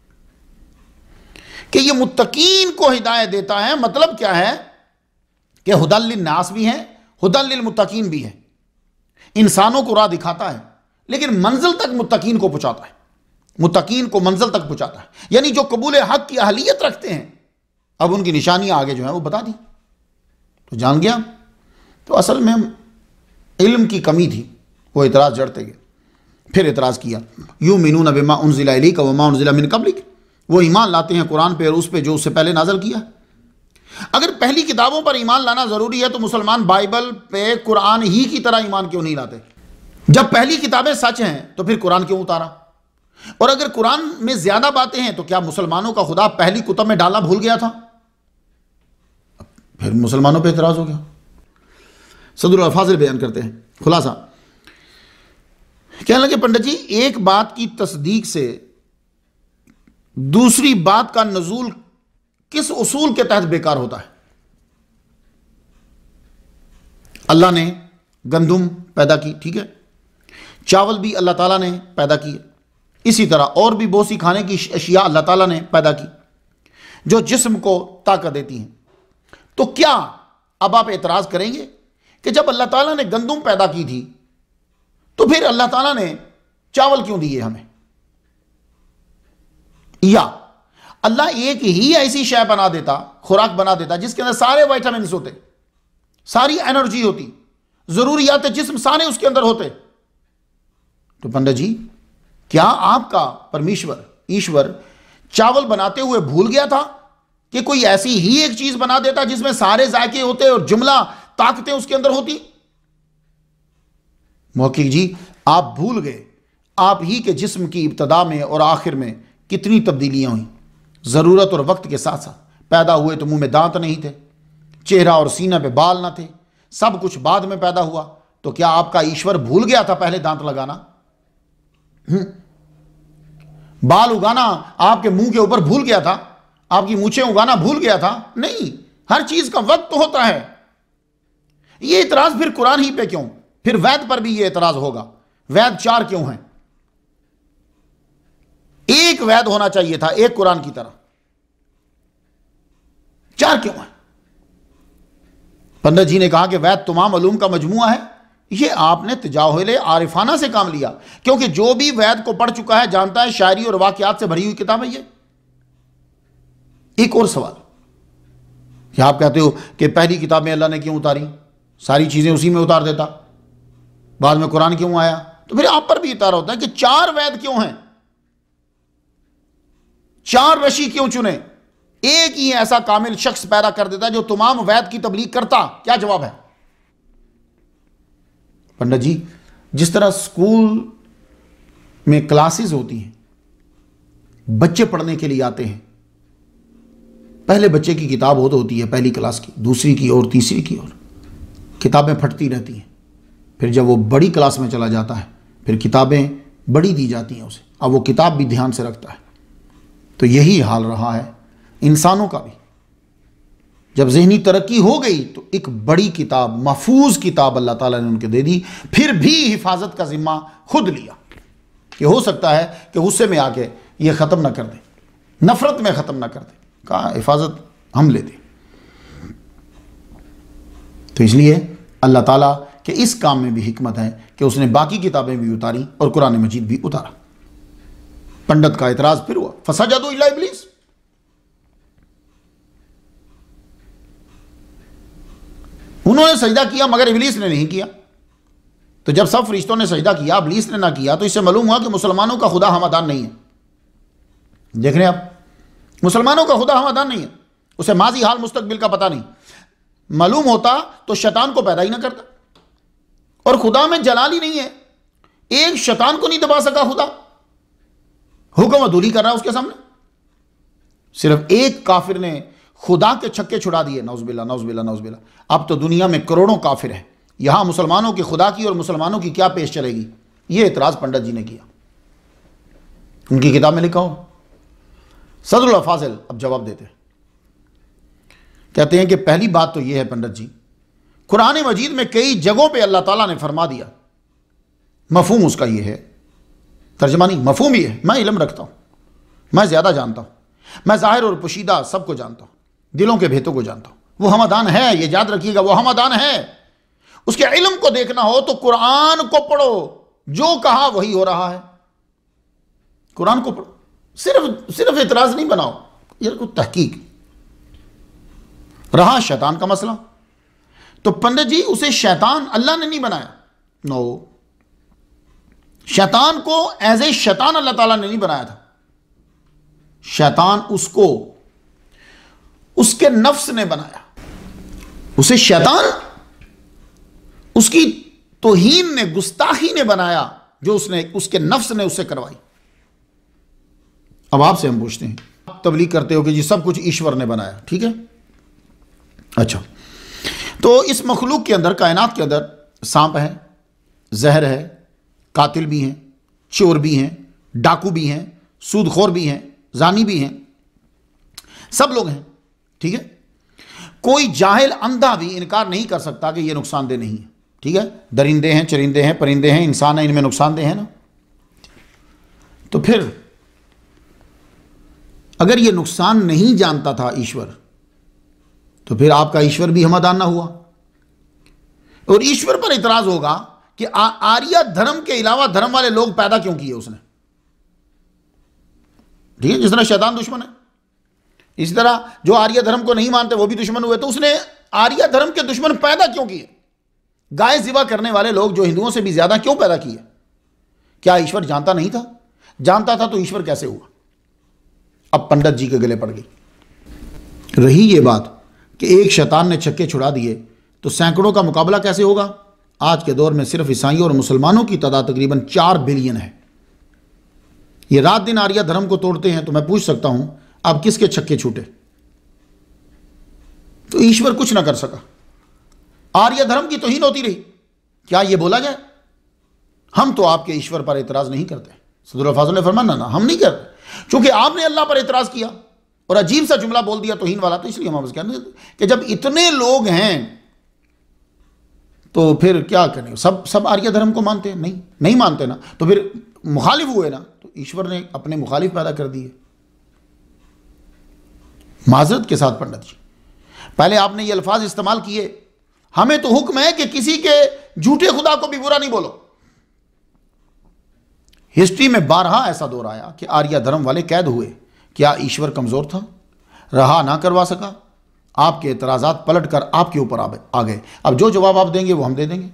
कि ये मुत्तकीन को हिदायत देता है। मतलब क्या है कि हुदल लिन्नास भी है, हुदल लिल मुत्तकीन भी है। इंसानों को राह दिखाता है, लेकिन मंजिल तक मुत्तकीन को पहुंचाता है, मुत्तकीन को मंजिल तक पहुंचाता है। यानी जो कबूल हक की अहलियत रखते हैं अब उनकी निशानियां आगे जो है वो बता दी, तो जान गया। तो असल में इल्म की कमी थी, वो इतराज़ जड़ते गए। फिर इतराज़ किया, युमिनून बिमा उनज़िला इलैका वमा उनज़िला मिन क़ब्लिक, वो ईमान लाते हैं कुरान पे और उस पे जो उससे पहले नाज़िल किया। अगर पहली किताबों पर ईमान लाना ज़रूरी है तो मुसलमान बाइबल पे कुरान ही की तरह ईमान क्यों नहीं लाते? जब पहली किताबें सच हैं तो फिर कुरान क्यों उतारा? और अगर कुरान में ज़्यादा बातें हैं तो क्या मुसलमानों का खुदा पहली कुतुब में डालना भूल गया था? फिर मुसलमानों पे इतराज़ हो गया। सदरुल अल्फाज़िल बयान करते हैं, खुलासा कहने लगे, पंडित जी एक बात की तस्दीक से दूसरी बात का नजूल किस उसूल के तहत बेकार होता है? अल्लाह ने गंदुम पैदा की, ठीक है, चावल भी अल्लाह ताला ने पैदा किए, इसी तरह और भी बहुत सी खाने की अशिया अल्लाह ताला ने पैदा की जो जिस्म को ताकत देती हैं। तो क्या अब आप एतराज़ करेंगे कि जब अल्लाह ताला ने गंदुम पैदा की थी तो फिर अल्लाह ताला ने चावल क्यों दिए हमें? या अल्लाह एक ही ऐसी शय बना देता, खुराक बना देता जिसके अंदर सारे विटामिन होते, सारी एनर्जी होती, जरूरियात जिस्म सारे उसके अंदर होते। तो पंडित जी क्या आपका परमेश्वर ईश्वर चावल बनाते हुए भूल गया था कि कोई ऐसी ही एक चीज बना देता जिसमें सारे जायके होते और जुमला ताकतें उसके अंदर होती? मौकिक जी आप भूल गए आप ही के जिस्म की इब्तदा में और आखिर में कितनी तब्दीलियां हुई। ज़रूरत और वक्त के साथ साथ पैदा हुए तो मुंह में दांत नहीं थे, चेहरा और सीना पे बाल ना थे, सब कुछ बाद में पैदा हुआ। तो क्या आपका ईश्वर भूल गया था पहले दांत लगाना? हुँ? बाल उगाना आपके मुंह के ऊपर भूल गया था? आपकी मूछें उगाना भूल गया था? नहीं, हर चीज का वक्त होता है। यह इतराज फिर कुरान ही पे क्यों? फिर वैद पर भी यह इतराज होगा। वैद चार क्यों हैं? एक वैद होना चाहिए था, एक कुरान की तरह, चार क्यों है? पंडित जी ने कहा कि वैद तमाम उलूम का मजमुआ है। यह आपने तजाहुल आरिफाना से काम लिया, क्योंकि जो भी वैद को पढ़ चुका है जानता है शायरी और वाकयात से भरी हुई किताब है ये। एक और सवाल, क्या आप कहते हो कि पहली किताब में अल्लाह ने क्यों उतारी? सारी चीजें उसी में उतार देता, बाद में कुरान क्यों आया? तो फिर आप पर भी इतारा होता है कि चार वैद क्यों हैं, चार रशी क्यों चुने? एक ही ऐसा कामिल शख्स पैदा कर देता जो तमाम वैद की तबलीग करता। क्या जवाब है? पंडित जी जिस तरह स्कूल में क्लासेस होती हैं, बच्चे पढ़ने के लिए आते हैं, पहले बच्चे की किताब हो तो होती है पहली क्लास की, दूसरी की और तीसरी की, और किताबें फटती रहती हैं। फिर जब वो बड़ी क्लास में चला जाता है फिर किताबें बड़ी दी जाती हैं उसे, अब वो किताब भी ध्यान से रखता है। तो यही हाल रहा है इंसानों का भी। जब ज़हनी तरक्की हो गई तो एक बड़ी किताब, महफूज किताब अल्लाह ताला ने उनके दे दी, फिर भी हिफाजत का जिम्मा खुद लिया कि हो सकता है कि गुस्से में आके ये ख़त्म ना कर दे, नफ़रत में ख़त्म ना कर दे। कहा हिफाजत हम लेते। तो इसलिए अल्लाह ताला के इस काम में भी हिकमत है कि उसने बाकी किताबें भी उतारी और कुरान मजीद भी उतारा। पंडित का इतराज फिर हुआ, फसजदू इल्ला इब्लीस, उन्होंने सजदा किया मगर इब्लीस ने नहीं किया। तो जब सब फरिश्तों ने सजदा किया, इब्लीस ने ना किया, तो इससे मालूम हुआ कि मुसलमानों का खुदा हमादान नहीं है। देख रहे हैं आप, मुसलमानों का खुदा हमादान नहीं है, उसे माजी हाल मुस्तकबिल का पता नहीं। मालूम होता तो शैतान को पैदा ही ना करता, और खुदा में जलाल ही नहीं है। एक शैतान को नहीं दबा सका खुदा, हुक्म अदूली कर रहा है उसके सामने। सिर्फ एक काफिर ने खुदा के छक्के छुड़ा दिए, नौज़बिल्ला नौज़बिल्ला नौज़बिल्ला। अब तो दुनिया में करोड़ों काफिर हैं, यहां मुसलमानों की खुदा की और मुसलमानों की क्या पेश चलेगी? यह इतराज पंडित जी ने किया, उनकी किताब में लिखा हो। सदरुल अल्फाज़िल अब जवाब देते हैं, कहते हैं कि पहली बात तो यह है पंडित जी, कुरान मजीद में कई जगहों पे अल्लाह ताला ने फरमा दिया, मफहूम उसका यह है, तर्जमा नहीं मफहूम ही है। मैं इल्म रखता हूं, मैं ज्यादा जानता हूं, मैं जाहिर और पोशीदा सबको जानता हूं, दिलों के भेतों को जानता हूं। वो हमदान है, ये याद रखिएगा, वो हमदान है। उसके इल्म को देखना हो तो कुरान को पढ़ो, जो कहा वही हो रहा है। कुरान को पढ़ो, सिर्फ सिर्फ इतराज नहीं बनाओ, ये को तहकीक। रहा शैतान का मसला, तो पंडित जी उसे शैतान अल्लाह ने नहीं बनाया। नो, शैतान को एज ए शैतान अल्लाह ताला ने नहीं बनाया था। शैतान उसको उसके नफ्स ने बनाया। उसे शैतान उसकी तौहीन ने, गुस्ताखी ने बनाया, जो उसने उसके नफ्स ने उससे करवाई। अब आपसे हम पूछते हैं, आप तबलीग करते हो कि जी सब कुछ ईश्वर ने बनाया, ठीक है, अच्छा, तो इस मखलूक के अंदर, कायनात के अंदर सांप है, जहर है, कातिल भी हैं, चोर भी हैं, डाकू भी हैं, सूदखोर भी हैं, जानी भी हैं, सब लोग हैं, ठीक है। कोई जाहिल अंधा भी इनकार नहीं कर सकता कि ये नुकसानदेह नहीं है, ठीक है। दरिंदे हैं, चरिंदे हैं, परिंदे हैं, इंसान है, इनमें नुकसानदेह है ना। तो फिर अगर ये नुकसान नहीं जानता था ईश्वर, तो फिर आपका ईश्वर भी हमादान ना हुआ। और ईश्वर पर इतराज होगा कि आर्य धर्म के अलावा धर्म वाले लोग पैदा क्यों किए उसने, ठीक है। जिस तरह शैतान दुश्मन है, इसी तरह जो आर्य धर्म को नहीं मानते वो भी दुश्मन हुए। तो उसने आर्य धर्म के दुश्मन पैदा क्यों किए? गाय ज़िबा करने वाले लोग जो हिंदुओं से भी ज्यादा क्यों पैदा किए? क्या ईश्वर जानता नहीं था? जानता था तो ईश्वर कैसे हुआ? अब पंडित जी के गले पड़ गई। रही ये बात कि एक शैतान ने छक्के छुड़ा दिए तो सैकड़ों का मुकाबला कैसे होगा? आज के दौर में सिर्फ ईसाइयों और मुसलमानों की तादाद तकरीबन चार बिलियन है। ये रात दिन आर्य धर्म को तोड़ते हैं। तो मैं पूछ सकता हूं, अब किसके छक्के छूटे? तो ईश्वर कुछ ना कर सका, आर्य धर्म की तौहीन होती रही। क्या यह बोला जाए? हम तो आपके ईश्वर पर एतराज नहीं करते। सदरुल फाज़िल ने फरमाया, ना हम नहीं करते, क्योंकि आपने अल्लाह पर एतराज किया और अजीब सा जुमला बोल दिया तौहीन वाला, तो इसलिए हम आपसे कहते कि जब इतने लोग हैं तो फिर क्या करें? सब सब आर्य धर्म को मानते हैं? नहीं, नहीं मानते ना, तो फिर मुखालिफ हुए ना, तो ईश्वर ने अपने मुखालिफ पैदा कर दिए। माजरत के साथ पंडित जी, पहले आपने ये अल्फाज इस्तेमाल किए, हमें तो हुक्म है कि किसी के झूठे खुदा को भी बुरा नहीं बोलो। हिस्ट्री में बारहा ऐसा दौर आया कि आर्य धर्म वाले कैद हुए। क्या ईश्वर कमजोर था, रहा ना करवा सका? आपके एतराजात पलट कर आपके ऊपर आ गए। अब जो जवाब आप देंगे वो हम दे देंगे।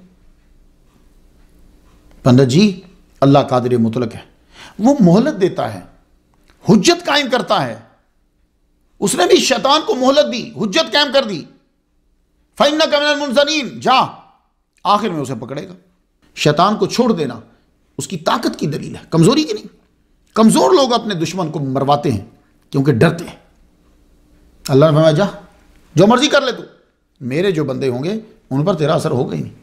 पंडित जी, अल्लाह कादिर मुतलक है, वो मोहलत देता है, हुज्जत कायम करता है। उसने भी शैतान को मोहलत दी, हुज्जत कायम कर दी, फइन्नका मिनल मुनज़रीन, जा, आखिर में उसे पकड़ेगा। शैतान को छोड़ देना उसकी ताकत की दलील है, कमजोरी की नहीं। कमजोर लोग अपने दुश्मन को मरवाते हैं क्योंकि डरते हैं। अल्लाह ने फरमाया, जा, जो मर्जी कर ले तू, मेरे जो बंदे होंगे उन पर तेरा असर होगा ही नहीं।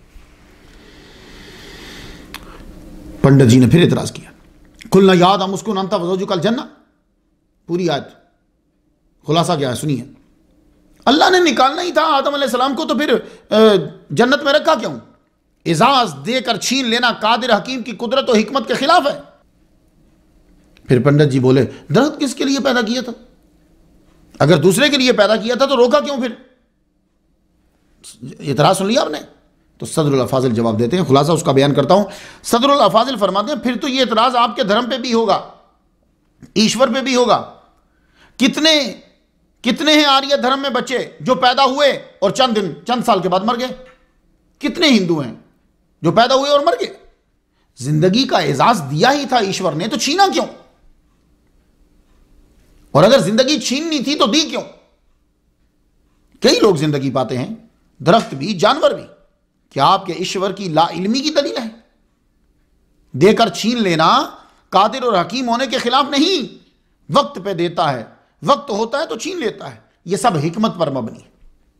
पंडित जी ने फिर इतराज किया, कुलना याद हम उसको नंता वजोजु कल जन्ना। पूरी आयत खुलासा क्या है सुनिए। अल्लाह ने निकालना ही था आदम अलैहिस्सलाम को, तो फिर जन्नत में रखा क्यों? इजाज देकर छीन लेना कादिर हकीम की कुदरत और हिकमत के खिलाफ है। फिर पंडित जी बोले, दरख्त किसके लिए पैदा किया था? अगर दूसरे के लिए पैदा किया था तो रोका क्यों? फिर इतराज सुन लिया आपने? तो सदरुल फाजिल जवाब देते हैं, खुलासा उसका बयान करता हूं। सदरुल फाजिल फरमाते हैं, फिर तो ये इतराज आपके धर्म पे भी होगा, ईश्वर पे भी होगा। कितने कितने हैं आर्य धर्म में बच्चे जो पैदा हुए और चंद दिन चंद साल के बाद मर गए? कितने हिंदू हैं जो पैदा हुए और मर गए? जिंदगी का एजाज दिया ही था ईश्वर ने, तो छीना क्यों? और अगर जिंदगी छीननी थी तो दी क्यों? कई लोग जिंदगी पाते हैं, दरख्त भी, जानवर भी। क्या आपके ईश्वर की लाइल्मी की दलील है? देकर छीन लेना कादिर और हकीम होने के खिलाफ नहीं, वक्त पे देता है, वक्त होता है तो छीन लेता है। यह सब हिकमत पर मबनी है।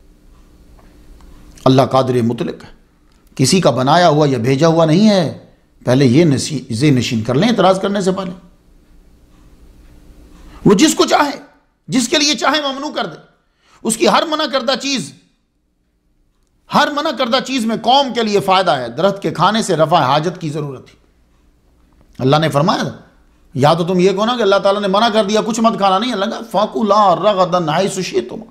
अल्लाह कादिर मुतलक है, किसी का बनाया हुआ या भेजा हुआ नहीं है। पहले ये नशी नशीन कर लें इतराज करने से पहले। वो जिसको चाहे, जिसके लिए चाहे ममनू कर दे। उसकी हर मना करदा चीज हर मना करदा चीज में कौम के लिए फायदा है। दरख्त के खाने से रफा हाजत की जरूरत थी। अल्लाह ने फरमाया था, या तो तुम ये कहो ना कि अल्लाह ताला ने मना कर दिया कुछ मत खाना, नहीं। अल्लाह का फाकुला रगदन हाइसुशी, तुम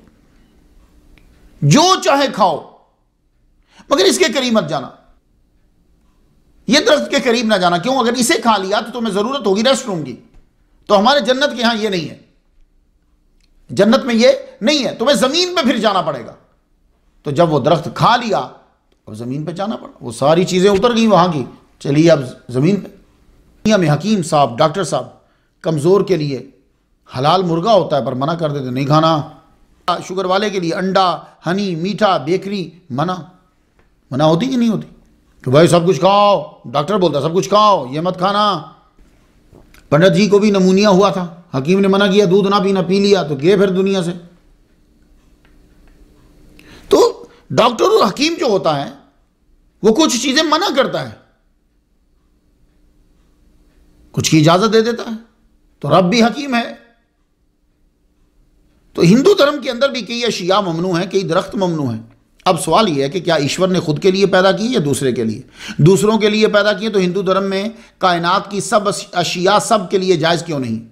जो चाहे खाओ मगर इसके करीब मत जाना, ये दरख्त के करीब ना जाना। क्यों? अगर इसे खा लिया तो तुम्हें जरूरत होगी रेस्ट रूम की, तो हमारे जन्नत के यहां ये नहीं है। जन्नत में ये नहीं है, तुम्हें ज़मीन पे फिर जाना पड़ेगा। तो जब वो दरख्त खा लिया अब ज़मीन पे जाना पड़ा, वो सारी चीज़ें उतर गई वहाँ की, चलिए अब ज़मीन पे। दुनिया में हकीम साहब, डॉक्टर साहब कमज़ोर के लिए हलाल मुर्गा होता है पर मना कर देते नहीं खाना। शुगर वाले के लिए अंडा, हनी, मीठा, बेकरी मना। मना होती कि नहीं होती कि भाई सब कुछ खाओ, डॉक्टर बोलता सब कुछ खाओ, ये मत खाना। पंडित जी को भी नमूनिया हुआ था, हकीम ने मना किया दूध ना पीना, पी लिया तो गए फिर दुनिया से। तो डॉक्टर और हकीम जो होता है वो कुछ चीजें मना करता है, कुछ की इजाजत दे देता है, तो रब भी हकीम है। तो हिंदू धर्म के अंदर भी कई अशिया ममनू हैं, कई दरख्त ममनू हैं। अब सवाल यह है कि क्या ईश्वर ने खुद के लिए पैदा किए या दूसरे के लिए? दूसरों के लिए पैदा किए तो हिंदू धर्म में कायनात की सब अशिया सब के लिए जायज क्यों नहीं?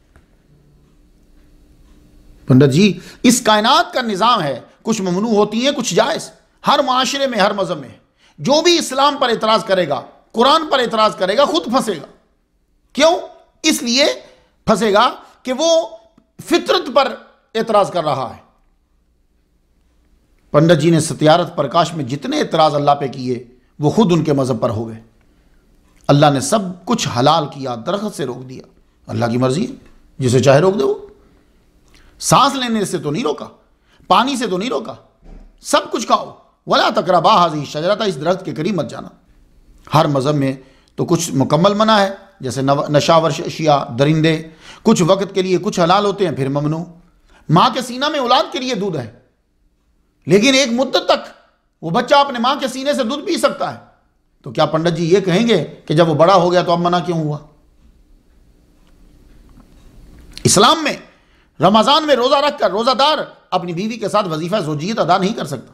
पंडित जी, इस कायनात का निजाम है, कुछ ममनू होती है, कुछ जायज। हर माशरे में, हर मजहब में जो भी इस्लाम पर एतराज करेगा, कुरान पर एतराज करेगा, खुद फंसेगा। क्यों? इसलिए फंसेगा कि वो फितरत पर एतराज कर रहा है। पंडित जी ने सत्यारथ प्रकाश में जितने एतराज अल्लाह पे किए वो खुद उनके मजहब पर हो गए। अल्लाह ने सब कुछ हलाल किया, दरख्त से रोक दिया, अल्लाह की मर्जी है, जिसे चाहे रोक दे। वो सांस लेने से तो नहीं रोका, पानी से तो नहीं रोका, सब कुछ खाओ। वला तकरबा हाज़िही शजरता, इस दरख्त के करीब मत जाना। हर मजहब में तो कुछ मुकम्मल मना है, जैसे नशावर अशिया, दरिंदे, कुछ वक्त के लिए कुछ हलाल होते हैं फिर ममनू। माँ के सीना में औलाद के लिए दूध है, लेकिन एक मुद्दत तक वो बच्चा अपने मां के सीने से दूध पी सकता है। तो क्या पंडित जी ये कहेंगे कि जब वो बड़ा हो गया तो अब मना क्यों हुआ? इस्लाम में रमजान में रोजा रखकर रोजादार अपनी बीवी के साथ वजीफा ज़ौजियत अदा नहीं कर सकता,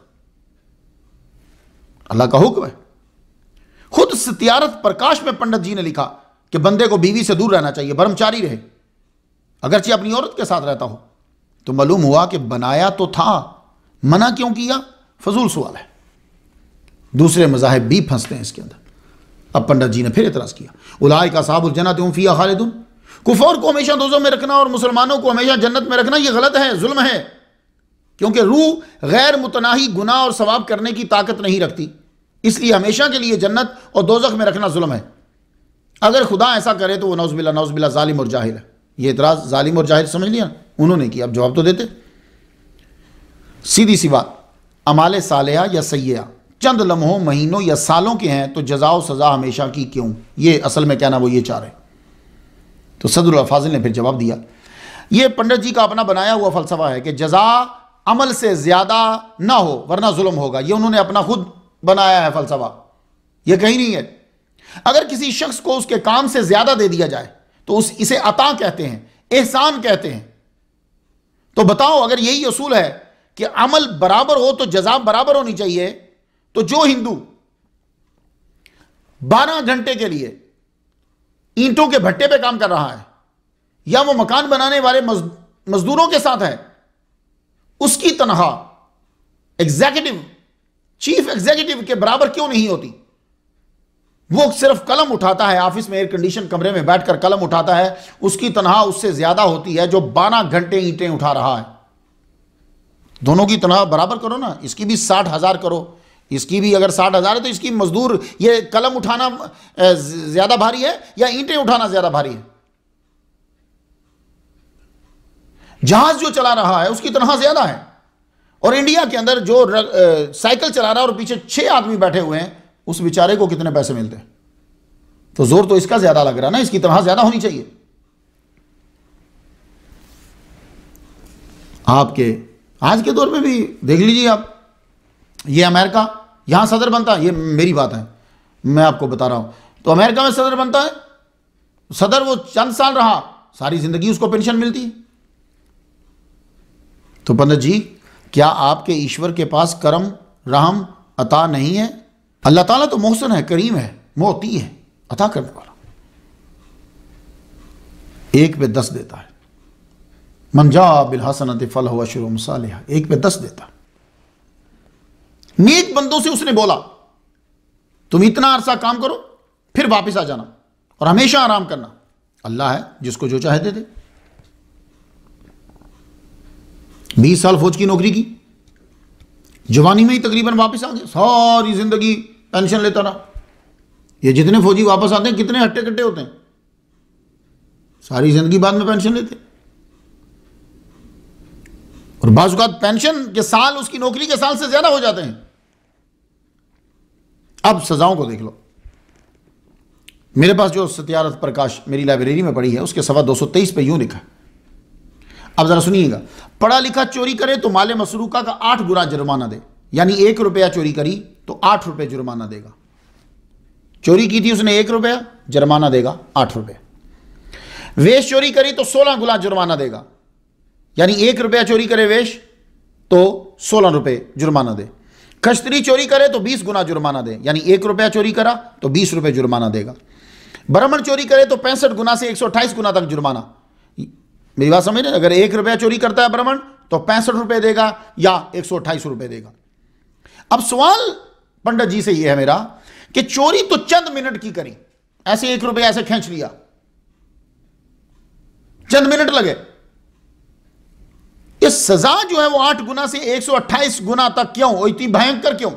अल्लाह का हुक्म है। खुद सत्यारथ प्रकाश में पंडित जी ने लिखा कि बंदे को बीवी से दूर रहना चाहिए, ब्रह्मचारी रहे, अगरचे अपनी औरत के साथ रहता हो। तो मालूम हुआ कि बनाया तो था, मना क्यों किया? फजूल सवाल है। दूसरे मज़ाहिब भी फंसते हैं इसके अंदर। अब पंडित जी ने फिर एतराज़ किया, उलाइका का साहबुल जन्नत हुम फीहा खालिदून, कुफार को हमेशा दोज़ख में रखना और मुसलमानों को हमेशा जन्नत में रखना यह गलत है, जुल्म है। क्योंकि रूह गैर मुतनाही गुनाह और सवाब करने की ताकत नहीं रखती, इसलिए हमेशा के लिए जन्नत और दोज़ख में रखना जुल्म है। अगर खुदा ऐसा करे तो वो नौज़बिल्ला नौज़बिल्ला जालिम और जाहिल है। ये एतराज़ जालिम और जाहिल समझ लिया उन्होंने किया, अब जवाब तो देते। सीधी सी बात, अमाले सालिहा या सय्या चंद लम्हों, महीनों या सालों के हैं तो जज़ा सज़ा हमेशा की क्यों? ये असल में कहना वो ये चाह रहे। तो सदरुल फाजिल ने फिर जवाब दिया, ये पंडित जी का अपना बनाया हुआ फलसफा है कि जज़ा अमल से ज़्यादा ना हो वरना जुल्म होगा। ये उन्होंने अपना खुद बनाया है फलसफा, ये कहीं नहीं है। अगर किसी शख्स को उसके काम से ज़्यादा दे दिया जाए तो उस इसे अता कहते हैं, एहसान कहते हैं। तो बताओ, अगर यही असूल है कि अमल बराबर हो तो जज़ा बराबर होनी चाहिए, तो जो हिंदू बारह घंटे के लिए ईंटों के भट्टे पे काम कर रहा है या वो मकान बनाने वाले मजदूरों के साथ है, उसकी तनख्वाह एग्जीक्यूटिव चीफ एग्जीक्यूटिव के बराबर क्यों नहीं होती? वो सिर्फ कलम उठाता है, ऑफिस में एयर कंडीशन कमरे में बैठकर कलम उठाता है, उसकी तनख्वाह उससे ज्यादा होती है जो बारह घंटे ईंटें उठा रहा है। दोनों की तनख्वाह बराबर करो ना, इसकी भी साठ हजार करो, इसकी भी अगर साठ हजार है तो इसकी मजदूर, ये कलम उठाना ज्यादा भारी है या ईंटें उठाना ज्यादा भारी है? जहाज जो चला रहा है उसकी तनख्वाह ज्यादा है, और इंडिया के अंदर जो साइकिल चला रहा है और पीछे छह आदमी बैठे हुए हैं उस बेचारे को कितने पैसे मिलते हैं? तो जोर तो इसका ज्यादा लग रहा है ना, इसकी तनख्वाह ज्यादा होनी चाहिए। आपके आज के दौर में भी देख लीजिए आप, ये अमेरिका यहां सदर बनता है, ये मेरी बात है, मैं आपको बता रहा हूं। तो अमेरिका में सदर बनता है, सदर वो चंद साल रहा, सारी जिंदगी उसको पेंशन मिलती है। तो पंडित जी, क्या आपके ईश्वर के पास करम रहम अता नहीं है? अल्लाह ताला तो मोहसन है, करीम है, मोती है, अता करने वाला, एक पे दस देता है। मन जा बिल हसनत फलहु अशरु अम्सालिहा, एक पे दस देता। नेक बंदों से उसने बोला तुम इतना अरसा काम करो फिर वापस आ जाना और हमेशा आराम करना। अल्लाह है जिसको जो चाहे दे दे। बीस साल फौज की नौकरी की, जवानी में ही तकरीबन वापस आ गए, सारी जिंदगी पेंशन लेता रहा। ये जितने फौजी वापस आते हैं कितने हट्टे कट्टे होते हैं, सारी जिंदगी बाद में पेंशन लेते। और बाज़ औक़ात पेंशन के साल उसकी नौकरी के साल से ज्यादा हो जाते हैं। अब सजाओं को देख लो। मेरे पास जो सत्यारथ प्रकाश मेरी लाइब्रेरी में पड़ी है उसके सवा दो सौ तेईस पे यूं लिखा, अब जरा सुनिएगा, पढ़ा लिखा चोरी करे तो माले मसरूका का आठ गुना जुर्माना दे, यानी एक रुपया चोरी करी तो आठ रुपए जुर्माना देगा। चोरी की थी उसने एक रुपया, जुर्माना देगा आठ रुपए। वेश चोरी करी तो सोलह गुना जुर्माना देगा, यानी एक रुपया चोरी करे वेश तो सोलह रुपए जुर्माना दे। खश्तरी चोरी करे तो बीस गुना जुर्माना दे, यानी एक रुपया चोरी करा तो बीस रुपए जुर्माना देगा। ब्राह्मण चोरी करे तो पैंसठ गुना से एक सौ अट्ठाईस गुना तक जुर्माना। मेरी बात समझ रहे, अगर एक रुपया चोरी करता है ब्राह्मण तो पैंसठ रुपए देगा या एक सौ अट्ठाईस रुपए देगा। अब सवाल पंडित जी से यह है मेरा कि चोरी तो चंद मिनट की करी, ऐसे एक रुपया ऐसे खींच लिया, चंद मिनट लगे, ये सजा जो है वो आठ गुना से एक सौ अट्ठाईस गुना तक क्यों, वो इतनी भयंकर क्यों?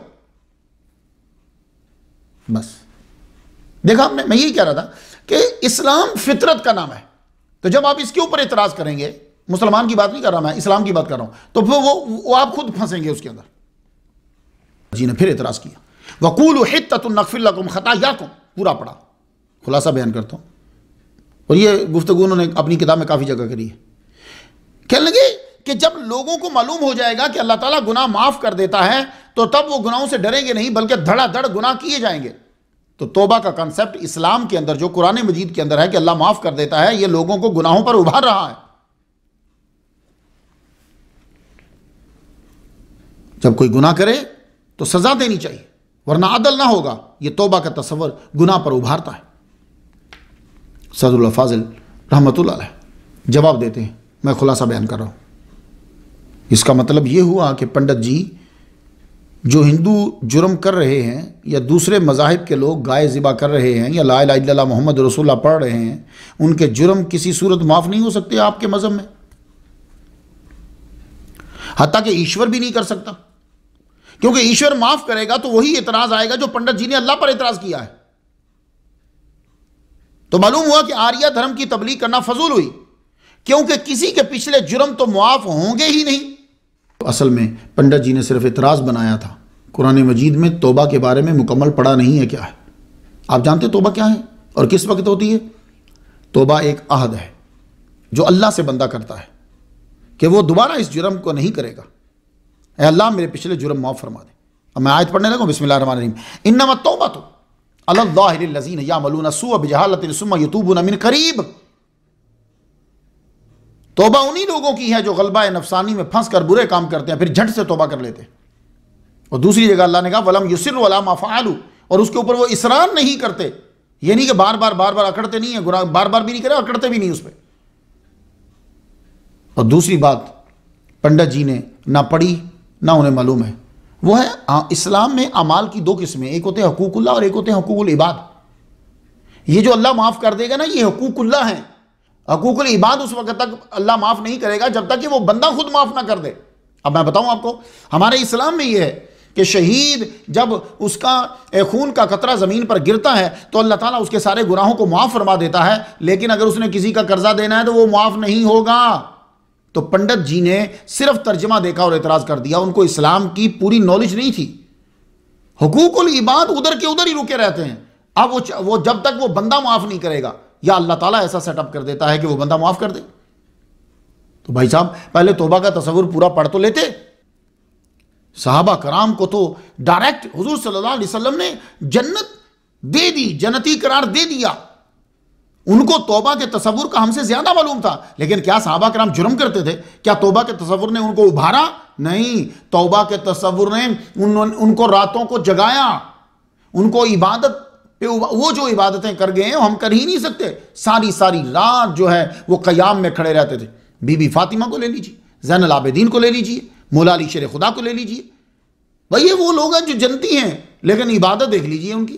बस देखा आपने, मैं यही कह रहा था कि इस्लाम फितरत का नाम है। तो जब आप इसके ऊपर इतराज करेंगे, मुसलमान की बात नहीं कर रहा मैं, इस्लाम की बात कर रहा हूं, तो फिर वो, वो आप खुद फंसेंगे उसके अंदर। जी ने फिर इतराज किया, वकूलु हित्ततुन नगफिर लकुम खतायाकुम, पूरा पढ़ा, खुलासा बयान करता हूं, और ये गुफ्तगू उन्होंने अपनी किताब में काफी जगह करी है। कहने लगे कि जब लोगों को मालूम हो जाएगा कि अल्लाह ताला गुनाह माफ कर देता है तो तब वो गुनाहों से डरेंगे नहीं, बल्कि धड़ाधड़ गुनाह किए जाएंगे। तो तौबा का कंसेप्ट इस्लाम के अंदर, जो कुरान मजीद के अंदर है कि अल्लाह माफ कर देता है, ये लोगों को गुनाहों पर उभार रहा है। जब कोई गुनाह करे तो सजा देनी चाहिए, वरना अदल ना होगा। ये तौबा का तस्वर गुनाह पर उभारता है। सदरुल्लाह फाजिल रहमतुल्लाह अलैह जवाब देते हैं, मैं खुलासा बयान कर रहा हूं। इसका मतलब यह हुआ कि पंडित जी, जो हिंदू जुर्म कर रहे हैं या दूसरे मज़ाहिब के लोग गाय ज़िबा कर रहे हैं या ला इलाहा इल्लल्लाह मोहम्मद रसूलुल्लाह पढ़ रहे हैं, उनके जुर्म किसी सूरत माफ़ नहीं हो सकते आपके मज़हब में, हत्ता कि ईश्वर भी नहीं कर सकता, क्योंकि ईश्वर माफ़ करेगा तो वही इतराज़ आएगा जो पंडित जी ने अल्लाह पर इतराज़ किया है। तो मालूम हुआ कि आर्या धर्म की तबलीग करना फजूल हुई, क्योंकि किसी के पिछले जुर्म तो मुआफ़ होंगे ही नहीं। असल में पंडित जी ने सिर्फ इतराज़ बनाया था, कुरान मजीद में तौबा के बारे में मुकम्मल पढ़ा नहीं है। क्या है, आप जानते तौबा क्या है और किस वक्त होती है? तौबा एक अहद है जो अल्लाह से बंदा करता है कि वो दोबारा इस जुर्म को नहीं करेगा। ऐ अल्लाह मेरे पिछले जुर्म माफ़ फरमा दे। अब मैं आयत पढ़ने लगा, बिस्मिल्लाहिर्रहमानिर्रहीम, इन्नमा तौबतु अलल्लाहि लिल्लज़ीना यामलूना सुअ बिजहालतिन सुम्मा यतूबूना मिन करीब। तौबा उन्हीं लोगों की है जो गलबा नफसानी में फंस कर बुरे काम करते हैं, फिर झट से तौबा कर लेते हैं। और दूसरी जगह अल्लाह ने कहा वलम युसिर्रु अला मा फ़अलू, और उसके ऊपर वो इसरार नहीं करते। ये नहीं कि बार बार बार बार अकड़ते नहीं है, गुनाह बार बार भी नहीं करे, अकड़ते भी नहीं उस पर। और दूसरी बात पंडित जी ने ना पढ़ी ना उन्हें मालूम है, वो है आ, इस्लाम में अमाल की दो किस्में, एक होते हैं हकूकुल्लाह और एक होते हैं हकूकुल इबाद। ये जो अल्लाह माफ़ कर देगा ना, ये हकूकुल्लाह है। हकूकुल इबाद उस वक्त तक अल्लाह माफ़ नहीं करेगा जब तक कि वो बंदा खुद माफ़ ना कर दे। अब मैं बताऊं आपको, हमारे इस्लाम में ये है कि शहीद जब उसका खून का कतरा ज़मीन पर गिरता है तो अल्लाह ताला उसके सारे गुनाहों को माफ़ फरमा देता है, लेकिन अगर उसने किसी का कर्जा देना है तो वो माफ़ नहीं होगा। तो पंडित जी ने सिर्फ तर्जमा देखा और एतराज़ कर दिया, उनको इस्लाम की पूरी नॉलेज नहीं थी। हुकूकुल इबाद उधर के उधर ही रुके रहते हैं। अब वो वो जब तक वो बंदा माफ़ नहीं करेगा, या अल्लाह ताला ऐसा सेटअप कर देता है कि वो बंदा माफ़ कर दे। तो भाई साहब, पहले तौबा का तसव्वुर पूरा पढ़ तो लेते। सहाबा कराम को तो डायरेक्ट हुजूर सल्लल्लाहु अलैहि वसल्लम ने जन्नत दे दी, जन्नती करार दे दिया। उनको तौबा के तसव्वुर का हमसे ज्यादा मालूम था। लेकिन क्या सहाबा कराम जुर्म करते थे? क्या तौबा के तसव्वुर ने उनको उभारा? नहीं, तौबा के तसव्वुर ने उन, उनको रातों को जगाया, उनको इबादत पे, वो जो इबादतें कर गए हैं हम कर ही नहीं सकते। सारी सारी रात जो है वो क़याम में खड़े रहते थे। बीबी फातिमा को ले लीजिए, ज़ैनुल आबिदीन को ले लीजिए, मौला अली शेर खुदा को ले लीजिए। भाई ये वो लोग हैं जो जनती हैं, लेकिन इबादत देख लीजिए उनकी।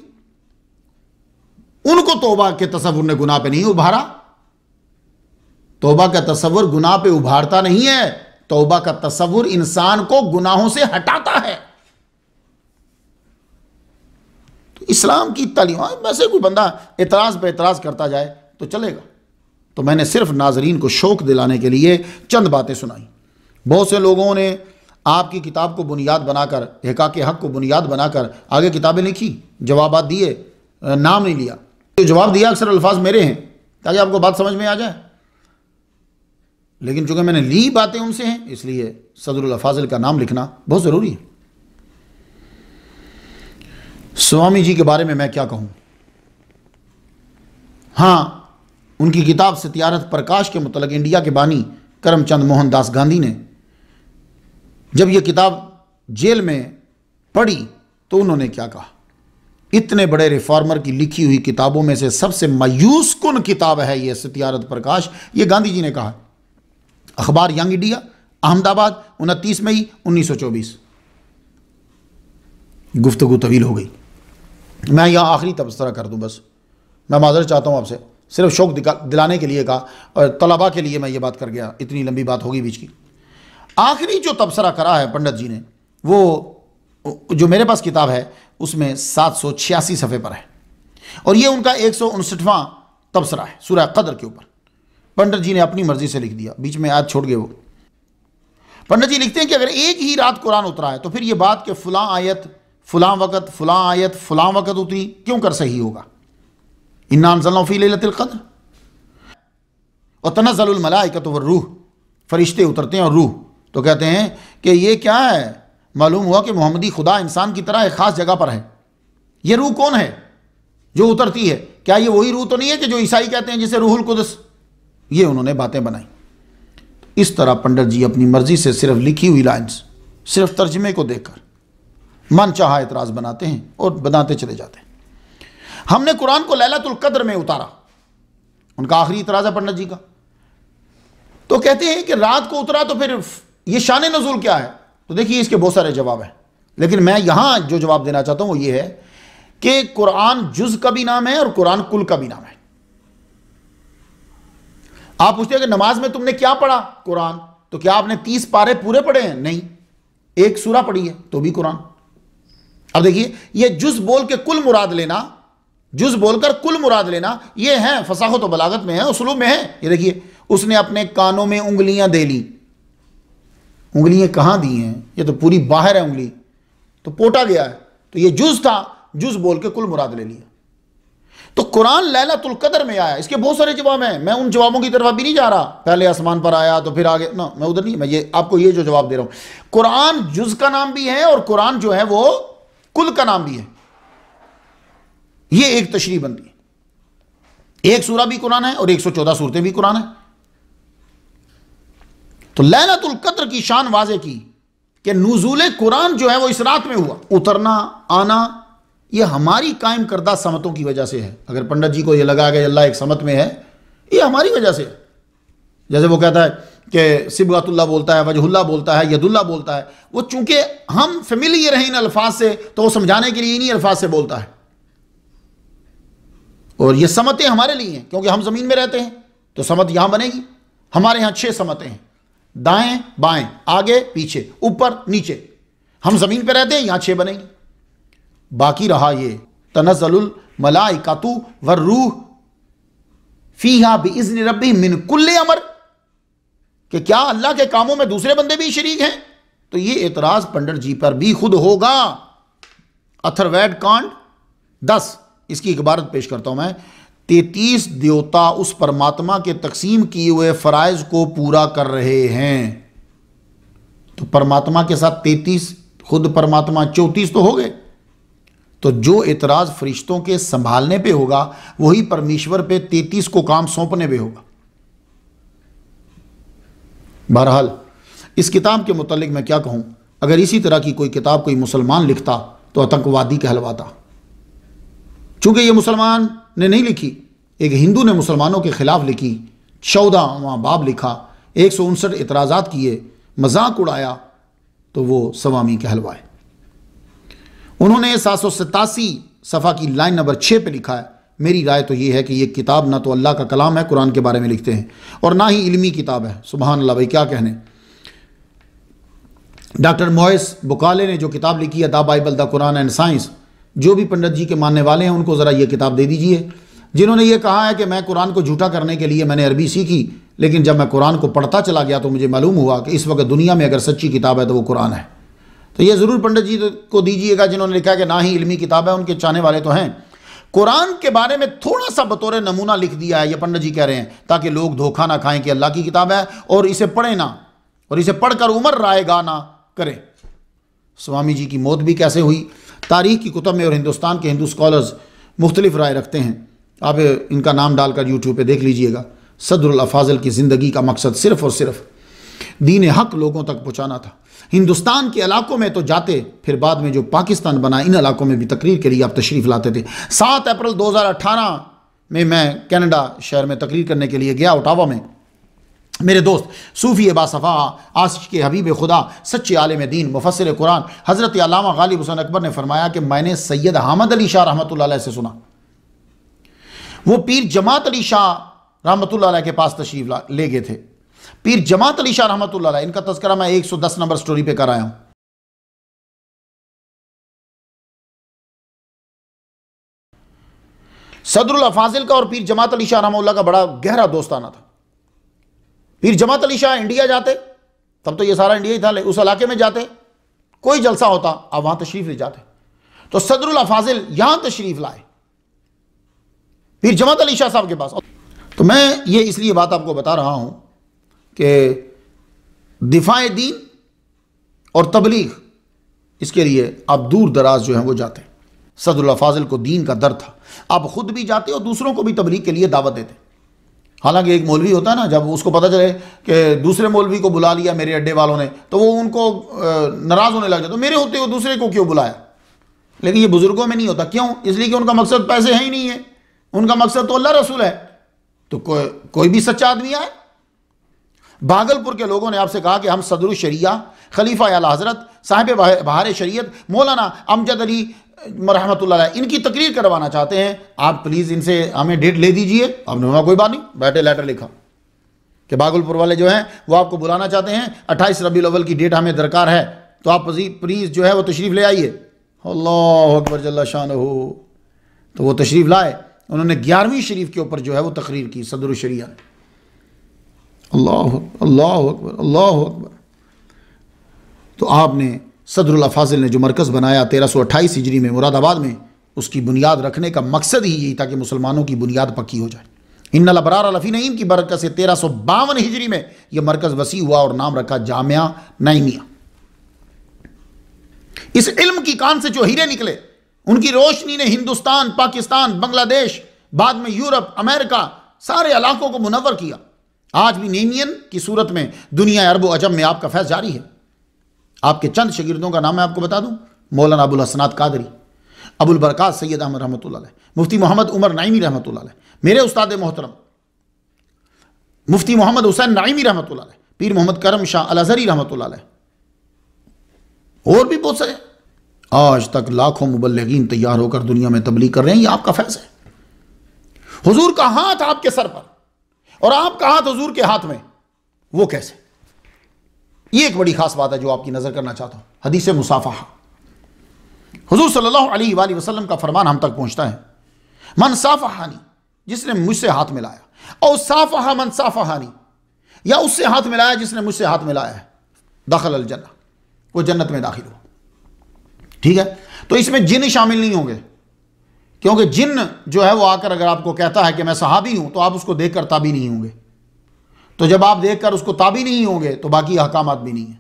उनको तौबा के तसव्वुर ने गुनाह पे नहीं उभारा। तौबा का तसव्वुर गुनाह पे उभारता नहीं है, तौबा का तसव्वुर इंसान को गुनाहों से हटाता है। तो इस्लाम की तालीम, वैसे कोई बंदा एतराज़ पे एतराज़ करता जाए तो चलेगा। तो मैंने सिर्फ नाजरीन को शौक़ दिलाने के लिए चंद बातें सुनाई। बहुत से लोगों ने आपकी किताब को बुनियाद बनाकर, हिकाक हक़ को बुनियाद बनाकर आगे किताबें लिखी, जवाबात दिए, नाम नहीं लिया। जो जवाब दिया अक्सर अल्फाज मेरे हैं ताकि आपको बात समझ में आ जाए, लेकिन चूँकि मैंने ली बातें उनसे हैं इसलिए सदरुल अफाज़िल का नाम लिखना बहुत ज़रूरी है। स्वामी जी के बारे में मैं क्या कहूँ। हाँ, उनकी किताब सत्यारथ प्रकाश के मुतल्लिक़ इंडिया के बानी करमचंद मोहन दास गांधी ने जब यह किताब जेल में पढ़ी तो उन्होंने क्या कहा, इतने बड़े रिफॉर्मर की लिखी हुई किताबों में से सबसे मायूस कुन किताब है यह सत्यारथ प्रकाश, ये गांधी जी ने कहा। अखबार यंग इंडिया, अहमदाबाद, उनतीस मई उन्नीस सौ चौबीस। गुफ्तगू तवील हो गई, मैं यहाँ आखिरी तबसरा कर दूँ बस। मैं माज़रत चाहता हूँ आपसे, सिर्फ शौक़ दिलाने के लिए कहा और तलबा के लिए मैं ये बात कर गया, इतनी लंबी बात होगी बीच की। आखिरी जो तबसरा करा है पंडित जी ने, वो जो मेरे पास किताब है उसमें सात सौ छियासी सफ़े पर है और ये उनका एक सौ उनसठवां तबसरा है सूरह क़द्र के ऊपर। पंडित जी ने अपनी मर्जी से लिख दिया, बीच में आज छोड़ गए वो। पंडित जी लिखते हैं कि अगर एक ही रात कुरान उतरा है तो फिर ये बात कि फ़लाँ आयत फ़लाँ वक़्त फ़लाँ आयत फ़लाँ वक़्त उतरी क्यों कर सही होगा। इन्ना अंज़लनाहु फ़ी लैलतिल क़द्र और तनज़्ज़लुल मलाइकतु वर्रूह, फरिश्ते उतरते हैं और रूह। तो कहते हैं कि ये क्या है, मालूम हुआ कि मोहम्मदी खुदा इंसान की तरह एक ख़ास जगह पर है। ये रूह कौन है जो उतरती है? क्या ये वही रूह तो नहीं है कि जो ईसाई कहते हैं जिसे रूहुल कुदस? ये उन्होंने बातें बनाई। इस तरह पंडित जी अपनी मर्जी से सिर्फ लिखी हुई लाइन्स, सिर्फ तर्जमे को देखकर मन चाहा एतराज़ बनाते हैं और बनाते चले जाते हैं। हमने कुरान को लैलतुल क़द्र में उतारा, उनका आखिरी इतराज़ है पंडित जी का। तो कहते हैं कि रात को उतरा तो फिर ये शान नज़ूल क्या है? तो देखिए इसके बहुत सारे जवाब हैं, लेकिन मैं यहां जो जवाब देना चाहता हूं वो ये है कि कुरान जुज़ का भी नाम है और कुरान कुल का भी नाम है। आप पूछते हैं कि नमाज में तुमने क्या पढ़ा कुरान, तो क्या आपने तीस पारे पूरे पढ़े हैं? नहीं, एक सूरा पढ़ी है तो भी कुरान। अब देखिए ये जुज़ बोल के कुल मुराद लेना, जुज़ बोलकर कुल मुराद लेना, ये है फसाहत और बलागत में है, उसलूब में है। ये देखिए उसने अपने कानों में उंगलियां दे ली। उंगलियां कहां दी हैं? ये तो पूरी बाहर है उंगली, तो पोटा गया है। तो ये जुज़ था, जुज़ बोल के कुल मुराद ले लिया। तो कुरान लैलतुल क़द्र में आया, इसके बहुत सारे जवाब हैं। मैं उन जवाबों की तरफ अभी नहीं जा रहा, पहले आसमान पर आया तो फिर आगे ना, मैं उधर नहीं, मैं ये आपको ये जो जवाब दे रहा हूं। कुरान जुज़ का नाम भी है और कुरान जो है वो कुल का नाम भी है। ये एक तशरीह बनती है। एक सूरा भी कुरान है और एक सौ चौदह सूरतें भी कुरान है। तो लैलतुल क़द्र की शान वाज़े की कि नुज़ूल कुरान जो है वो इस रात में हुआ। उतरना आना ये हमारी कायम करदा समतों की वजह से है। अगर पंडित जी को ये लगा कि अल्लाह एक समत में है, ये हमारी वजह से है। जैसे वो कहता है कि सिबगतुल्लाह बोलता है, वजहुल्लाह बोलता है, यदुल्लाह बोलता है, वो चूंकि हम फेमिलियर हैं इन अल्फाज से तो वो समझाने के लिए इन्हीं अल्फाज से बोलता है। और ये समतें हमारे लिए हैं क्योंकि हम ज़मीन में रहते हैं, तो समत यहां बनेगी। हमारे यहां छह समतें हैं, दाएं बाएं, आगे पीछे, ऊपर नीचे। हम ज़मीन पर रहते हैं, यहां छह बनेगी। बाकी रहा ये तनज़्ज़लुल मलाइकतु वर्रूह फीहा बिइज़्नि रब्बिहिम मिन कुल्लि अमर, कि क्या अल्लाह के कामों में दूसरे बंदे भी शरीक हैं? तो ये एतराज़ पंडित जी पर भी खुद होगा। अथर्वैड कांड दस, इसकी एक इबारत पेश करता हूं मैं। तैतीस देवता उस परमात्मा के तकसीम किए हुए फ़राइज़ को पूरा कर रहे हैं। तो परमात्मा के साथ तैतीस, खुद परमात्मा चौंतीस तो हो गए। तो जो एतराज़ फरिश्तों के संभालने पे होगा वही परमेश्वर पे तैतीस को काम सौंपने पे होगा। बहरहाल इस किताब के मुतल्लिक मैं क्या कहूँ, अगर इसी तरह की कोई किताब कोई मुसलमान लिखता तो आतंकवादी कहलवाता। चूँकि ये मुसलमान ने नहीं लिखी, एक हिंदू ने मुसलमानों के ख़िलाफ़ लिखी, चौदह बाब लिखा, एक सौ उनसठ एतराज़ात किए, मजाक उड़ाया, तो वो सवामी कहलवाए। उन्होंने सात सौ सतासी सफ़ा की लाइन नंबर छः पे लिखा है, मेरी राय तो ये है कि ये किताब ना तो अल्लाह का कलाम है, कुरान के बारे में लिखते हैं, और ना ही इल्मी किताब है। सुबहान अल्लाह भाई, क्या कहने। डॉक्टर मोइस बुकाले ने जो किताब लिखी है the Bible the Quran and science, जो भी पंडित जी के मानने वाले हैं उनको ज़रा ये किताब दे दीजिए। जिन्होंने ये कहा है कि मैं कुरान को झूठा करने के लिए मैंने अरबी सीखी, लेकिन जब मैं कुरान को पढ़ता चला गया तो मुझे मालूम हुआ कि इस वक्त दुनिया में अगर सच्ची किताब है तो वो कुरान है। तो ये ज़रूर पंडित जी को दीजिएगा जिन्होंने लिखा है कि ना ही इल्मी किताब है, उनके चाहने वाले तो हैं। कुरान के बारे में थोड़ा सा बतौर नमूना लिख दिया है, ये पंडित जी कह रहे हैं, ताकि लोग धोखा ना खाएं कि अल्लाह की किताब है और इसे पढ़ें ना, और इसे पढ़कर उमर रायगा ना करें। स्वामी जी की मौत भी कैसे हुई, तारीख की कुतब में और हिंदुस्तान के हिंदू स्कॉलर्स मुख्तलिफ राय रखते हैं। आप इनका नाम डालकर यूट्यूब पे देख लीजिएगा। सदरुल अफाज़ल की ज़िंदगी का मकसद सिर्फ़ और सिर्फ दीन हक़ लोगों तक पहुँचाना था। हिंदुस्तान के इलाकों में तो जाते, फिर बाद में जो पाकिस्तान बना इन इलाकों में भी तकरीर के लिए आप तशरीफ़ लाते थे। सात अप्रैल दो हज़ार अठारह में मैं कनाडा शहर में तकरीर करने के लिए गया, ओटावा में। मेरे दोस्त सूफ़ी बासफ़ा आशिक़ के हबीब खुदा सच्चे आलिम दीन मुफस्सिर कुरान हज़रत अल्लामा गालिब हुसैन अकबर ने फरमाया कि मैंने सैयद अहमद अली शाह रहमतुल्लाह अलैह से सुना। वो पीर जमात अली शाह रहमतुल्लाह अलैह के पास तशरीफ़ ले गए थे। पीर जमात अली शाह रहमतुल्लाह अलैह, इनका तज़किरा मैं एक सौ दस नंबर स्टोरी पे कर आया हूं। सदरुल अफाजिल का और पीर जमात अली शाह रहमतुल्लाह का बड़ा गहरा दोस्ताना था। पीर जमात अली शाह इंडिया जाते, तब तो ये सारा इंडिया ही था, उस इलाके में जाते, कोई जलसा होता आप वहां तशरीफ ले जाते। तो सदरुल अफाजिल यहां तशरीफ लाए पीर जमात अली शाह साहब के पास। तो मैं ये इसलिए बात आपको बता रहा हूं कि दिफाए दीन और तबलीग, इसके लिए आप दूर दराज जो है वो जाते। सदरुल अफाजिल को दीन का दर्द था, आप खुद भी जाते और दूसरों को भी तबलीग के लिए दावत देते। हालांकि एक मौलवी होता है ना, जब उसको पता चले कि दूसरे मौलवी को बुला लिया मेरे अड्डे वालों ने, तो वो उनको नाराज़ होने लग जाता, तो मेरे होते हुए दूसरे को क्यों बुलाया। लेकिन ये बुजुर्गों में नहीं होता। क्यों? इसलिए कि उनका मकसद पैसे है ही नहीं है, उनका मकसद तो अल्लाह रसूल है। तो कोई कोई भी सच्चा आदमी आए। भागलपुर के लोगों ने आपसे कहा कि हम सदरुल शरिया खलीफा आला हजरत साहिब बहार शरीयत मौलाना अमजद अली रहमतुल्लाह अलैह इनकी तकरीर करवाना चाहते हैं, आप प्लीज़ इनसे हमें डेट ले दीजिए। आपने बोला कोई बात नहीं, बैठे लेटर लिखा कि भागलपुर वाले जो हैं वो आपको बुलाना चाहते हैं, अट्ठाईस रबीउल अव्वल की डेट हमें दरकार है, तो आप प्लीज़ जो है वो तशरीफ़ ले आइए। अल्लाह अकबर जल्ला शान हो। तो वो तशरीफ़ लाए, उन्होंने ग्यारहवीं शरीफ के ऊपर जो है वो तकरीर की सदरुल शरिया। अल्लाह अल्लाह अकबर अल्लाह अकबर। तो आपने सदरुल अफाजिल ने जो मरकज़ बनाया तेरह सौ अट्ठाईस हिजरी में मुरादाबाद में, उसकी बुनियाद रखने का मकसद ही यही था कि मुसलमानों की बुनियाद पक्की हो जाए। इन्नल अबरार लफ़ी नईम की बरकत से तेरह सौ बावन हिजरी में यह मरकज़ वसी हुआ और नाम रखा जामिया नईमिया। इस इल्म की कान से जो हीरे निकले, उनकी रोशनी ने हिंदुस्तान, पाकिस्तान, बांग्लादेश, बाद में यूरोप, अमेरिका, सारे इलाकों को मुनव्वर किया। आज भी नेमियन की सूरत में दुनिया अरब व अजम में आपका फैज़ जारी है। आपके चंद शागिर्दों का नाम मैं आपको बता दूं, मौलाना अबुल हसनात कादरी, अबुल बरकात सैयद अहमद रहमतुल्लाह अलैह, मुफ्ती मोहम्मद उमर नाइमी रहमतुल्लाह अलैह, मेरे उस्ताद मोहतरम मुफ्ती मोहम्मद हुसैन नाइमी रहमतुल्लाह अलैह, पीर मोहम्मद करम शाह अल अज़हरी रहमतुल्लाह अलैह, और भी बहुत सारे। आज तक लाखों मुबल्लिगीन तैयार होकर दुनिया में तबलीग कर रहे हैं। ये आपका फैज़ है। हुजूर का हाथ आपके सर पर और आपका हाथ हुजूर के हाथ में, वो कैसे? ये एक बड़ी खास बात है जो आपकी नजर करना चाहता हूं। हदीस मुसाफहा, हुजूर सल्लल्लाहु अलैहि वसल्लम का फरमान हम तक पहुंचता है, मन साफहानी, जिसने मुझसे हाथ मिलाया, और साफहा मन साफहानी, या उससे हाथ मिलाया जिसने मुझसे हाथ मिलाया है, दखल अल जन्नह, वो जन्नत में दाखिल हो। ठीक है, तो इसमें जिन शामिल नहीं होंगे, क्योंकि जिन जो है वो आकर अगर आपको कहता है कि मैं सहाबी हूं, तो आप उसको देखकर ताबी नहीं होंगे। तो जब आप देखकर उसको ताबी नहीं होंगे तो बाकी अहकामात भी नहीं है।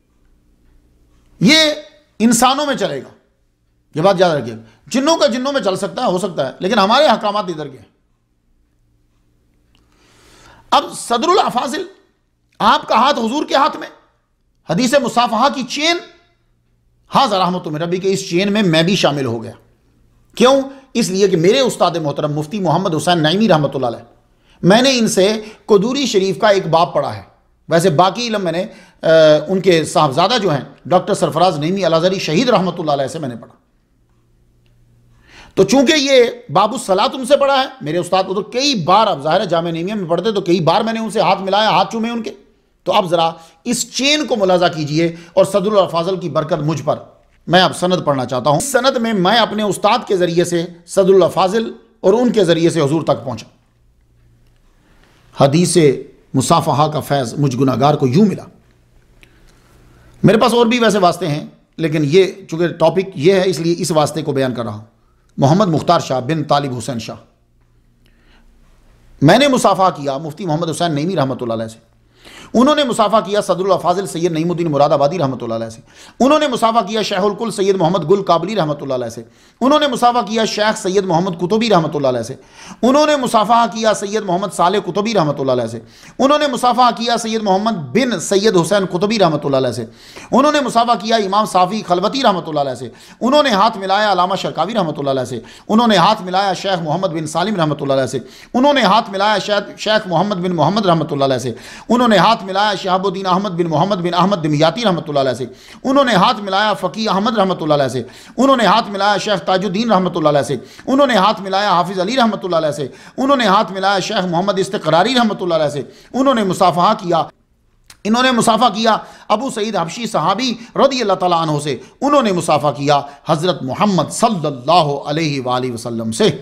ये इंसानों में चलेगा, ये बात याद रखिए। जिन्नों का जिन्नों में चल सकता है, हो सकता है, लेकिन हमारे अहकामात इधर के। अब सदरुल अफाजिल, आपका हाथ हुजूर के हाथ में, हदीस मुसाफहा की चेन, हाज़ा रहमत मिन रब्बी के इस चेन में मैं भी शामिल हो गया। क्यों? इसलिए कि मेरे उस्ताद मोहतरम मुफ्ती मोहम्मद हुसैन नाइमी रहमतुल्लाह अलैह, मैंने इनसे कुदूरी शरीफ का एक बाब पढ़ा है। वैसे बाकी इल्म मैंने आ, उनके साहबजादा जो हैं डॉक्टर सरफराज नईमी अल अज़हरी शहीद रहमतुल्लाह अलैह से मैंने पढ़ा। तो चूंकि ये बाबू सलात उनसे पढ़ा है, मेरे उस्ताद उधर कई बार, अब ज़ाहिर है जामे नईमिया में पढ़ते तो कई बार मैंने उनसे हाथ मिलाया, हाथ चूमे उनके, तो आप ज़रा इस चेन को मुलाजा कीजिए और सदरुल अफाजल की बरकत मुझ पर। मैं अब सनद पढ़ना चाहता हूँ। इस सनद में मैं अपने उस्ताद के ज़रिए से सदरुल अफाजल और उनके ज़रिए से हुजूर तक पहुँचा। हदीस मुसाफहा का फैज़ मुझ गुनाहगार को यूँ मिला। मेरे पास और भी वैसे वास्ते हैं, लेकिन ये चूँकि टॉपिक ये है इसलिए इस वास्ते को बयान कर रहा हूँ। मोहम्मद मुख्तार शाह बिन तालिब हुसैन शाह, मैंने मुसाफा किया मुफ्ती मोहम्मद हुसैन नईमी रहमतुल्लाह अलैह से। उन्होंने मुसाफा किया सदरुल अफाजिल सैयद नईमुद्दीन मुरादाबादी रहमतुल्लाह अलैह से। उन्होंने मुसाफा किया शेखुल कुल सैयद मोहम्मद गुल काबली रहमतुल्लाह अलैह से। उन्होंने मुसाफा किया शेख सैयद मोहम्मद कुतुबी रहमतुल्लाह अलैह से। उन्होंने मुसाफा किया सैयद मोहम्मद साले कुतुबी रहमतुल्लाह अलैह से। उन्होंने मुसाफा किया सैयद मोहम्मद बिन सैयद हुसैन कुतुबी रहमतुल्लाह अलैह से। उन्होंने मुसाफा किया इमाम साफ़ी खलवती रहमतुल्लाह अलैह से। उन्होंने हाथ मिलाया अलामा शरकावी रहमतुल्लाह अलैह से। उन्होंने हाथ मिलाया शेख मोहम्मद बिन सालिम रहमतुल्लाह अलैह से। उन्होंने हाथ मिलाया शेख मोहम्मद बिन मोहम्मद रहमतुल्लाह अलैह से। उन्होंने हाथ मिलाया शहाबुद्दीन अहमद बिन मोहम्मद बिन अहमद दिमयाती रहमतुल्लाह अलैह से। उन्होंने हाथ मिलाया फ़की अहमद रहमतुल्लाह अलैह से। उन्होंने हाथ मिलाया शेख ताजुद्दीन रहमतुल्लाह अलैह से। उन्होंने हाथ मिलाया हाफिज़ अली रहमतुल्लाह अलैह से। उन्होंने हाथ मिलाया शेख मोहम्मद इस्तक़रारी रहमतुल्लाह अलैह से। उन्होंने मुसाफ़हा किया इन्होंने मुसाफ़ा किया अबू सईद हबशी सहाबी रज़ियल्लाहु तआला अन्हु से। उन्होंने मुसाफ़ा किया हज़रत मोहम्मद सल्लल्लाहु अलैहि वालैहि वसल्लम से।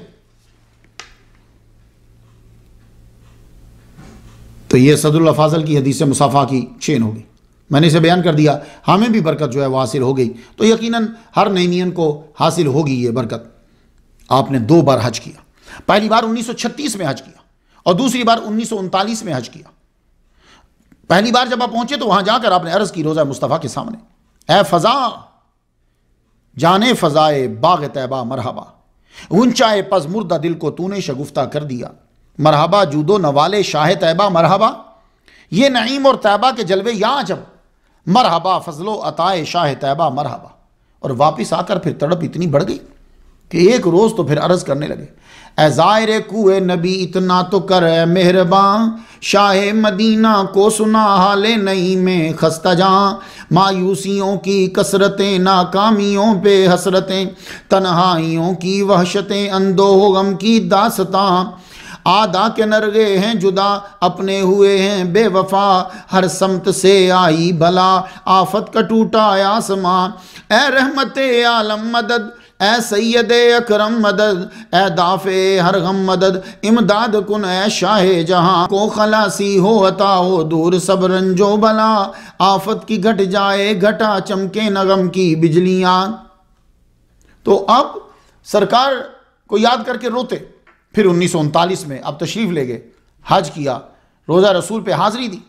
तो ये सदरुल अफाजल की हदीस से मुसाफ़ा की चेन होगी। मैंने इसे बयान कर दिया, हमें भी बरकत जो है वो हासिल हो गई। तो यकीनन हर नईमियन को हासिल होगी ये बरकत। आपने दो बार हज किया, पहली बार उन्नीस सौ छत्तीस में हज किया और दूसरी बार उन्नीस सौ उनतालीस में हज किया। पहली बार जब आप पहुंचे तो वहां जाकर आपने अर्ज की रोज़ा मुस्तफ़ा के सामने, ए फ़ज़ा जाने फ़ज़ाए बाग़ तैबा मरहबा, ऊंचाए पज़ मुर्दा दिल को तूने शगुफ्ता कर दिया, मरहबा जूदो नवाले शाह तैबा मरहबा, ये नईम और तैबा के जलवे या जब, मरहबा फ़ज़लो अताए शाह तैबा मरहबा। और वापस आकर फिर तड़प इतनी बढ़ गई कि एक रोज़ तो फिर अर्ज़ करने लगे, ए ज़ाहिर कुए नबी इतना तो कर ए मेहरबान, शाह मदीना को सुना हाले नहीं में खस्ता जां, मायूसियों की कसरतें नाकामियों पे हसरतें, तन्हाइयों की वहशतें अंदो गम की दास्तां, आदा के नरगे हैं जुदा अपने हुए हैं बेवफा, हर समत से आई भला आफत का टूटा आसमां, ए रहमते आलम मदद, ए सैयद अकरम मदद, ए दाफ़े हर गम मदद, इमदाद कुन ए शाह जहां, को खलासी हो अता हो दूर सब रंजो भला, आफत की घट जाए घटा चमके नगम की बिजलियां। तो अब सरकार को याद करके रोते। फिर उन्नीस सौ उनतालीस में अब तशरीफ़ ले गए, हज किया, रोज़ा रसूल पे हाज़िरी दी।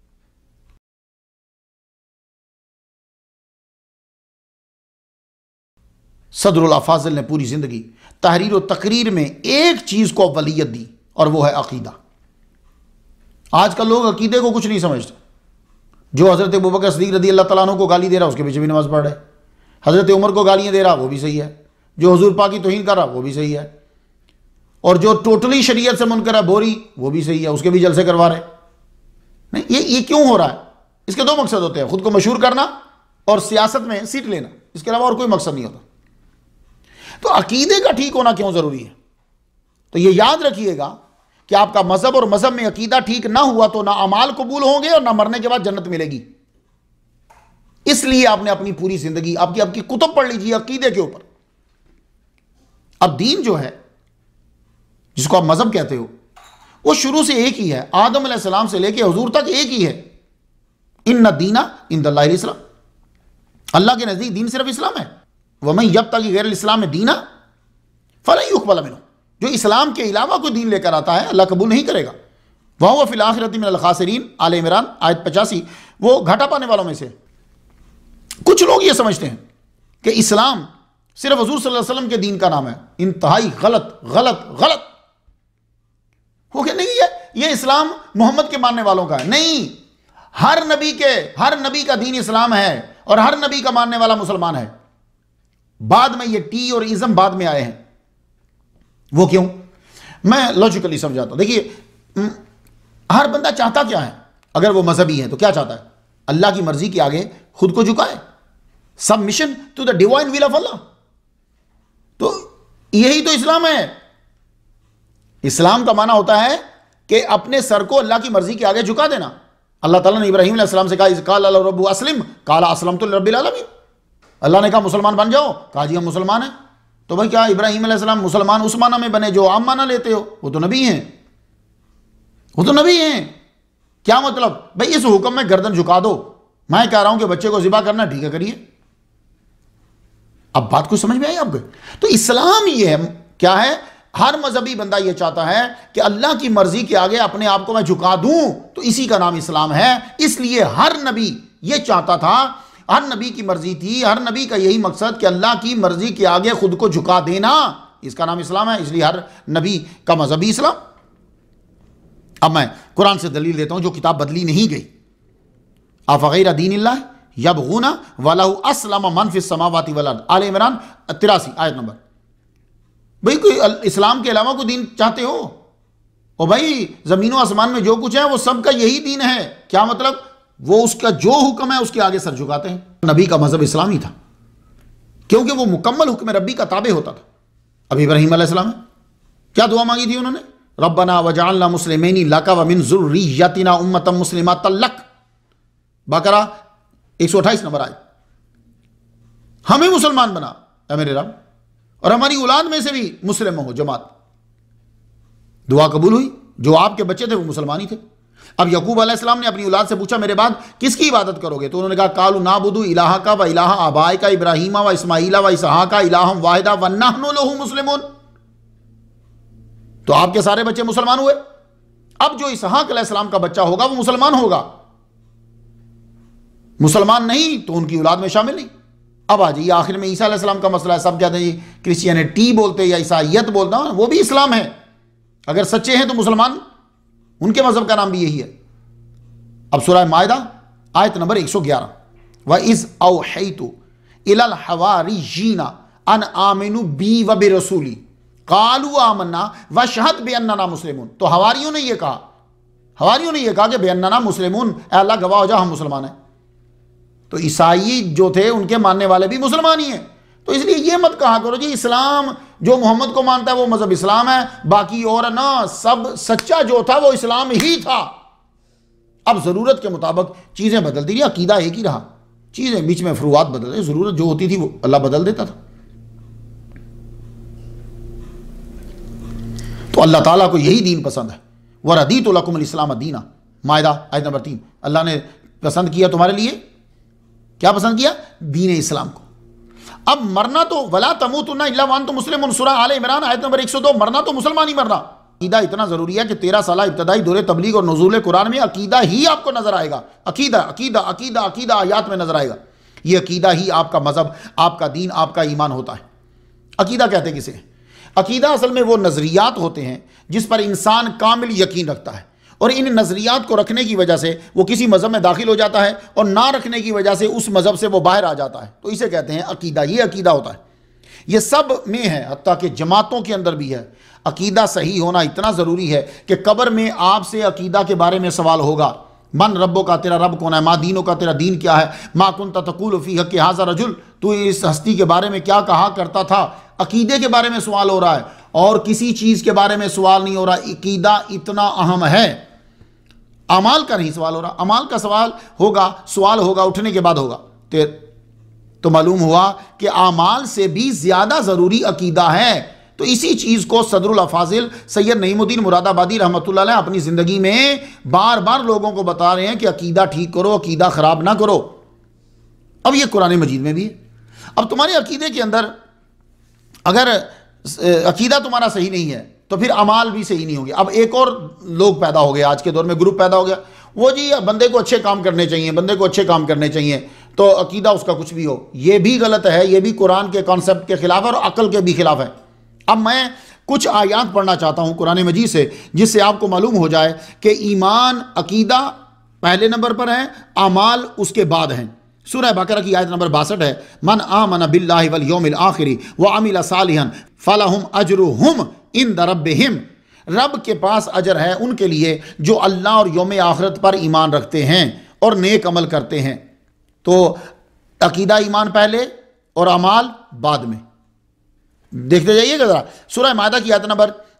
सदरुल अफाज़ल ने पूरी ज़िंदगी तहरीर और तकरीर में एक चीज़ को अव्वलियत दी और वो है अकीदा। आजकल लोग अकीदे को कुछ नहीं समझते। जो हज़रत अबू बकर सिद्दीक़ रज़ी अल्लाह तआला अन्हु को गाली दे रहा उसके पीछे भी नमाज़ पढ़ रहे, हज़रत उमर को गालियाँ दे रहा वो भी सही है, जो हुज़ूर पाक की तौहीन कर रहा वो भी सही है, और जो टोटली शरीयत से मुनकर है बोरी वो भी सही है, उसके भी जलसे करवा रहे। नहीं, ये ये क्यों हो रहा है? इसके दो मकसद होते हैं, खुद को मशहूर करना और सियासत में सीट लेना, इसके अलावा और कोई मकसद नहीं होता। तो अकीदे का ठीक होना क्यों ज़रूरी है? तो ये याद रखिएगा कि आपका मजहब और मजहब में अकीदा ठीक ना हुआ तो ना अमाल कबूल होंगे और ना मरने के बाद जन्नत मिलेगी। इसलिए आपने अपनी पूरी जिंदगी, आपकी आपकी कुतुब पढ़ लीजिए अकीदे के ऊपर। अब दीन जो है जिसको आप मजहब कहते हो वो शुरू से एक ही है, आदम अलैहिस्सलाम से लेके हुजूर तक एक ही है। इन्ना दीना इंदल्लाहिल इस्लाम, अल्लाह के नजदीक दीन सिर्फ इस्लाम है। वमन यब्तगी गैरल इस्लाम में दीना फलन युक़बल मिन्हु, जो इस्लाम के अलावा कोई दीन लेकर आता है अल्लाह कबूल नहीं करेगा। वहुव फिल आखिरति मिनल खासिरीन, आले इमरान आयत पचासी, वो घाटा पाने वालों में से। कुछ लोग ये समझते हैं कि इस्लाम सिर्फ हुजूर सल्लल्लाहु अलैहि वसल्लम के दीन का नाम है। इंतहाई गलत गलत गलत हो गया। नहीं है ये इस्लाम मोहम्मद के मानने वालों का है, नहीं, हर नबी के हर नबी का दीन इस्लाम है और हर नबी का मानने वाला मुसलमान है। बाद में ये टी और इज़म बाद में आए हैं। वो क्यों? मैं लॉजिकली समझाता हूं। देखिए, हर बंदा चाहता क्या है? अगर वो मजहबी है तो क्या चाहता है? अल्लाह की मर्जी के आगे खुद को झुकाए, submission to the divine will of Allah. तो यही तो इस्लाम है। इस्लाम का माना होता है कि अपने सर को अल्लाह की मर्जी के आगे झुका देना। अल्लाह ताला ने इब्राहीम अलैहिस्सलाम से कहा, इज़ क़ाला लहू रब्बुहु अस्लिम क़ाला अस्लमतु लिरब्बिल आलमीन। अल्लाह ने कहा मुसलमान बन जाओ, कहा जी हम मुसलमान हैं। तो भाई क्या इब्राहीम अलैहिस्सलाम मुसलमान उस माना में बने जो आम माना लेते हो? वो तो नबी हैं, वो तो नबी हैं। क्या मतलब? भाई इस हुक्म में गर्दन झुका दो। मैं कह रहा हूं कि बच्चे को ज़िबा करना ठीक है, करिए। अब बात को समझ में आई आपको? तो इस्लाम ये है, क्या है? हर मजहबी बंदा ये चाहता है कि अल्लाह की मर्जी के आगे अपने आप को मैं झुका दूं, तो इसी का नाम इस्लाम है। इसलिए हर नबी ये चाहता था, हर नबी की मर्जी थी, हर नबी का यही मकसद कि अल्लाह की मर्जी के आगे खुद को झुका देना, इसका नाम इस्लाम है। इसलिए हर नबी का मजहबी इस्लाम। अब मैं कुरान से दलील देता हूं जो किताब बदली नहीं गई। अफ़ग़ैर दीनिल्लाह यबग़ूना वलहु अस्लम मन फ़िस समावाति वल अर्द, आले इमरान तिरासी आयत नंबर। भाई कोई इस्लाम के अलावा कोई दीन चाहते हो? और भाई ज़मीन व आसमान में जो कुछ है वो सबका यही दीन है। क्या मतलब? वो उसका जो हुक्म है उसके आगे सर झुकाते हैं। नबी का मजहब इस्लामी था क्योंकि वो मुकम्मल हुक्म रब्बी का ताबे होता था। अब इब्राहीम अलैहिस्सलाम क्या दुआ मांगी थी उन्होंने? रब्बना वजअलना मुस्लिमैनि लका व मिन ज़ुर्रिय्यतिना उम्मतन मुस्लिमतन लक, बकरा एक सौ अट्ठाईस नंबर आए। हमें मुसलमान बना ऐ मेरे रब, और हमारी औलाद में से भी मुस्लिम हो जमात। दुआ कबूल हुई। जो आपके बच्चे थे वो मुसलमान ही थे। अब यकूब अलैहिस्सलाम ने अपनी औलाद से पूछा, मेरे बाद किसकी इबादत करोगे? तो उन्होंने कहा, कालू नाबुदु इलाहा का व इलाहा आबाई का इब्राहीमा व इस्माइला व इसहा का इलाहम वाहिदा व नहनु लहू मुस्लिमून। तो आपके सारे बच्चे मुसलमान हुए। अब जो इसहाक अलैहिस्सलाम का बच्चा होगा वो मुसलमान होगा, मुसलमान नहीं तो उनकी औलाद में शामिल नहीं। अब आ जाइए आखिर में ईसा अलैहिस्सलाम का मसला है। सब कहते हैं जी क्रिश्चियनिटी बोलते या ईसाइयत बोलता हूं, वो भी इस्लाम है। अगर सच्चे हैं तो मुसलमान, उनके मजहब का नाम भी यही है। अब सूरह माइदा आयत नंबर एक सौ ग्यारह, व इज़ औहैतु इलल हवारिय्यीना अन आमिनू बी व बिरसूली कालू आमन्ना व शहद बिअन्नना मुस्लिमून। तो हवारियों ने यह कहा, हवारियों ने यह कहा कि बिअन्नना मुस्लिमून, अल्लाह गवाह हो जा हम मुसलमान हैं। तो ईसाई जो थे उनके मानने वाले भी मुसलमान ही हैं। तो इसलिए ये मत कहा करो जी इस्लाम जो मोहम्मद को मानता है वो मजहब इस्लाम है, बाकी और ना, सब सच्चा जो था वो इस्लाम ही था। अब जरूरत के मुताबिक चीजें बदलती रही, अकीदा एक ही रहा, चीजें बीच में फरूआत बदलते, जरूरत जो होती थी वो अल्लाह बदल देता था। तो अल्लाह ताला को यही दीन पसंद है। व रदीतु लकुमुल इस्लाम दीना, मायदा आयत नंबर तीन। अल्लाह ने पसंद किया तुम्हारे लिए, क्या पसंद किया? दीन इस्लाम को। अब मरना तो वला तमूतुन्ना इल्ला व अंतुम मुस्लिमून, सूरह आले इमरान आयत नंबर एक सौ दो। मरना तो मुसलमान ही मरना। अकीदा इतना जरूरी है कि तेरह साल इब्तदाई दौरे तबलीग और नुज़ूल कुरान में अकीदा ही आपको नजर आएगा। अकीदा अकीदा अकीदा अकीदा आयात में नजर आएगा। ये अकीदा ही आपका मजहब, आपका दीन, आपका ईमान होता है। अकीदा कहते किसे? अकीदा असल में वो नजरियात होते हैं जिस पर इंसान कामिल यकीन रखता है, और इन नजरियात को रखने की वजह से वो किसी मजहब में दाखिल हो जाता है, और ना रखने की वजह से उस मजहब से वो बाहर आ जाता है। तो इसे कहते हैं अकीदा। ये अकीदा होता है, ये सब में है, हत्ता कि जमातों के अंदर भी है। अकीदा सही होना इतना ज़रूरी है कि कब्र में आपसे अकीदा के बारे में सवाल होगा। मन रब्बो का, तेरा रब कौन है? माँ दीनों का, तेरा दीन क्या है? माँ कुंता तक़ूलु फ़ी हक़्क़ि हाज़ा रजुल, तू इस हस्ती के बारे में क्या कहा करता था? अकीदे के बारे में सवाल हो रहा है, और किसी चीज़ के बारे में सवाल नहीं हो रहा। अकीदा इतना अहम है, अमाल का नहीं सवाल हो रहा। अमाल का सवाल होगा, सवाल होगा उठने के बाद होगा। तो, तो मालूम हुआ कि अमाल से भी ज़्यादा ज़रूरी अकीदा है। तो इसी चीज़ को सदरुल अफाजिल सैयद नईमुद्दीन मुरादाबादी रहमतुल्लाह अलैह अपनी ज़िंदगी में बार बार लोगों को बता रहे हैं कि अकीदा ठीक करो, अकीदा ख़राब ना करो। अब ये कुरान मजीद में भी है। अब तुम्हारे अकीदे के अंदर अगर अकीदा तुम्हारा सही नहीं है तो फिर अमाल भी सही नहीं होगी। अब एक और लोग पैदा हो गए आज के दौर में, ग्रुप पैदा हो गया, वो जी बंदे को अच्छे काम करने चाहिए, बंदे को अच्छे काम करने चाहिए, तो अकीदा उसका कुछ भी हो। ये भी गलत है, ये भी कुरान के कॉन्सेप्ट के खिलाफ है और अकल के भी खिलाफ है। अब मैं कुछ आयात पढ़ना चाहता हूँ कुरान मजीद से, जिससे आपको मालूम हो जाए कि ईमान, अकीदा पहले नंबर पर है, अमाल उसके बाद हैं। सूरह बकरा की आयत नंबर बासठ है, मन आमन बिल्लाहि वल यौमिल आखिरी व अमिल सालिहन फलहुम अजरुहुम इंद रब्बिहिम। रब के पास अजर है उनके लिए जो अल्लाह और यौम आखिरत पर ईमान रखते हैं और नेक अमल करते हैं। तो अकीदा ईमान पहले और अमाल बाद में। देखते जाइएगा जरा, सूरह मायदा की आयत नंबर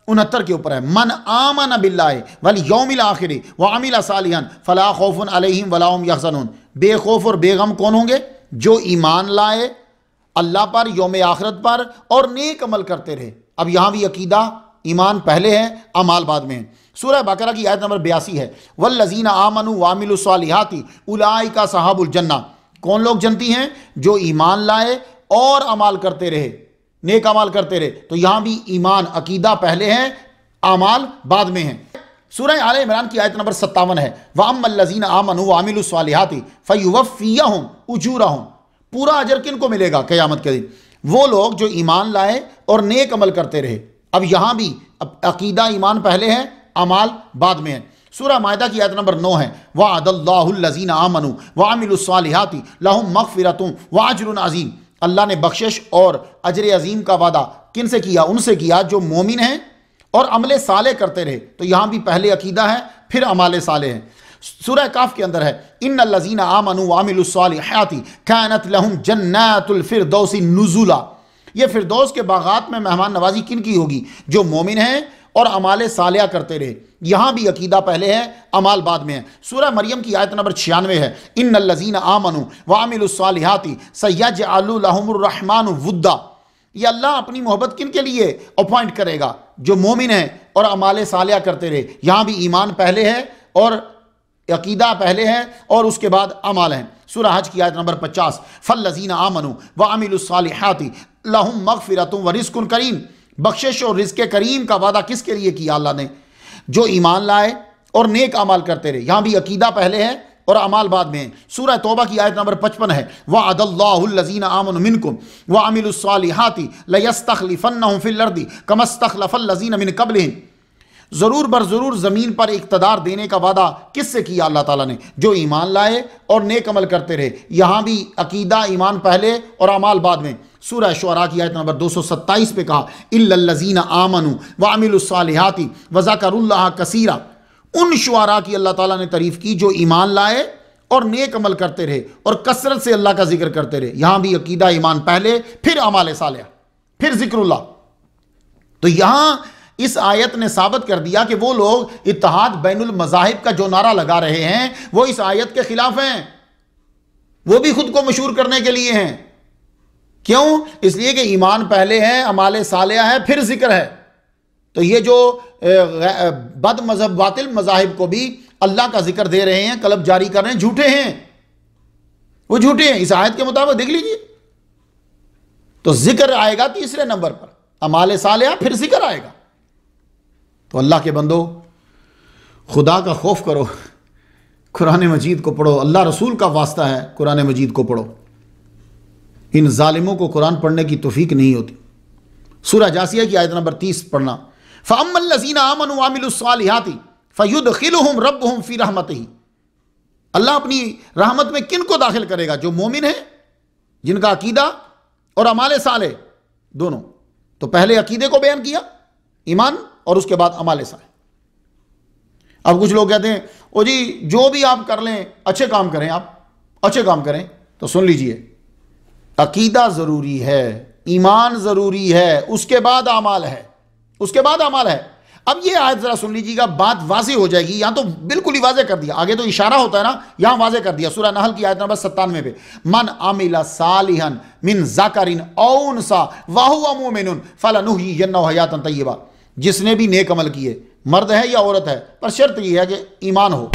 उनहत्तर के ऊपर है, मन आमन बिल्लाहि वल यौमिल आखिर व अमिल सालिहन फला खौफुन अलैहिम वला हुम यहज़नून। बेखौफ और बेगम कौन होंगे? जो ईमान लाए अल्लाह पर, यौम आखिरत पर और नेक अमल करते रहे। अब यहां भी अकीदा ईमान पहले है, अमाल बाद में है। सूरह बकरा की आयत नंबर बयासी है, वल्लज़ीना आमनू वामिलुस सालिहाति उलाइका सहाबुल जन्ना। कौन लोग जन्नती हैं? जो ईमान लाए और अमाल करते रहे, नेक अमाल करते रहे। तो यहां भी ईमान अकीदा पहले है, अमाल बाद में है। सूरह आले इमरान की आयत नंबर सत्तावन है, वअम्मल्लज़ीना आमनू वामिलुस सालिहाति फयुवफ़्फ़ियहुम उजूरहुम। पूरा अजर किन को मिलेगा क़यामत के दिन? वो लोग जो ईमान लाए और नेक अमल करते रहे। अब यहां भी अकीदा ईमान पहले है, अमाल बाद में है। सूरह मायदा की आयत नंबर नौ है, वअदल्लाहुल्लज़ीना आमनू वअमिलुस सालिहाति लहुम मग़फ़िरतुन व अज्रुन अज़ीम। अल्लाह ने बख्शिश और अजर अजीम का वादा किन से किया? उनसे किया जो मोमिन हैं और अमले साले करते रहे। तो यहां भी पहले अकीदा है, फिर अमाले साले हैं। सूरह काफ के अंदर है, इन्नल्लज़ीना आमनू वअमिलुस सालिहाति कानत लहुम जन्नातुल फिरदौसी नुज़ुला। ये फिरदौस के बागात में मेहमान नवाजी किन की होगी? जो मोमिन हैं और अमाले सालिया करते रहे। यहां भी अकीदा पहले है, अमाल बाद में है। सूरह मरियम की आयत नंबर छियानवे है, इन्नल्लज़ीना आमनू वअमिलुस सालिहाति सयजअलु लहुमुर रहमानु वुद्दा। ये अल्लाह अपनी मोहब्बत किन के लिए अपॉइंट करेगा? जो मोमिन है और अमाले सालिया करते रहे। यहां भी ईमान पहले है और अकीदा पहले है और उसके बाद अमाल है। सूरह हज की आयत नंबर पचास, फल्लज़ीना आमनू वअमिलुस सालिहाति लहुम मग़फ़िरतुन व रिज़्क़ुन करीम। बख्शिश और रिज़्क़ करीम का वादा किसके लिए किया अल्लाह ने? जो ईमान लाए और नेक अमाल करते रहे। यहां भी अकीदा पहले है और अमाल बाद में है। सूरह तौबा की आयत नंबर पचपन है, वअदल्लाहुल्लज़ीना आमनू मिनकुम वअमिलुस सालिहाति लयस्तख़लिफ़न्नहुम फ़िल अर्दि कमस्तख़लफ़ल्लज़ीना मिन क़ब्लिहिम। ज़रूर बर ज़रूर ज़मीन पर इक़्तिदार देने का वादा किससे किया अल्लाह ताला ने? जो ईमान लाए और नेक अमल करते रहे। यहाँ भी अकीदा ईमान पहले और अमाल बाद में। सूरह शुअरा की आयत नंबर दो सौ सत्ताईस पे कहा, इल्लल्लज़ीना आमनू वअमिलुस सालिहाति व ज़करुल्लाह कसीरा। उन शुअरा की अल्लाह ताला ने तारीफ़ की जो ईमान लाए और नेक अमल करते रहे और कसरत से अल्लाह का जिक्र करते रहे। यहाँ भी अकीदा ईमान पहले, फिर अमाल सालिह, फिर ज़िक्रुल्लाह। तो यहाँ इस आयत ने साबित कर दिया कि वो लोग इत्तेहाद बैनुल मज़ाहिब का जो नारा लगा रहे हैं वो इस आयत के खिलाफ हैं। वो भी खुद को मशहूर करने के लिए हैं। क्यों? इसलिए कि ईमान पहले है, अमाले सालिया है, फिर जिक्र है। तो ये जो बद मजहब बातिल मज़ाहिब को भी अल्लाह का जिक्र दे रहे हैं, कलब जारी कर रहे हैं, झूठे हैं, वो झूठे हैं। इस आयत के मुताबिक देख लीजिए, तो जिक्र आएगा तीसरे नंबर पर, अमाले सालिया, फिर जिक्र आएगा। तो अल्लाह के बंदो, खुदा का खौफ करो, कुरान मजीद को पढ़ो। अल्लाह रसूल का वास्ता है, कुरान मजीद को पढ़ो। इन जालिमों को कुरान पढ़ने की तौफीक नहीं होती। सूरह जासिया की आयत नंबर तीस पढ़ना, फ़अम्मल्लज़ीना आमनू वअमिलुस सालिहाति फ़युदख़िलुहुम रब्बुहुम फ़ी रहमतिही। अल्लाह अपनी रहमत में किन को दाखिल करेगा? जो मोमिन है, जिनका अकीदा और अमाले साले दोनों। तो पहले अकीदे को बयान किया, ईमान, और उसके बाद अमाले साले। अब कुछ लोग कहते हैं, ओ जी जो भी आप कर लें, अच्छे काम करें, आप अच्छे काम करें। तो सुन लीजिए, अकीदा ज़रूरी है, ईमान ज़रूरी है, उसके बाद अमाल है, उसके बाद अमाल है। अब ये आयत ज़रा सुन लीजिएगा, बात वाज़ेह हो जाएगी। यहाँ तो बिल्कुल ही वाज़ेह कर दिया, आगे तो इशारा होता है ना, यहाँ वाज़ेह कर दिया। सूरह नहल की आयत नंबर सत्तानवे पे, मन आमिला सालिहन मिन ज़करिन औ उनसा वहुवा मुमिनुन फलनुहयिन्नहु हयातन तय्यबा। जिसने भी नेक अमल किए, मर्द है या औरत है, पर शर्त यह है कि ईमान हो।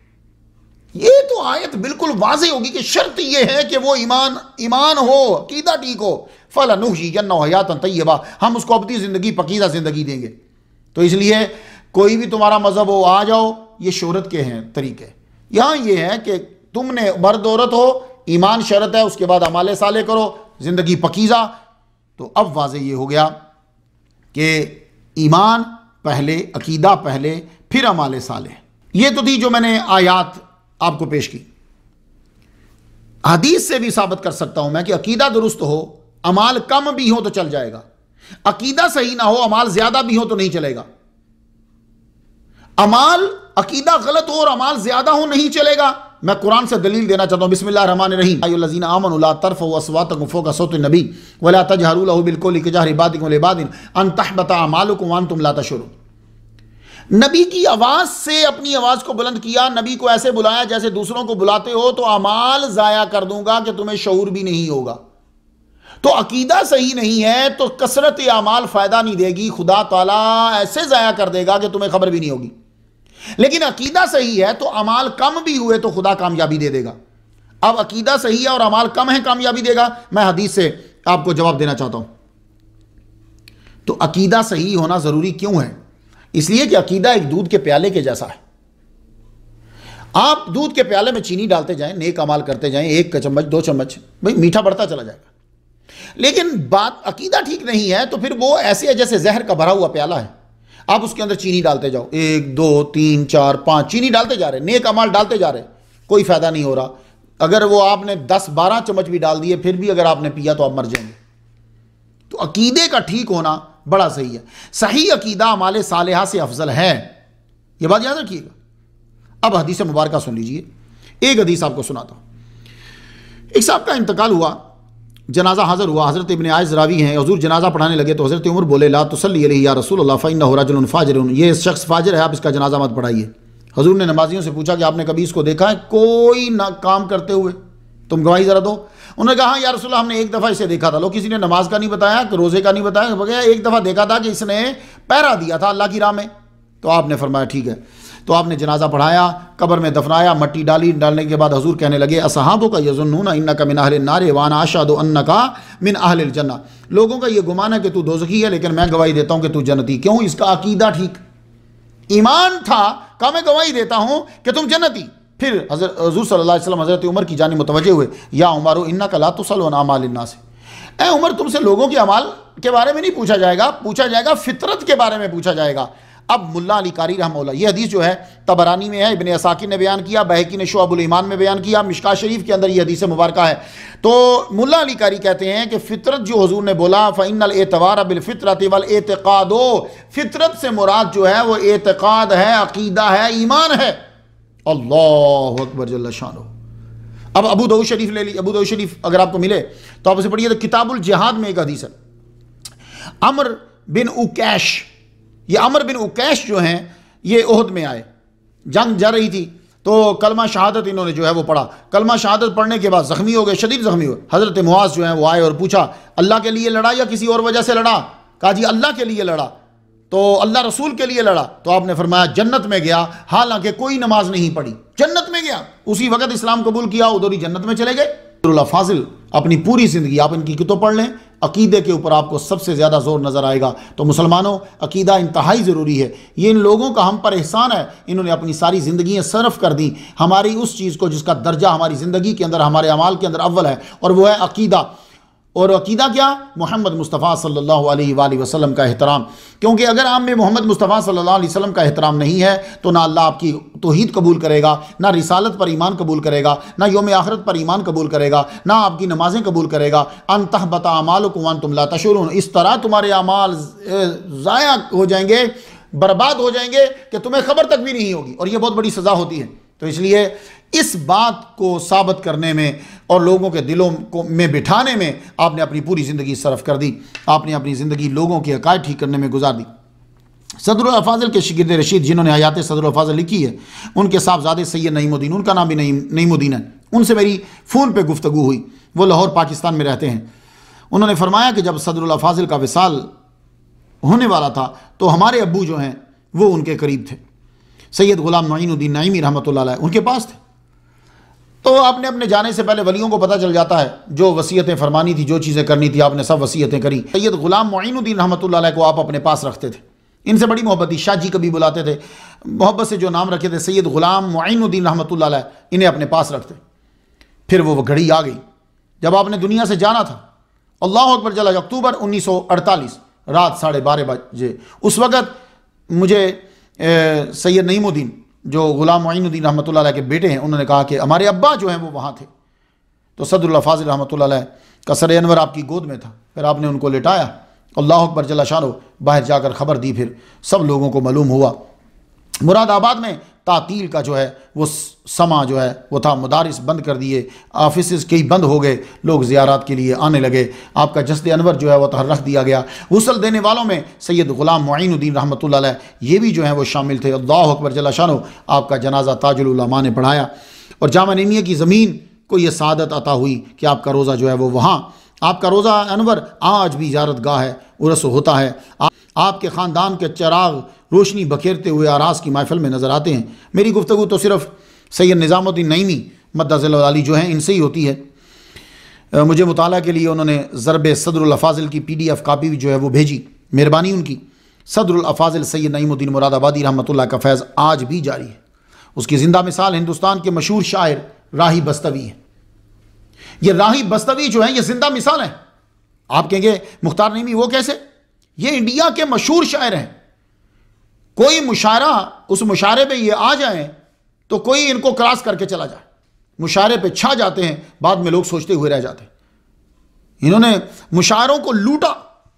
ये तो आयत बिल्कुल वाज़ेह होगी कि शर्त यह है कि वो ईमान ईमान हो, अकीदा ठीक हो। फलनुहयिन्नहु हयातन तय्यबा, हम उसको अपनी ज़िंदगी पकीज़ा ज़िंदगी देंगे। तो इसलिए कोई भी तुम्हारा मजहब हो, आ जाओ, ये शोहरत के हैं तरीके। यहाँ ये है कि तुमने मर्द औरत हो, ईमान शरत है, उसके बाद अमाले साले करो, ज़िंदगी पकीज़ा। तो अब वाज़ेह ये हो गया कि ईमान पहले, अकीदा पहले, फिर अमाले साले। ये तो थी जो मैंने आयात आपको पेश की। हदीस से भी साबित कर सकता हूं मैं कि अकीदा दुरुस्त हो, अमाल कम भी हो तो चल जाएगा। अकीदा सही ना हो, अमाल ज्यादा भी हो तो नहीं चलेगा। अमाल, अकीदा गलत हो और अमाल ज्यादा हो नहीं चलेगा। मैं कुरान से दलील देना चाहता हूँ। बिस्मिल्लाहिर्रहमानिर्रहीम अय्युहल्लज़ीना आमनू ला तरफ़ऊ अस्वातकुम फ़ौक़ा सौतिन नबी व ला तजहरू लहू बिलक़ौलि कजहरि बादिकुम लिबादिन अन तहबता अमालुकुम व अंतुम ला तशऊरून। नबी की आवाज़ से अपनी आवाज़ को बुलंद किया, नबी को ऐसे बुलाया जैसे दूसरों को बुलाते हो, तो अमाल ज़ाया कर दूंगा कि तुम्हें शऊर भी नहीं होगा। तो अकीदा सही नहीं है तो कसरत अमाल फ़ायदा नहीं देगी, खुदा ताला ऐसे ज़ाया कर देगा कि तुम्हें खबर भी नहीं होगी। लेकिन अकीदा सही है तो अमाल कम भी हुए तो खुदा कामयाबी दे देगा। अब अकीदा सही है और अमाल कम है, कामयाबी देगा। मैं हदीस से आपको जवाब देना चाहता हूं। तो अकीदा सही होना ज़रूरी क्यों है? इसलिए कि अकीदा एक दूध के प्याले के जैसा है। आप दूध के प्याले में चीनी डालते जाएं, नेक अमाल करते जाएं, एक चम्मच दो चम्मच, भाई मीठा बढ़ता चला जाएगा। लेकिन बात अकीदा ठीक नहीं है तो फिर वो ऐसे है जैसे जहर का भरा हुआ प्याला है, आप उसके अंदर चीनी डालते जाओ, एक दो तीन चार पाँच चीनी डालते जा रहे, नेक अमाल डालते जा रहे, कोई फ़ायदा नहीं हो रहा। अगर वो आपने दस बारह चम्मच भी डाल दिए फिर भी अगर आपने पिया तो आप मर जाएंगे। तो अकीदे का ठीक होना बड़ा सही है। सही अकीदा अमाले सालेहा से अफजल है, यह बात याद रखिएगा। अब हदीस मुबारक सुन लीजिए। एक हदीस आपको सुनाता हूं। एक साहब का इंतकाल हुआ, जनाजा हाजिर हुआ, हज़रत इब्न आयज़ रावी हैं, हुज़ूर जनाजा पढ़ाने लगे तो हज़रत उमर बोले ला तुसल्ली अलैहि या रसूलल्लाह फ़इन्नहु रजुलुन फ़ाजिरुन, ये शख्स फाजिर है, आप इसका जनाजा मत पढ़ाइए। हुज़ूर ने नमाजियों से पूछा कि आपने कभी इसको देखा है कोई ना काम करते हुए, तुम गवाही ज़रा दो। उन्होंने कहा हाँ या रसूलल्लाह हमने एक दफ़ा इसे देखा था। लोग किसी ने नमाज का नहीं बताया, रोज़े का नहीं बताया, बगैर एक दफ़ा देखा था कि इसने पहरा दिया था अल्लाह की राह में। तो आपने फरमाया ठीक है। तो आपने जनाजा पढ़ाया, कब्र में दफनाया, मट्टी डाली, डालने के बाद हुज़ूर कहने लगे असहाबो का यज़ुन्नूना इन्नका मिन अहलिन नार व अना अशहदु अन्नका मिन अहलिल जन्नह, लोगों का ये गुमान है कि तू दोज़खी है लेकिन मैं गवाही देता हूँ कि तू जन्नती। क्यों? इसका अकीदा ठीक, ईमान था, कहा मैं गवाही देता हूँ कि तुम जन्नती। फिर हज़रत हुज़ूर सल्लल्लाहु अलैहि वसल्लम हज़रत उमर की जानिब मुतवज्जे हुए, या उमर इन्नका ला तुसअलु अन अमालिन नास, ए उमर तुमसे लोगों के अमाल के बारे में नहीं पूछा जाएगा, पूछा जाएगा फितरत के बारे में पूछा जाएगा। अब मुल्ला अली कारी रहमतुल्लाह, ये हदीस जो है तबरानी में है, इब्ने असाकिर ने बयान किया, बैहकी ने शुअबुल ईमान में बयान किया, मिशकात शरीफ के अंदर ये हदीस मुबारक है। तो मुल्ला अली कारी कहते हैं कि फितरत जो हुजूर ने बोला फ़इन्नल एतवार बिल फितरति वल एतिक़ादो, फितरत से मुराद जो है वो एतिक़ाद है, अकीदा है, ईमान है। अल्लाहु अकबर जल्ल शानो। अब अबू दाऊद शरीफ ले ली, अबू दाऊद शरीफ अगर आपको मिले तो आप उसे पढ़िए। तो किताबुल जिहाद में एक हदीस है, अमर बिन उकैश, ये अमर बिन उकैश जो हैं ये ओहद में आए, जंग जा रही थी तो कलमा शहादत इन्होंने जो है वो पढ़ा। कलमा शहादत पढ़ने के बाद ज़ख्मी हो गए, शदीद ज़ख्मी हुए। हज़रत मुआज़ जो है वो आए और पूछा अल्लाह के लिए लड़ा या किसी और वजह से लड़ा? कहा जी अल्लाह के लिए लड़ा। तो अल्लाह रसूल के लिए लड़ा? तो आपने फरमाया जन्नत में गया, हालांकि कोई नमाज नहीं पढ़ी, जन्नत में गया, उसी वक्त इस्लाम कबूल किया, उधर ही जन्नत में चले गए। फाजिल अपनी पूरी ज़िंदगी आप इनकी किताब पढ़ लें, अकीदे के ऊपर आपको सबसे ज़्यादा जोर नज़र आएगा। तो मुसलमानों, अकीदा इंतहाई ज़रूरी है। ये इन लोगों का हम पर एहसान है, इन्होंने अपनी सारी ज़िंदगियाँ सर्फ कर दी हमारी उस चीज़ को जिसका दर्जा हमारी ज़िंदगी के अंदर, हमारे अमाल के अंदर अव्वल है, और वो है अकीदा। और अकीदा क्या? मोहम्मद मुस्तफ़ा सल्लल्लाहु अलैहि वसल्लम का एहतराम। क्योंकि अगर आप में मोहम्मद मुस्तफ़ा सल्लल्लाहु अलैहि वसल्लम का एहतराम नहीं है तो ना अल्लाह आपकी तौहीद कबूल करेगा, ना रिसालत पर ईमान कबूल करेगा, ना यौम आखिरत पर ईमान कबूल करेगा, ना आपकी नमाजें कबूल करेगा। अन तहबता अमालुकुम व अंतुम ला तशऊरून, इस तरह तुम्हारे अमाल ज़ाया हो जाएंगे, बर्बाद हो जाएंगे कि तुम्हें खबर तक भी नहीं होगी, और ये बहुत बड़ी सज़ा होती है। तो इसलिए इस बात को साबित करने में और लोगों के दिलों को में बिठाने में आपने अपनी पूरी ज़िंदगी सर्फ कर दी, आपने अपनी ज़िंदगी लोगों के अकायद ठीक करने में गुजार दी। सदरुल अफाज़िल के शिगिर्द रशीद जिन्होंने हयात सदरुल अफाज़िल लिखी है, उनके साहबजादे सैयद नईमुद्दीन, उनका नाम भी नईम नईमुद्दीन है, उनसे मेरी फ़ोन पे गुफ्तगू हुई, वो लाहौर पाकिस्तान में रहते हैं। उन्होंने फरमाया कि जब सदरुल अफाज़िल का विसाल होने वाला था तो हमारे अब्बू जो हैं वो उनके करीब थे, सैयद ग़ुलाम मोइनुद्दीन नईमी रहमतुल्लाह अलैह उनके पास थे। तो आपने अपने जाने से पहले वलियों को पता चल जाता है, जो वसीयतें फरमानी थी, जो चीज़ें करनी थी, आपने सब वसीयतें करी। सैयद ग़ुलाम मोइनुद्दीन रहमतुल्लाह अलैह को आप अपने पास रखते थे, इनसे बड़ी मोहब्बत थी, शाह जी कभी बुलाते थे, मोहब्बत से जो नाम रखे थे सैयद ग़ुलाम मोइनुद्दीन रहमतुल्लाह अलैह, इन्हें अपने पास रखते। फिर वो घड़ी आ गई जब आपने दुनिया से जाना था, अल्लाह अकबर जल्ल, अक्टूबर उन्नीस सौ अड़तालीस रात साढ़े बारह बजे। उस वक़्त मुझे सैयद नईमुद्दीन जो ग़ुलाम मोइनुद्दीन रहमतुल्लाह अलैह के बेटे हैं, उन्होंने कहा कि हमारे अब्बा जो हैं वो वहाँ थे। तो सदरुल फाजिल रहमतुल्लाह अलैह का सर अनवर आपकी गोद में था। फिर आपने उनको लेटाया, अल्लाह अकबर जल्ल शानो, बाहर जाकर ख़बर दी। फिर सब लोगों को मालूम हुआ। मुरादाबाद में तातील का जो है वो समा जो है वो था, मदारिस बंद कर दिए, ऑफिस कई बंद हो गए, लोग ज़ियारत के लिए आने लगे। आपका जस्द अनवर जो है वो तहर रख दिया गया। गुस्ल देने वालों में सैयद ग़ुलाम मुईनुद्दीन रहमतुल्लाह अलैह ये भी जो है वो शामिल थे। अल्लाहु अकबर जल्ल शानो। आपका जनाजा ताजुल उलमा ने पढ़ाया और जामा नईमिया की ज़मीन को ये सादत अता हुई कि आपका रोज़ा जो है वो वहाँ, आपका रोज़ा अनवर आज भी ज़ियारत गाह है, उर्स होता है। आ, आपके ख़ानदान के चिराग रोशनी बखेरते हुए आरास की महफिल में नज़र आते हैं। मेरी गुफ्तगू तो सिर्फ सैयद निज़ामुद्दीन नईमी मद्दज़िल्लहु अली जो हैं इनसे ही होती है। मुझे मुताला के लिए उन्होंने ज़रब सदरुल अफ़ाज़िल की पी डी एफ़ कापी भी जो है वो भेजी, मेहरबानी उनकी। सदरुल अफ़ाज़िल सैयद नईमुद्दीन मुरादाबादी रहमतुल्लाह का फैज़ आज भी जारी है। उसकी ज़िंदा मिसाल हिंदुस्तान के मशहूर शायर राही बस्तवी है। ये राही बस्तवी जो है ये जिंदा मिसाल है। आप कहेंगे मुख्तार नईमी वो कैसे? ये इंडिया के मशहूर शायर हैं। कोई मुशायरा, उस मुशायरे पे ये आ जाए तो कोई इनको क्रॉस करके चला जाए, मुशायरे पे छा जाते हैं, बाद में लोग सोचते हुए रह जाते हैं। इन्होंने मुशायरों को लूटा,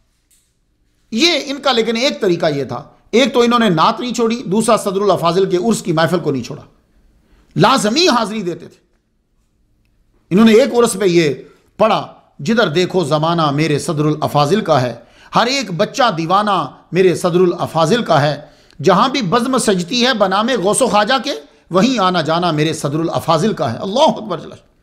ये इनका लेकिन एक तरीका ये था, एक तो इन्होंने नात नहीं छोड़ी, दूसरा सदरुल अफाजिल के उर्स की महफिल को नहीं छोड़ा, लाजमी हाजिरी देते थे। इन्होंने एक उर्स पे ये पढ़ा, जिधर देखो जमाना मेरे सदरुल अफाजिल का है, हर एक बच्चा दीवाना मेरे सदरुल अफाजिल का है, जहां भी बज़्म सजती है बनामे गौसो ख्वाजा के, वहीं आना जाना मेरे सदरुल अफाजिल का है। अल्लाह अकबर।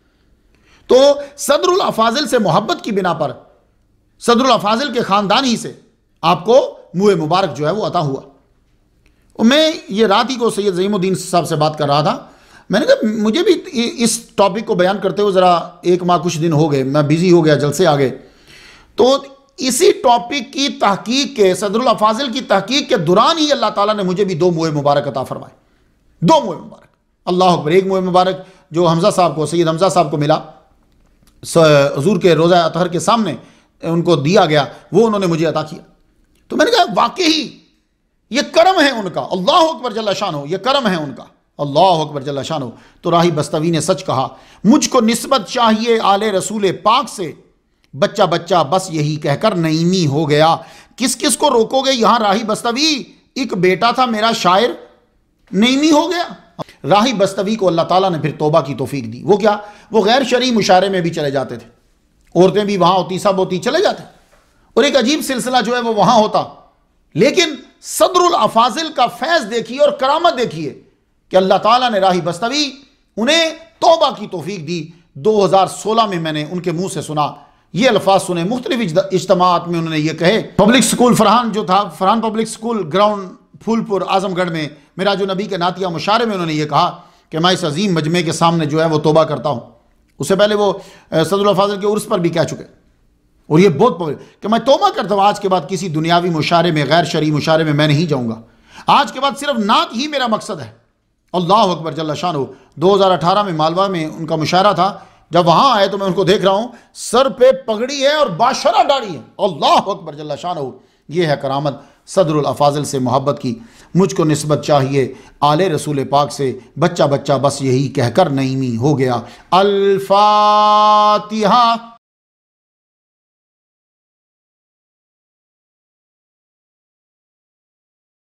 तो सदरुल अफाजिल से मोहब्बत की बिना पर, सदरुल अफाजिल के ख़ानदान ही से आपको मुँह मुबारक जो है वो अता हुआ। और मैं ये रात ही को सैयद ज़हीमुद्दीन साहब से बात कर रहा था, मैंने कहा मुझे भी इस टॉपिक को बयान करते हुए ज़रा एक माह कुछ दिन हो गए, मैं बिज़ी हो गया, जलसे आ गए। तो इसी टॉपिक की तहकीक के, सदरुल अफाजिल की तहकीक के दौरान ही अल्लाह ताला ने मुझे भी दो मुँह मुबारक अता फरमाए, दो मुँह मुबारक। अल्लाह अकबर। एक मुँह मुबारक जो हमज़ा साहब को, सैयद हमज़ा साहब को मिला, हुज़ूर के रोज़ा अतहर के सामने उनको दिया गया, वो उन्होंने मुझे अता किया। तो मैंने कहा वाकई ये करम है उनका, अल्लाह अकबर जल्ल शानो, ये करम है उनका, अल्लाह अकबर जल्ल शानो। तो राही बस्तवी ने सच कहा, मुझको निस्बत चाहिए आले रसूल पाक से, बच्चा बच्चा बस यही कहकर नईमी हो गया। किस किस को रोकोगे यहां राही बस्तवी, एक बेटा था मेरा शायर, नईमी हो गया। राही बस्तवी को अल्लाह ताला ने फिर तौबा की तौफीक दी। वो क्या, वो गैर शरई मुशायरे में भी चले जाते थे, औरतें भी वहां होती, सब होती, चले जाते, और एक अजीब सिलसिला जो है वो वहां होता। लेकिन सदरुल अफाजिल का फैज़ देखिए और करामत देखिए कि अल्लाह ताला ने राही बस्तवी उन्हें तौबा की तौफीक दी। दो हज़ार सोलह में मैंने उनके मुंह से सुना, ये अल्फाज सुने, मुख्तलिफ इज्तमात में उन्होंने ये कहे। पब्लिक स्कूल फरहान जो था, Farhan public school ground Phulpur Azamgarh में मेरा जो नबी के नातिया मुशारे में उन्होंने ये कहा कि मैं इस अजीम मजमे के सामने जो है वो तौबा करता हूँ। उससे पहले वो सदरुल अफाजिल के उर्स पर भी कह चुके, और ये बहुत पब्लिक कि मैं तौबा करता हूँ, आज के बाद किसी दुनियावी मुशारे में, गैर शरई मुशारे में मैं नहीं जाऊँगा, आज के बाद सिर्फ नात ही मेरा मकसद है। अल्लाह अकबर जल्ल शानो। दो हज़ार अठारह में मालवा में उनका मुशायरा था, जब वहां आए तो मैं उनको देख रहा हूं, सर पे पगड़ी है और बाशरा दाढ़ी है। अल्लाह अकबर जल्ल शानो। ये है करामत सदरुल अफाजिल से मोहब्बत की। मुझको निस्बत चाहिए आले रसूल पाक से, बच्चा बच्चा बस यही कहकर नईमी हो गया। अल फातिहा।